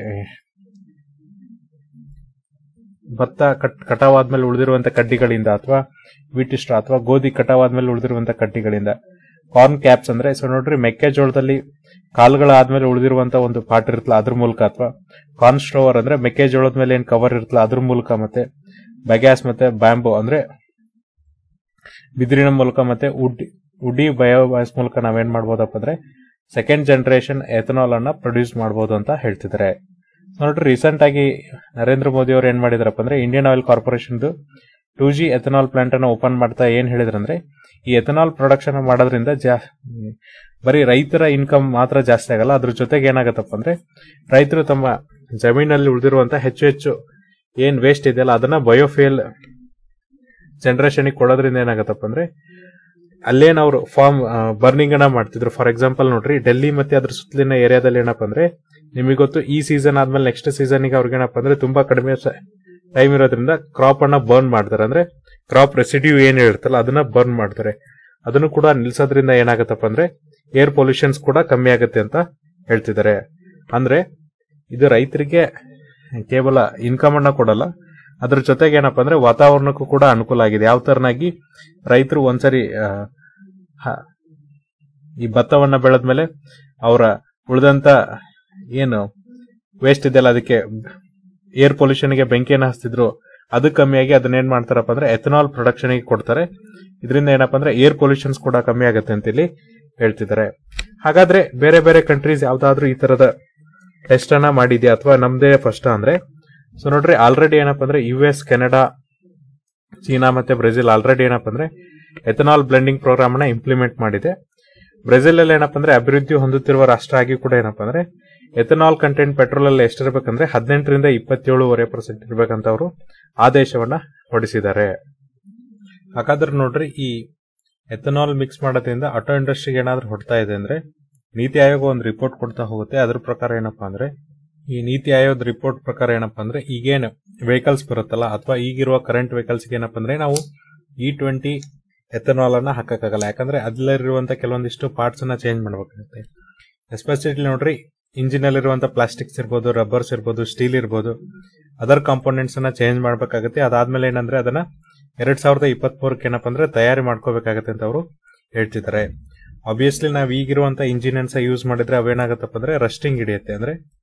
ಭತ್ತ ಕಟಾವಾದ್ಮೇಲೆ ಉಳಿದಿರುವಂತ ಕಡ್ಡಿಗಳಿಂದ ಅಥವಾ ವೀಟ್ ಸ್ಟ್ರಾ ಅಥವಾ ಗೋಧಿ ಕಟಾವಾದ್ಮೇಲೆ ಉಳಿದಿರುವಂತ ಕಡ್ಡಿಗಳಿಂದ, ಕಾರ್ನ್ ಕ್ಯಾಪ್ಸ್ ಅಂದ್ರೆ ಸೊ ನೋಡ್ರಿ ಮೆಕ್ಕೆಜೋಳದಲ್ಲಿ ಕಾಳುಗಳಾದ್ಮೇಲೆ ಉಳಿದಿರುವಂತ ಒಂದು ಪಾರ್ಟ್ ಇರುತ್ತಲ್ಲ ಅದ್ರ ಮೂಲಕ, ಅಥವಾ ಕಾರ್ನ್ ಸ್ಟೋವರ್ ಅಂದ್ರೆ ಮೆಕ್ಕೆಜೋಳದ ಮೇಲೆ ಏನ್ ಕವರ್ ಇರುತ್ತಲ್ಲ ಅದ್ರ ಮೂಲಕ, ಮತ್ತೆ ಬಗ್ಯಾಸ್ ಮತ್ತೆ ಬ್ಯಾಂಬೋ ಅಂದ್ರೆ ಬಿದಿರಿನ ಮೂಲಕ, ಮತ್ತೆ ಉಡಿ ಬಯೋಗ್ಯಾಸ್ ಮೂಲಕ ನಾವೇನ್ ಮಾಡ್ಬೋದಪ್ಪ ಅಂದ್ರೆ ಸೆಕೆಂಡ್ ಜನರೇಷನ್ ಎಥನಾಲ್ ಅನ್ನ ಪ್ರೊಡ್ಯೂಸ್ ಮಾಡಬಹುದು ಅಂತ ಹೇಳ್ತಿದ್ದಾರೆ. ನೋಡ್ರಿ, ರೀಸೆಂಟ್ ಆಗಿ ನರೇಂದ್ರ ಮೋದಿ ಅವರು ಏನ್ ಮಾಡಿದಾರಪ್ಪ ಅಂದ್ರೆ Indian Oil Corporation 2G ethanol plant ಅನ್ನ ಓಪನ್ ಮಾಡ್ತಾ ಏನ್ ಹೇಳಿದ್ರಂದ್ರೆ ಈ ಎಥನಾಲ್ ಪ್ರೊಡಕ್ಷನ್ ಮಾಡೋದ್ರಿಂದ ಬರೀ ರೈತರ ಇನ್ಕಮ್ ಮಾತ್ರ ಜಾಸ್ತಿ ಆಗಲ್ಲ, ಅದ್ರ ಜೊತೆಗೆ ಏನಾಗತ್ತಪ್ಪ ಅಂದ್ರೆ ರೈತರು ತಮ್ಮ ಜಮೀನಲ್ಲಿ ಉಳಿದಿರುವಂತ ಹೆಚ್ಚು ಏನ್ ವೇಸ್ಟ್ ಇದೆಯಲ್ಲ ಅದನ್ನ ಬಯೋಫ್ಯೂಯಲ್ ಜನರೇಷನ್ ಕೊಡೋದ್ರಿಂದ ಏನಾಗತ್ತಪ್ಪ ಅಂದ್ರೆ ಅಲ್ಲೇನ್ ಅವರು ಫಾರ್ಮ್ ಬರ್ನಿಂಗ್ ಅನ್ನ ಮಾಡ್ತಿದ್ರು. ಫಾರ್ ಎಕ್ಸಾಂಪಲ್ ನೋಡ್ರಿ, ಡೆಲ್ಲಿ ಮತ್ತೆ ಅದ್ರ ಸುತ್ತಲಿನ ಏರಿಯಾದಲ್ಲಿ ಏನಪ್ಪಾ ಅಂದ್ರೆ ನಿಮಗೆ ಗೊತ್ತು ಈ ಸೀಸನ್ ಆದ್ಮೇಲೆ ನೆಕ್ಸ್ಟ್ ಸೀಸನ್ಗೆ ಅವ್ರಿಗೆ ಏನಪ್ಪಾ ಅಂದ್ರೆ ತುಂಬಾ ಕಡಿಮೆ ಟೈಮ್ ಇರೋದ್ರಿಂದ ಕ್ರಾಪ್ ಅನ್ನ ಬರ್ನ್ ಮಾಡ್ತಾರೆ. ಅಂದ್ರೆ ಕ್ರಾಪ್ ರೆಸಿಡ್ಯೂ ಏನ್ ಇರುತ್ತಲ್ಲ ಅದನ್ನ ಬರ್ನ್ ಮಾಡ್ತಾರೆ. ಅದನ್ನು ಕೂಡ ನಿಲ್ಸೋದ್ರಿಂದ ಏನಾಗತ್ತಪ್ಪ ಅಂದ್ರೆ ಏರ್ ಪೊಲ್ಯೂಷನ್ಸ್ ಕೂಡ ಕಮ್ಮಿ ಆಗುತ್ತೆ ಅಂತ ಹೇಳ್ತಿದ್ದಾರೆ. ಅಂದ್ರೆ ಇದು ರೈತರಿಗೆ ಕೇವಲ ಇನ್ಕಮ್ ಅನ್ನ ಕೊಡಲ್ಲ, ಅದ್ರ ಜೊತೆಗೆ ಏನಪ್ಪಾ ಅಂದ್ರೆ ವಾತಾವರಣಕ್ಕೂ ಕೂಡ ಅನುಕೂಲ ಆಗಿದೆ. ಯಾವ ತರನಾಗಿ ರೈತರು ಒಂದ್ಸರಿ ಈ ಭತ್ತವನ್ನ ಬೆಳೆದ್ಮೇಲೆ ಅವರ ಉಳಿದಂತ ಏನು ವೇಸ್ಟ್ ಇದೆಯಲ್ಲ ಅದಕ್ಕೆ ಏರ್ ಪೊಲ್ಯೂಷನ್ ಗೆ ಬೆಂಕಿಯನ್ನು ಹಚ್ತಿದ್ರು, ಅದು ಕಮ್ಮಿಯಾಗಿ ಅದನ್ನೇನ್ ಮಾಡ್ತಾರಪ್ಪ ಅಂದ್ರೆ ಎಥನಾಲ್ ಪ್ರೊಡಕ್ಷನ್ ಗೆ ಕೊಡ್ತಾರೆ. ಇದರಿಂದ ಏನಪ್ಪಾ ಅಂದ್ರೆ ಏರ್ ಪೊಲ್ಯೂಷನ್ಸ್ ಕೂಡ ಕಮ್ಮಿ ಆಗುತ್ತೆ ಅಂತ ಇಲ್ಲಿ ಹೇಳ್ತಿದ್ದಾರೆ. ಹಾಗಾದ್ರೆ ಬೇರೆ ಬೇರೆ ಕಂಟ್ರೀಸ್ ಯಾವ್ದಾದ್ರು ಈ ತರದ ಟೆಸ್ಟ್ ಅನ್ನ ಮಾಡಿದ್ಯಾ ಅಥವಾ ನಮ್ದೇ ಫಸ್ಟ್ ಅಂದ್ರೆ ಸೊ ನೋಡ್ರಿ, ಆಲ್ರೆಡಿ ಏನಪ್ಪಾ ಅಂದ್ರೆ US, ಕೆನಡಾ, ಚೀನಾ ಮತ್ತೆ ಬ್ರೆಜಿಲ್ ಆಲ್ರೆಡಿ ಏನಪ್ಪಾ ಅಂದ್ರೆ ಎಥನಾಲ್ ಬ್ಲೆಂಡಿಂಗ್ ಪ್ರೋಗ್ರಾಮ್ ಅನ್ನ ಇಂಪ್ಲಿಮೆಂಟ್ ಮಾಡಿದೆ. ಬ್ರೆಜಿಲ್ ಅಲ್ಲಿ ಏನಪ್ಪಾ ಅಂದ್ರೆ ಅಭಿವೃದ್ಧಿ ಹೊಂದುತ್ತಿರುವ ರಾಷ್ಟ್ರ ಆಗಿ ಕೂಡ ಏನಪ್ಪಾ ಅಂದ್ರೆ ಎಥನಾಲ್ ಕಂಟೆಂಟ್ ಪೆಟ್ರೋಲ್ ಅಲ್ಲಿ ಎಷ್ಟಿರ್ಬೇಕಂದ್ರೆ 18ರಿಂದ 27.5% ಇರ್ಬೇಕಂತ ಅವರು ಆದೇಶವನ್ನ ಹೊರಡಿಸಿದ್ದಾರೆ. ಹಾಗಾದ್ರೆ ನೋಡ್ರಿ, ಈ ಎಥನಾಲ್ ಮಿಕ್ಸ್ ಮಾಡೋದ್ರಿಂದ ಆಟೋ ಇಂಡಸ್ಟ್ರಿಗೆ ಏನಾದ್ರೂ ಹೊಡ್ತಾ ಇದೆ ಅಂದ್ರೆ ನೀತಿ ಆಯೋಗ ಒಂದು ರಿಪೋರ್ಟ್ ಕೊಡ್ತಾ ಹೋಗುತ್ತೆ. ಅದ್ರ ಪ್ರಕಾರ ಏನಪ್ಪಾ ಅಂದ್ರೆ ಈ ನೀತಿ ಆಯೋಗದ ರಿಪೋರ್ಟ್ ಪ್ರಕಾರ ಏನಪ್ಪಾ ಅಂದ್ರೆ ಈಗೇನು ವೆಹಿಕಲ್ಸ್ ಬರುತ್ತಲ್ಲ ಅಥವಾ ಈಗಿರುವ ಕರೆಂಟ್ ವೆಹಿಕಲ್ಸ್ ಏನಪ್ಪಾ ಅಂದ್ರೆ ನಾವು E20 ಎಥನಾಲ್ ಅನ್ನ ಹಾಕಕ್ಕಾಗಲ್ಲ. ಯಾಕಂದ್ರೆ ಅದ್ರಲ್ಲಿರುವಂತ ಕೆಲವೊಂದಿಷ್ಟು ಪಾರ್ಟ್ಸ್ ಅನ್ನ ಚೇಂಜ್ ಮಾಡಬೇಕಾಗುತ್ತೆ. ಎಸ್ಪೆಷಲಿ ನೋಡ್ರಿ, ಇಂಜಿನ್ ಅಲ್ಲಿರುವಂತ ಪ್ಲಾಸ್ಟಿಕ್ಸ್ ಇರ್ಬೋದು, ರಬ್ಬರ್ಸ್ ಇರ್ಬೋದು, ಸ್ಟೀಲ್ ಇರ್ಬೋದು, ಅದರ್ ಕಾಂಪೋನೆಂಟ್ಸ್ ಅನ್ನ ಚೇಂಜ್ ಮಾಡಬೇಕಾಗುತ್ತೆ. ಅದಾದ್ಮೇಲೆ ಏನಂದ್ರೆ ಅದನ್ನ 2023 ಏನಪ್ಪಾ ಅಂದ್ರೆ ತಯಾರಿ ಮಾಡ್ಕೋಬೇಕಾಗತ್ತೆ ಅಂತ ಅವರು ಹೇಳ್ತಿದ್ದಾರೆ. ಆಬ್ವಿಯಸ್ಲಿ ನಾವ್ ಈಗಿರುವಂತ ಇಂಜಿನ್ ಯೂಸ್ ಮಾಡಿದ್ರೆ ಅವೇನಾಗತ್ತಪ್ಪ ಅಂದ್ರೆ ರಸ್ಟಿಂಗ್ ಹಿಡಿಯುತ್ತೆ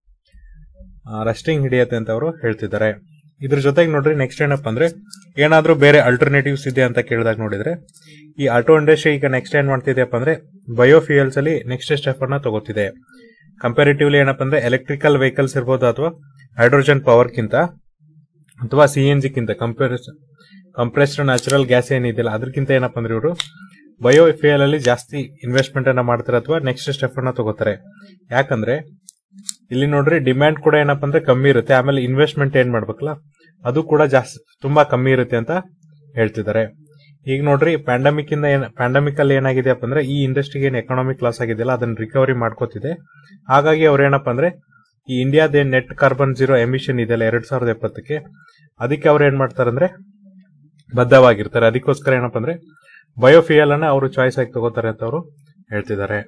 ಅಂತ ಅವರು ಹೇಳ್ತಿದ್ದಾರೆ. ಇದ್ರ ಜೊತೆಗೆ ನೋಡ್ರಿ ನೆಕ್ಸ್ಟ್ ಏನಪ್ಪಾ ಅಂದ್ರೆ ಏನಾದ್ರೂ ಬೇರೆ ಅಲ್ಟರ್ನೇಟಿವ್ಸ್ ಇದೆ ಅಂತ ಕೇಳಿದಾಗ ನೋಡಿದ್ರೆ ಈ ಆಟೋ ಇಂಡಸ್ಟ್ರಿ ಈಗ ನೆಕ್ಸ್ಟ್ ಏನ್ ಮಾಡ್ತಿದೆಯಪ್ಪ ಅಂದ್ರೆ ಬಯೋಫ್ಯೂಯಲ್ಸ್ ಅಲ್ಲಿ ನೆಕ್ಸ್ಟ್ ಸ್ಟೆಪ್ ಅನ್ನ ತಗೋತಿದೆ. ಕಂಪ್ಯಾರಿಟಿವ್ಲಿ ಏನಪ್ಪಾ ಅಂದ್ರೆ ಎಲೆಕ್ಟ್ರಿಕಲ್ ವೆಹಿಕಲ್ಸ್ ಇರ್ಬೋದು ಅಥವಾ ಹೈಡ್ರೋಜನ್ ಪವರ್ ಕಿಂತ ಅಥವಾ CNG ಕಿಂತ ಕಂಪ್ರೆಸ್ಡ್ ನ್ಯಾಚುರಲ್ ಗ್ಯಾಸ್ ಏನಿದೆಯಲ್ಲ ಅದಕ್ಕಿಂತ ಏನಪ್ಪಾ ಅಂದ್ರೆ ಇವರು ಬಯೋಫ್ಯೂಯಲ್ ಅಲ್ಲಿ ಜಾಸ್ತಿ ಇನ್ವೆಸ್ಟ್ಮೆಂಟ್ ಅನ್ನ ಮಾಡ್ತಾರೆ ಅಥವಾ ನೆಕ್ಸ್ಟ್ ಸ್ಟೆಪ್ ಅನ್ನ ತಗೋತಾರೆ. ಯಾಕಂದ್ರೆ ಇಲ್ಲಿ ನೋಡ್ರಿ ಡಿಮ್ಯಾಂಡ್ ಕೂಡ ಏನಪ್ಪಾ ಅಂದ್ರೆ ಕಮ್ಮಿ ಇರುತ್ತೆ, ಆಮೇಲೆ ಇನ್ವೆಸ್ಟ್ಮೆಂಟ್ ಏನ್ ಮಾಡ್ಬೇಕಲ್ಲ ಅದು ಕೂಡ ಜಾಸ್ತಿ ತುಂಬಾ ಕಮ್ಮಿ ಇರುತ್ತೆ ಅಂತ ಹೇಳ್ತಿದ್ದಾರೆ. ಈಗ ನೋಡ್ರಿ ಪ್ಯಾಂಡಮಿಕ್ ಅಲ್ಲಿ ಏನಾಗಿದೆಯಪ್ಪ ಅಂದ್ರೆ ಈ ಇಂಡಸ್ಟ್ರಿಗೆ ಏನ್ ಎಕನಾಮಿಕ್ ಲಾಸ್ ಆಗಿದೆಯಲ್ಲ ಅದನ್ನ ರಿಕವರಿ ಮಾಡ್ಕೋತಿದೆ. ಹಾಗಾಗಿ ಅವ್ರೇನಪ್ಪ ಅಂದ್ರೆ ಈ ಇಂಡಿಯಾದ ನೆಟ್ ಕಾರ್ಬನ್ ಜೀರೋ ಎಮಿಷನ್ ಇದೆಯಲ್ಲ 2070ಕ್ಕೆ ಅದಕ್ಕೆ ಅವ್ರು ಏನ್ ಮಾಡ್ತಾರೆ ಅಂದ್ರೆ ಬದ್ಧವಾಗಿರ್ತಾರೆ. ಅದಕ್ಕೋಸ್ಕರ ಏನಪ್ಪಾ ಅಂದ್ರೆ ಬಯೋಫ್ಯೂಯಲ್ ಅನ್ನ ಅವರು ಚಾಯ್ಸ್ ಆಗಿ ತಗೋತಾರೆ ಅಂತ ಅವರು ಹೇಳ್ತಿದ್ದಾರೆ.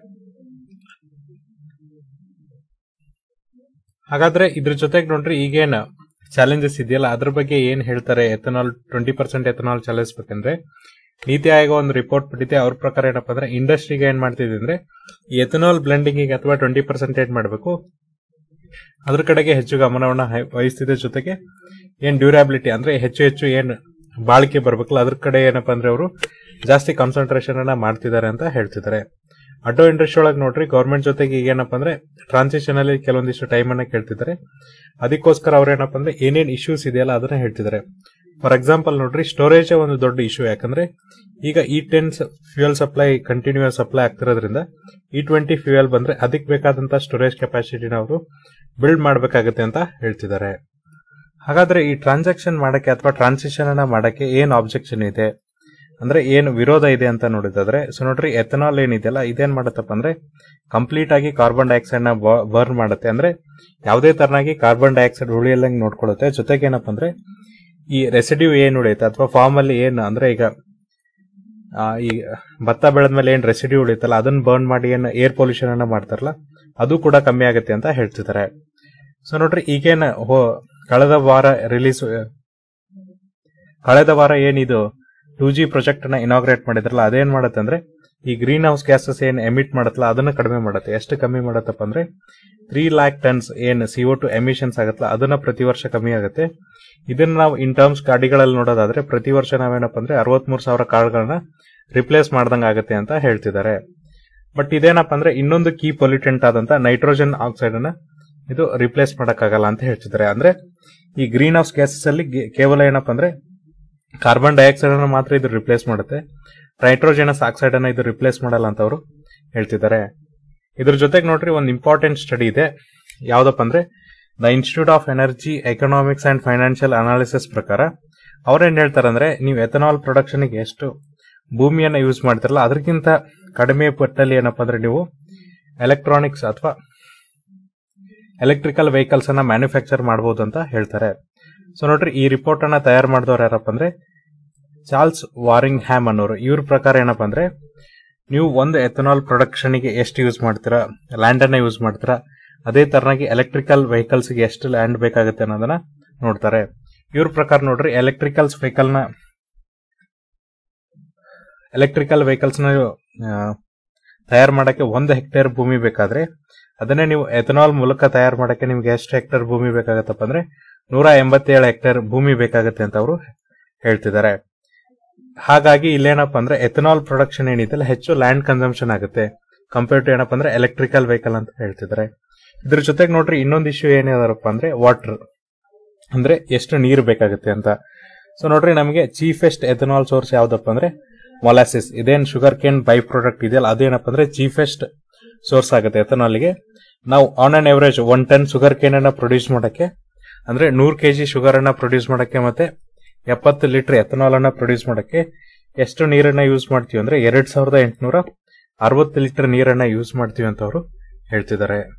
ಹಾಗಾದ್ರೆ ಇದ್ರ ಜೊತೆಗೆ ನೋಡ್ರಿ ಈಗೇನ್ ಚಾಲೆಂಜಸ್ ಇದೆಯಲ್ಲ ಅದ್ರ ಬಗ್ಗೆ ಏನ್ ಹೇಳ್ತಾರೆ, 20% ಎಥನಾಲ್ ಚಾಲಿಸ್ಬೇಕಂದ್ರೆ ನೀತಿ ಆಯೋಗ ಒಂದು ರಿಪೋರ್ಟ್ ಬಿಟ್ಟಿದೆ. ಅವ್ರ ಪ್ರಕಾರ ಏನಪ್ಪಾ ಅಂದ್ರೆ ಇಂಡಸ್ಟ್ರಿಗೆ ಏನ್ ಮಾಡ್ತಿದೆ ಅಂದ್ರೆ ಈ ಎಥನಾಲ್ ಬ್ಲೆಂಡಿಂಗ್ ಅಥವಾ 20% ಮಾಡಬೇಕು, ಅದ್ರ ಕಡೆಗೆ ಹೆಚ್ಚು ಗಮನವನ್ನ ವಹಿಸ್ತಿದೆ. ಜೊತೆಗೆ ಏನ್ ಡ್ಯೂರಾಬಿಲಿಟಿ ಅಂದ್ರೆ ಹೆಚ್ಚು ಏನ್ ಬಾಳಿಕೆ ಬರ್ಬೇಕಲ್ಲ ಅದ್ರ ಕಡೆ ಏನಪ್ಪಾ ಅಂದ್ರೆ ಅವರು ಜಾಸ್ತಿ ಕಾನ್ಸಂಟ್ರೇಷನ್ ಅನ್ನ ಮಾಡ್ತಿದ್ದಾರೆ ಅಂತ ಹೇಳ್ತಿದ್ದಾರೆ. ಆಟೋ ಇಂಡಸ್ಟ್ರಿ ಒಳಗೆ ನೋಡ್ರಿ ಗವರ್ಮೆಂಟ್ ಜೊತೆಗೆ ಈಗ ಏನಪ್ಪಾ ಅಂದ್ರೆ ಟ್ರಾನ್ಸಿಷನ್ ಅಲ್ಲಿ ಕೆಲವೊಂದಿಷ್ಟು ಟೈಮ್ ಅನ್ನ ಕೇಳ್ತಿದ್ದಾರೆ. ಅದಕ್ಕೋಸ್ಕರ ಅವ್ರ ಏನಪ್ಪಾ ಅಂದ್ರೆ ಏನೇನ್ ಇಶ್ಯೂಸ್ ಇದೆಯಲ್ಲ ಅದನ್ನ ಹೇಳ್ತಿದ್ದಾರೆ. ಫಾರ್ ಎಕ್ಸಾಂಪಲ್ ನೋಡ್ರಿ ಸ್ಟೋರೇಜ್ ಒಂದು ದೊಡ್ಡ ಇಶ್ಯೂ. ಯಾಕಂದ್ರೆ ಈಗ E10 fuel supply continuous supply ಆಗ್ತಿರೋದ್ರಿಂದ E20 ಫ್ಯೂಯಲ್ ಬಂದ್ರೆ ಅದಕ್ಕೆ ಬೇಕಾದಂತ ಸ್ಟೋರೇಜ್ ಕೆಪಾಸಿಟಿನ ಅವರು ಬಿಲ್ಡ್ ಮಾಡಬೇಕಾಗುತ್ತೆ ಅಂತ ಹೇಳ್ತಿದ್ದಾರೆ. ಹಾಗಾದ್ರೆ ಈ ಟ್ರಾನ್ಸಾಕ್ಷನ್ ಮಾಡಕ್ಕೆ ಅಥವಾ ಟ್ರಾನ್ಸಿಷನ್ ಅನ್ನ ಮಾಡಕ್ಕೆ ಏನ್ ಆಬ್ಜೆಕ್ಷನ್ ಇದೆ ಅಂದ್ರೆ ಏನು ವಿರೋಧ ಇದೆ ಅಂತ ನೋಡಿದಾದ್ರೆ ಸೊ ನೋಡ್ರಿ ಎಥನಾಲ್ ಏನಿದೆಯಲ್ಲ ಇದೇನ್ ಮಾಡತ್ತಪ್ಪ ಅಂದ್ರೆ ಕಂಪ್ಲೀಟ್ ಆಗಿ ಕಾರ್ಬನ್ ಡೈಆಕ್ಸೈಡ್ ನ ಬರ್ನ್ ಮಾಡುತ್ತೆ. ಅಂದ್ರೆ ಯಾವುದೇ ತರನಾಗಿ ಕಾರ್ಬನ್ ಡೈಆಕ್ಸೈಡ್ ಉಳಿಯಲ್ಲಂಗ್ ನೋಡ್ಕೊಳ್ಳುತ್ತೆ. ಜೊತೆಗೆ ಏನಪ್ಪಾ ಅಂದ್ರೆ ಈ ರೆಸಿಡ್ಯೂ ಏನ್ ಉಳಿಯುತ್ತೆ ಅಥವಾ ಫಾರ್ಮ್ ಅಲ್ಲಿ ಏನು ಅಂದ್ರೆ ಈಗ ಈ ಭತ್ತ ಬೆಳೆದ್ಮೇಲೆ ಏನ್ ರೆಸಿಡ್ಯೂ ಉಳಿಯುತ್ತಲ್ಲ ಅದನ್ನ ಬರ್ನ್ ಮಾಡಿ ಏನ್ ಏರ್ ಪೊಲ್ಯೂಷನ್ ಅನ್ನ ಮಾಡ್ತಾರಲ್ಲ ಅದು ಕೂಡ ಕಮ್ಮಿ ಆಗುತ್ತೆ ಅಂತ ಹೇಳ್ತಿದ್ದಾರೆ. ಸೊ ನೋಡ್ರಿ ಈಗೇನ್ ಕಳೆದ ವಾರ ಏನಿದು 2G ಪ್ರಾಜೆಕ್ಟ್ ಅನ್ನ ಇನಾಗ್ರೇಟ್ ಮಾಡಿದ್ರಲ್ಲ ಅದೇನ್ ಮಾಡತ್ತೆ ಅಂದ್ರೆ ಈ ಗ್ರೀನ್ ಹೌಸ್ ಗ್ಯಾಸಸ್ ಏನ್ ಎಮಿಟ್ ಮಾಡತ್ತಲ್ಲ ಅದನ್ನ ಕಡಿಮೆ ಮಾಡುತ್ತೆ. ಎಷ್ಟು ಕಮ್ಮಿ ಮಾಡತ್ತಪ್ಪ ಅಂದ್ರೆ 3 lakh ಟನ್ಸ್ ಏನ್ CO2 ಎಮಿಷನ್ಸ್ ಆಗತ್ತಲ್ಲ ಅದನ್ನ ಪ್ರತಿ ವರ್ಷ ಕಮ್ಮಿ ಆಗುತ್ತೆ. ಇದನ್ನ ನಾವು ಇನ್ ಟರ್ಮ್ಸ್ ಗಾಡಿಗಳಲ್ಲಿ ನೋಡೋದಾದ್ರೆ ಪ್ರತಿ ವರ್ಷ ನಾವೇನಪ್ಪ ಅಂದ್ರೆ 63,000 ಕಾರ್ಗಳನ್ನ ರಿಪ್ಲೇಸ್ ಮಾಡ್ದಂಗ ಆಗುತ್ತೆ ಅಂತ ಹೇಳ್ತಿದ್ದಾರೆ. ಬಟ್ ಇದೇನಪ್ಪ ಅಂದ್ರೆ ಇನ್ನೊಂದು ಕೀ ಪೊಲ್ಯೂಟೆಂಟ್ ಆದಂತ ನೈಟ್ರೋಜನ್ ಆಕ್ಸೈಡ್ ಅನ್ನ ಇದು ರಿಪ್ಲೇಸ್ ಮಾಡಕ್ಕಾಗಲ್ಲ ಅಂತ ಹೇಳ್ತಿದ್ದಾರೆ. ಅಂದ್ರೆ ಈ ಗ್ರೀನ್ ಹೌಸ್ ಗ್ಯಾಸಸ್ ಅಲ್ಲಿ ಕೇವಲ ಏನಪ್ಪಾ ಅಂದ್ರೆ ಕಾರ್ಬನ್ ಡೈಆಕ್ಸೈಡ್ ಅನ್ನು ಮಾತ್ರ ಇದು ರಿಪ್ಲೇಸ್ ಮಾಡುತ್ತೆ, ನೈಟ್ರೋಜನಸ್ ಆಕ್ಸೈಡ್ ಅನ್ನ ಇದು ರಿಪ್ಲೇಸ್ ಮಾಡಲ್ಲ ಅಂತ ಅವರು ಹೇಳ್ತಿದ್ದಾರೆ. ಇದ್ರ ಜೊತೆಗೆ ನೋಡ್ರಿ ಒಂದು ಇಂಪಾರ್ಟೆಂಟ್ ಸ್ಟಡಿ ಇದೆ, ಯಾವ್ದಪ್ಪ ಅಂದ್ರೆ the Institute of Energy Economics and Financial Analysis ಪ್ರಕಾರ ಅವ್ರೇನ್ ಹೇಳ್ತಾರಂದ್ರೆ ನೀವು ಎಥನಾಲ್ ಪ್ರೊಡಕ್ಷನ್ ಗೆ ಎಷ್ಟು ಭೂಮಿಯನ್ನ ಯೂಸ್ ಮಾಡ್ತಿರಲ್ಲ ಅದಕ್ಕಿಂತ ಕಡಿಮೆ ಪಟ್ಟಲ್ಲಿ ಏನಪ್ಪಾ ಅಂದ್ರೆ ನೀವು ಎಲೆಕ್ಟ್ರಾನಿಕ್ಸ್ ಅಥವಾ ಎಲೆಕ್ಟ್ರಿಕಲ್ ವೆಹಿಕಲ್ಸ್ ಅನ್ನ ಮ್ಯಾನುಫ್ಯಾಕ್ಚರ್ ಮಾಡಬಹುದು ಅಂತ ಹೇಳ್ತಾರೆ. ಸೊ ನೋಡ್ರಿ ಈ ರಿಪೋರ್ಟ್ ಅನ್ನ ತಯಾರು ಮಾಡಿದವ್ರು ಯಾರಪ್ಪ ಅಂದ್ರೆ ಚಾರ್ಲ್ಸ್ ವಾರಿಂಗ್ ಹ್ಯಾಮ್ ಅನ್ನೋರು. ಇವ್ರ ಪ್ರಕಾರ ಏನಪ್ಪಾ ಅಂದ್ರೆ ನೀವು ಒಂದು ಎಥನಾಲ್ ಪ್ರೊಡಕ್ಷನ್ ಗೆ ಎಷ್ಟು ಯೂಸ್ ಮಾಡ್ತೀರಾ, ಲ್ಯಾಂಡ್ ಅನ್ನ ಯೂಸ್ ಮಾಡ್ತೀರಾ, ಅದೇ ತರನಾಗಿ ಎಲೆಕ್ಟ್ರಿಕಲ್ ವೆಹಿಕಲ್ಸ್ ಗೆ ಎಷ್ಟು ಲ್ಯಾಂಡ್ ಬೇಕಾಗುತ್ತೆ ಅನ್ನೋದನ್ನ ನೋಡ್ತಾರೆ. ಇವ್ರ ಪ್ರಕಾರ ನೋಡ್ರಿ ಎಲೆಕ್ಟ್ರಿಕಲ್ ವೆಹಿಕಲ್ಸ್ ನ ತಯಾರು ಮಾಡಕ್ಕೆ 1 ಹೆಕ್ಟೇರ್ ಭೂಮಿ ಬೇಕಾದ್ರೆ ಅದನ್ನೇ ನೀವು ಎಥನಾಲ್ ಮೂಲಕ ತಯಾರು ಮಾಡಕ್ಕೆ ನಿಮ್ಗೆ ಎಷ್ಟು ಹೆಕ್ಟೇರ್ ಭೂಮಿ ಬೇಕಾಗತ್ತಪ್ಪ ಅಂದ್ರೆ 187 ಹೆಕ್ಟೇರ್ ಭೂಮಿ ಬೇಕಾಗುತ್ತೆ ಅಂತ ಅವರು ಹೇಳ್ತಿದ್ದಾರೆ. ಹಾಗಾಗಿ ಇಲ್ಲೇನಪ್ಪ ಅಂದ್ರೆ ಎಥನಾಲ್ ಪ್ರೊಡಕ್ಷನ್ ಏನಿದೆ ಹೆಚ್ಚು ಲ್ಯಾಂಡ್ ಕನ್ಸಂಪ್ಷನ್ ಆಗುತ್ತೆ ಕಂಪೇರ್ ಟು ಏನಪ್ಪ ಅಂದ್ರೆ ಎಲೆಕ್ಟ್ರಿಕಲ್ ವೆಹಿಕಲ್ ಅಂತ ಹೇಳ್ತಿದ್ದಾರೆ. ಇದ್ರ ಜೊತೆಗೆ ನೋಡ್ರಿ ಇನ್ನೊಂದು ಇಶ್ಯೂ ಏನಿದಾರಪ್ಪ ಅಂದ್ರೆ ವಾಟರ್ ಅಂದ್ರೆ ಎಷ್ಟು ನೀರು ಬೇಕಾಗುತ್ತೆ ಅಂತ. ಸೊ ನೋಡ್ರಿ ನಮಗೆ ಚೀಫೆಸ್ಟ್ ಎಥನಾಲ್ ಸೋರ್ಸ್ ಯಾವ್ದಪ್ಪ ಅಂದ್ರೆ ಮೊಲಾಸಿಸ್. ಇದೇನ್ ಶುಗರ್ ಕೇನ್ ಬೈ ಪ್ರಾಡಕ್ಟ್ ಇದೆಯಲ್ಲ ಅದೇನಪ್ಪ ಅಂದ್ರೆ ಚೀಫೆಸ್ಟ್ ಸೋರ್ಸ್ ಆಗುತ್ತೆ ಎಥನಾಲ್ಗೆ. ನಾವು on an average 1 ton sugarcane ಅನ್ನ ಪ್ರೊಡ್ಯೂಸ್ ಮಾಡಕ್ಕೆ ಅಂದ್ರೆ 100 kg ಶುಗರ್ ಅನ್ನ ಪ್ರೊಡ್ಯೂಸ್ ಮಾಡಕ್ಕೆ ಮತ್ತೆ 70 ಲೀಟರ್ ಎಥನಾಲ್ ಅನ್ನ ಪ್ರೊಡ್ಯೂಸ್ ಮಾಡಕ್ಕೆ ಎಷ್ಟು ನೀರನ್ನ ಯೂಸ್ ಮಾಡ್ತೀವಿ ಅಂದ್ರೆ 2860 ಲೀಟರ್ ನೀರನ್ನ ಯೂಸ್ ಮಾಡ್ತೀವಿ ಅಂತ ಅವರು ಹೇಳ್ತಿದ್ದಾರೆ.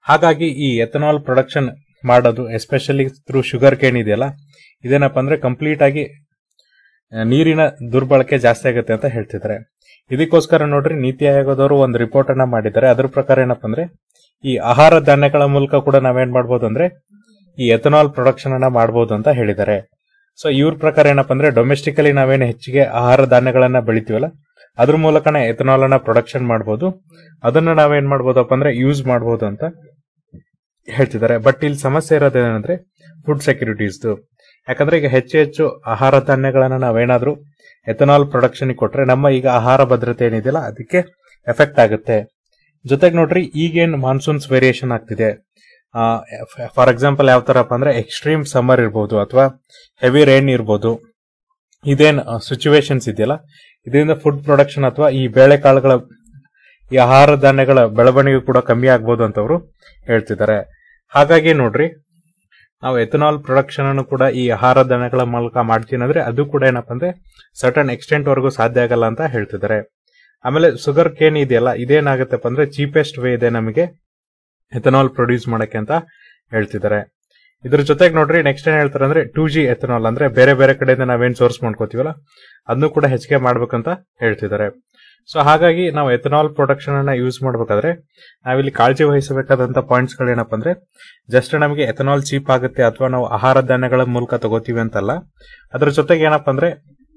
ಹಾಗಾಗಿ ಈ ಎಥನಾಲ್ ಪ್ರೊಡಕ್ಷನ್ ಮಾಡೋದು ಎಸ್ಪೆಷಲಿ ಥ್ರೂ ಶುಗರ್ ಕೇನ್ ಇದೆಯಲ್ಲ, ಇದೇನಪ್ಪ ಅಂದ್ರೆ ಕಂಪ್ಲೀಟ್ ಆಗಿ ನೀರಿನ ದುರ್ಬಳಕೆ ಜಾಸ್ತಿ ಆಗುತ್ತೆ ಅಂತ ಹೇಳ್ತಿದ್ದಾರೆ. ಇದಕ್ಕೋಸ್ಕರ ನೋಡ್ರಿ ನೀತಿ ಆಯೋಗದವರು ಒಂದು ರಿಪೋರ್ಟ್ ಅನ್ನ ಮಾಡಿದ್ದಾರೆ. ಅದ್ರ ಪ್ರಕಾರ ಏನಪ್ಪ ಅಂದ್ರೆ ಈ ಆಹಾರ ಧಾನ್ಯಗಳ ಮೂಲಕ ಕೂಡ ನಾವೇನ್ ಮಾಡ್ಬೋದು ಅಂದ್ರೆ ಈ ಎಥನಾಲ್ ಪ್ರೊಡಕ್ಷನ್ ಅನ್ನ ಮಾಡಬಹುದು ಅಂತ ಹೇಳಿದ್ದಾರೆ. ಸೊ ಇವ್ರ ಪ್ರಕಾರ ಏನಪ್ಪ ಅಂದ್ರೆ ಡೊಮೆಸ್ಟಿಕಲಿ ನಾವೇನು ಹೆಚ್ಚಿಗೆ ಆಹಾರ ಧಾನ್ಯಗಳನ್ನ ಬೆಳಿತೀವಲ್ಲ ಅದ್ರ ಮೂಲಕನೇ ಎಥನಾಲ್ ಅನ್ನ ಪ್ರೊಡಕ್ಷನ್ ಮಾಡಬಹುದು. ಅದನ್ನ ನಾವೇನ್ ಮಾಡ್ಬೋದಪ್ಪ ಅಂದ್ರೆ ಯೂಸ್ ಮಾಡಬಹುದು ಅಂತ ಹೇಳ್ತಿದ್ದಾರೆ. ಬಟ್ ಇಲ್ಲಿ ಸಮಸ್ಯೆ ಇರೋದೇನಂದ್ರೆ ಫುಡ್ ಸೆಕ್ಯೂರಿಟೀಸ್ದು. ಯಾಕಂದ್ರೆ ಈಗ ಹೆಚ್ಚು ಆಹಾರ ಧಾನ್ಯಗಳನ್ನ ನಾವೇನಾದ್ರೂ ಎಥನಾಲ್ ಪ್ರೊಡಕ್ಷನ್ ಕೊಟ್ರೆ ನಮ್ಮ ಈಗ ಆಹಾರ ಭದ್ರತೆ ಏನಿದೆಯಲ್ಲ ಅದಕ್ಕೆ ಎಫೆಕ್ಟ್ ಆಗುತ್ತೆ. ಜೊತೆಗೆ ನೋಡ್ರಿ ಈಗೇನ್ ಮಾನ್ಸೂನ್ಸ್ ವೇರಿಯೇಷನ್ ಆಗ್ತಿದೆ, ಫಾರ್ ಎಕ್ಸಾಂಪಲ್ ಯಾವ ತರಪ್ಪ ಅಂದ್ರೆ ಎಕ್ಸ್ಟ್ರೀಮ್ ಸಮ್ಮರ್ ಇರ್ಬೋದು ಅಥವಾ ಹೆವಿ ರೈನ್ ಇರ್ಬೋದು. ಇದೇನ್ ಸಿಚುವೇಶನ್ಸ್ ಇದೆಯಲ್ಲ ಇದರಿಂದ ಫುಡ್ ಪ್ರೊಡಕ್ಷನ್ ಅಥವಾ ಈ ಬೇಳೆಕಾಳುಗಳ ಈ ಆಹಾರ ಧಾನ್ಯಗಳ ಬೆಳವಣಿಗೆ ಕೂಡ ಕಮ್ಮಿ ಆಗ್ಬೋದು ಅಂತ ಅವರು ಹೇಳ್ತಿದ್ದಾರೆ. ಹಾಗಾಗಿ ನೋಡ್ರಿ ನಾವು ಎಥನಾಲ್ ಪ್ರೊಡಕ್ಷನ್ ಅನ್ನು ಕೂಡ ಈ ಆಹಾರ ಧಾನ್ಯಗಳ ಮೂಲಕ ಮಾಡ್ತೀನಿ ಅಂದ್ರೆ ಅದು ಕೂಡ ಏನಪ್ಪ ಅಂದ್ರೆ ಸರ್ಟನ್ ಎಕ್ಸ್ಟೆಂಟ್ ವರೆಗೂ ಸಾಧ್ಯ ಆಗಲ್ಲ ಅಂತ ಹೇಳ್ತಿದ್ದಾರೆ. ಆಮೇಲೆ ಶುಗರ್ ಕೇನ್ ಇದೆಯಲ್ಲ ಇದೇನಾಗುತ್ತಪ್ಪ ಅಂದ್ರೆ ಚೀಪೆಸ್ಟ್ ವೇ ಇದೆ ನಮಗೆ ಎಥನಾಲ್ ಪ್ರೊಡ್ಯೂಸ್ ಮಾಡಕ್ಕೆ ಅಂತ ಹೇಳ್ತಿದ್ದಾರೆ. ಇದ್ರ ಜೊತೆಗೆ ನೋಡ್ರಿ ನೆಕ್ಸ್ಟ್ ಏನ್ ಹೇಳ್ತಾರೆ ಅಂದ್ರೆ 2G ಎಥನಾಲ್ ಅಂದ್ರೆ ಬೇರೆ ಬೇರೆ ಕಡೆಯಿಂದ ನಾವೇನ್ ಸೋರ್ಸ್ ಮಾಡ್ಕೋತೀವಲ್ಲ ಅದನ್ನು ಕೂಡ ಹೆಚ್ಚಿಗೆ ಮಾಡ್ಬೇಕಂತ ಹೇಳ್ತಿದ್ದಾರೆ. ಸೊ ಹಾಗಾಗಿ ನಾವು ಎಥನಾಲ್ ಪ್ರೊಡಕ್ಷನ್ ಅನ್ನ ಯೂಸ್ ಮಾಡ್ಬೇಕಾದ್ರೆ ನಾವಿಲ್ಲಿ ಕಾಳಜಿ ವಹಿಸಬೇಕಾದಂತ ಪಾಯಿಂಟ್ಸ್ ಗಳು ಏನಪ್ಪ ಅಂದ್ರೆ ಜಸ್ಟ್ ನಮಗೆ ಎಥನಾಲ್ ಚೀಪ್ ಆಗುತ್ತೆ ಅಥವಾ ನಾವು ಆಹಾರ ಧಾನ್ಯಗಳ ಮೂಲಕ ತಗೋತೀವಿ ಅಂತಲ್ಲ, ಅದ್ರ ಜೊತೆಗೆ ಏನಪ್ಪ ಅಂದ್ರೆ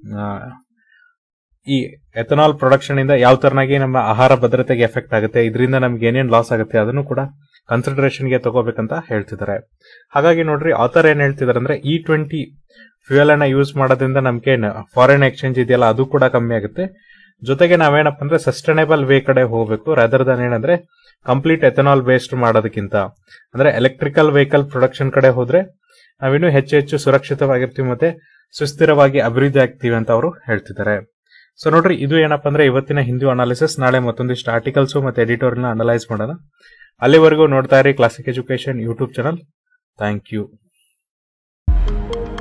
ಈ ಎಥನಾಲ್ ಪ್ರೊಡಕ್ಷನ್ ಇಂದ ಯಾವ ತರನಾಗಿ ನಮ್ಮ ಆಹಾರ ಭದ್ರತೆಗೆ ಎಫೆಕ್ಟ್ ಆಗುತ್ತೆ, ಇದರಿಂದ ನಮ್ಗೆ ಏನೇನ್ ಲಾಸ್ ಆಗುತ್ತೆ ಅದನ್ನು ಕೂಡ ಕನ್ಸಿಡರೇಷನ್ಗೆ ತಗೋಬೇಕಂತ ಹೇಳ್ತಿದ್ದಾರೆ. ಹಾಗಾಗಿ ನೋಡ್ರಿ ಆಥರ್ ಏನ್ ಹೇಳ್ತಿದಾರೆ ಅಂದ್ರೆ E20 ಫ್ಯೂಯಲ್ ಅನ್ನ ಯೂಸ್ ಮಾಡೋದ್ರಿಂದ ನಮ್ಗೆ ಫಾರಿನ್ ಎಕ್ಸ್ಚೇಂಜ್ ಇದೆಯಲ್ಲ ಅದು ಕೂಡ ಕಮ್ಮಿ ಆಗುತ್ತೆ. ಜೊತೆಗೆ ನಾವೇನಪ್ಪ ಅಂದ್ರೆ ಸಸ್ಟೈನೇಬಲ್ ವೇ ಕಡೆ ಹೋಗ್ಬೇಕು ರಾದರ್ ದನ್ ಏನಂದ್ರೆ ಕಂಪ್ಲೀಟ್ ಎಥನಾಲ್ ಬೇಸ್ಡ್ ಮಾಡೋದಕ್ಕಿಂತ ಅಂದ್ರೆ ಎಲೆಕ್ಟ್ರಿಕಲ್ ವೆಹಿಕಲ್ ಪ್ರೊಡಕ್ಷನ್ ಕಡೆ ಹೋದ್ರೆ ನಾವಿನ್ನೂ ಹೆಚ್ಚು ಸುರಕ್ಷಿತವಾಗಿರ್ತೀವಿ ಮತ್ತೆ ಸುಸ್ಥಿರವಾಗಿ ಅಭಿವೃದ್ಧಿ ಆಗ್ತೀವಿ ಅಂತ ಅವರು ಹೇಳ್ತಿದ್ದಾರೆ. ಸೊ ನೋಡ್ರಿ ಇದು ಏನಪ್ಪ ಅಂದ್ರೆ ಇವತ್ತಿನ ಹಿಂದೂ ಅನಾಲಿಸಿಸ್. ನಾಳೆ ಮತ್ತೊಂದಿಷ್ಟು ಆರ್ಟಿಕಲ್ಸ್ ಮತ್ತೆ ಎಡಿಟೋರಿಯಲ್ ಅನಲೈಸ್ ಮಾಡೋಣ. ಅಲ್ಲಿವರೆಗೂ ನೋಡ್ತಾ ಇರಿ Classic education YouTube channel. Thank you.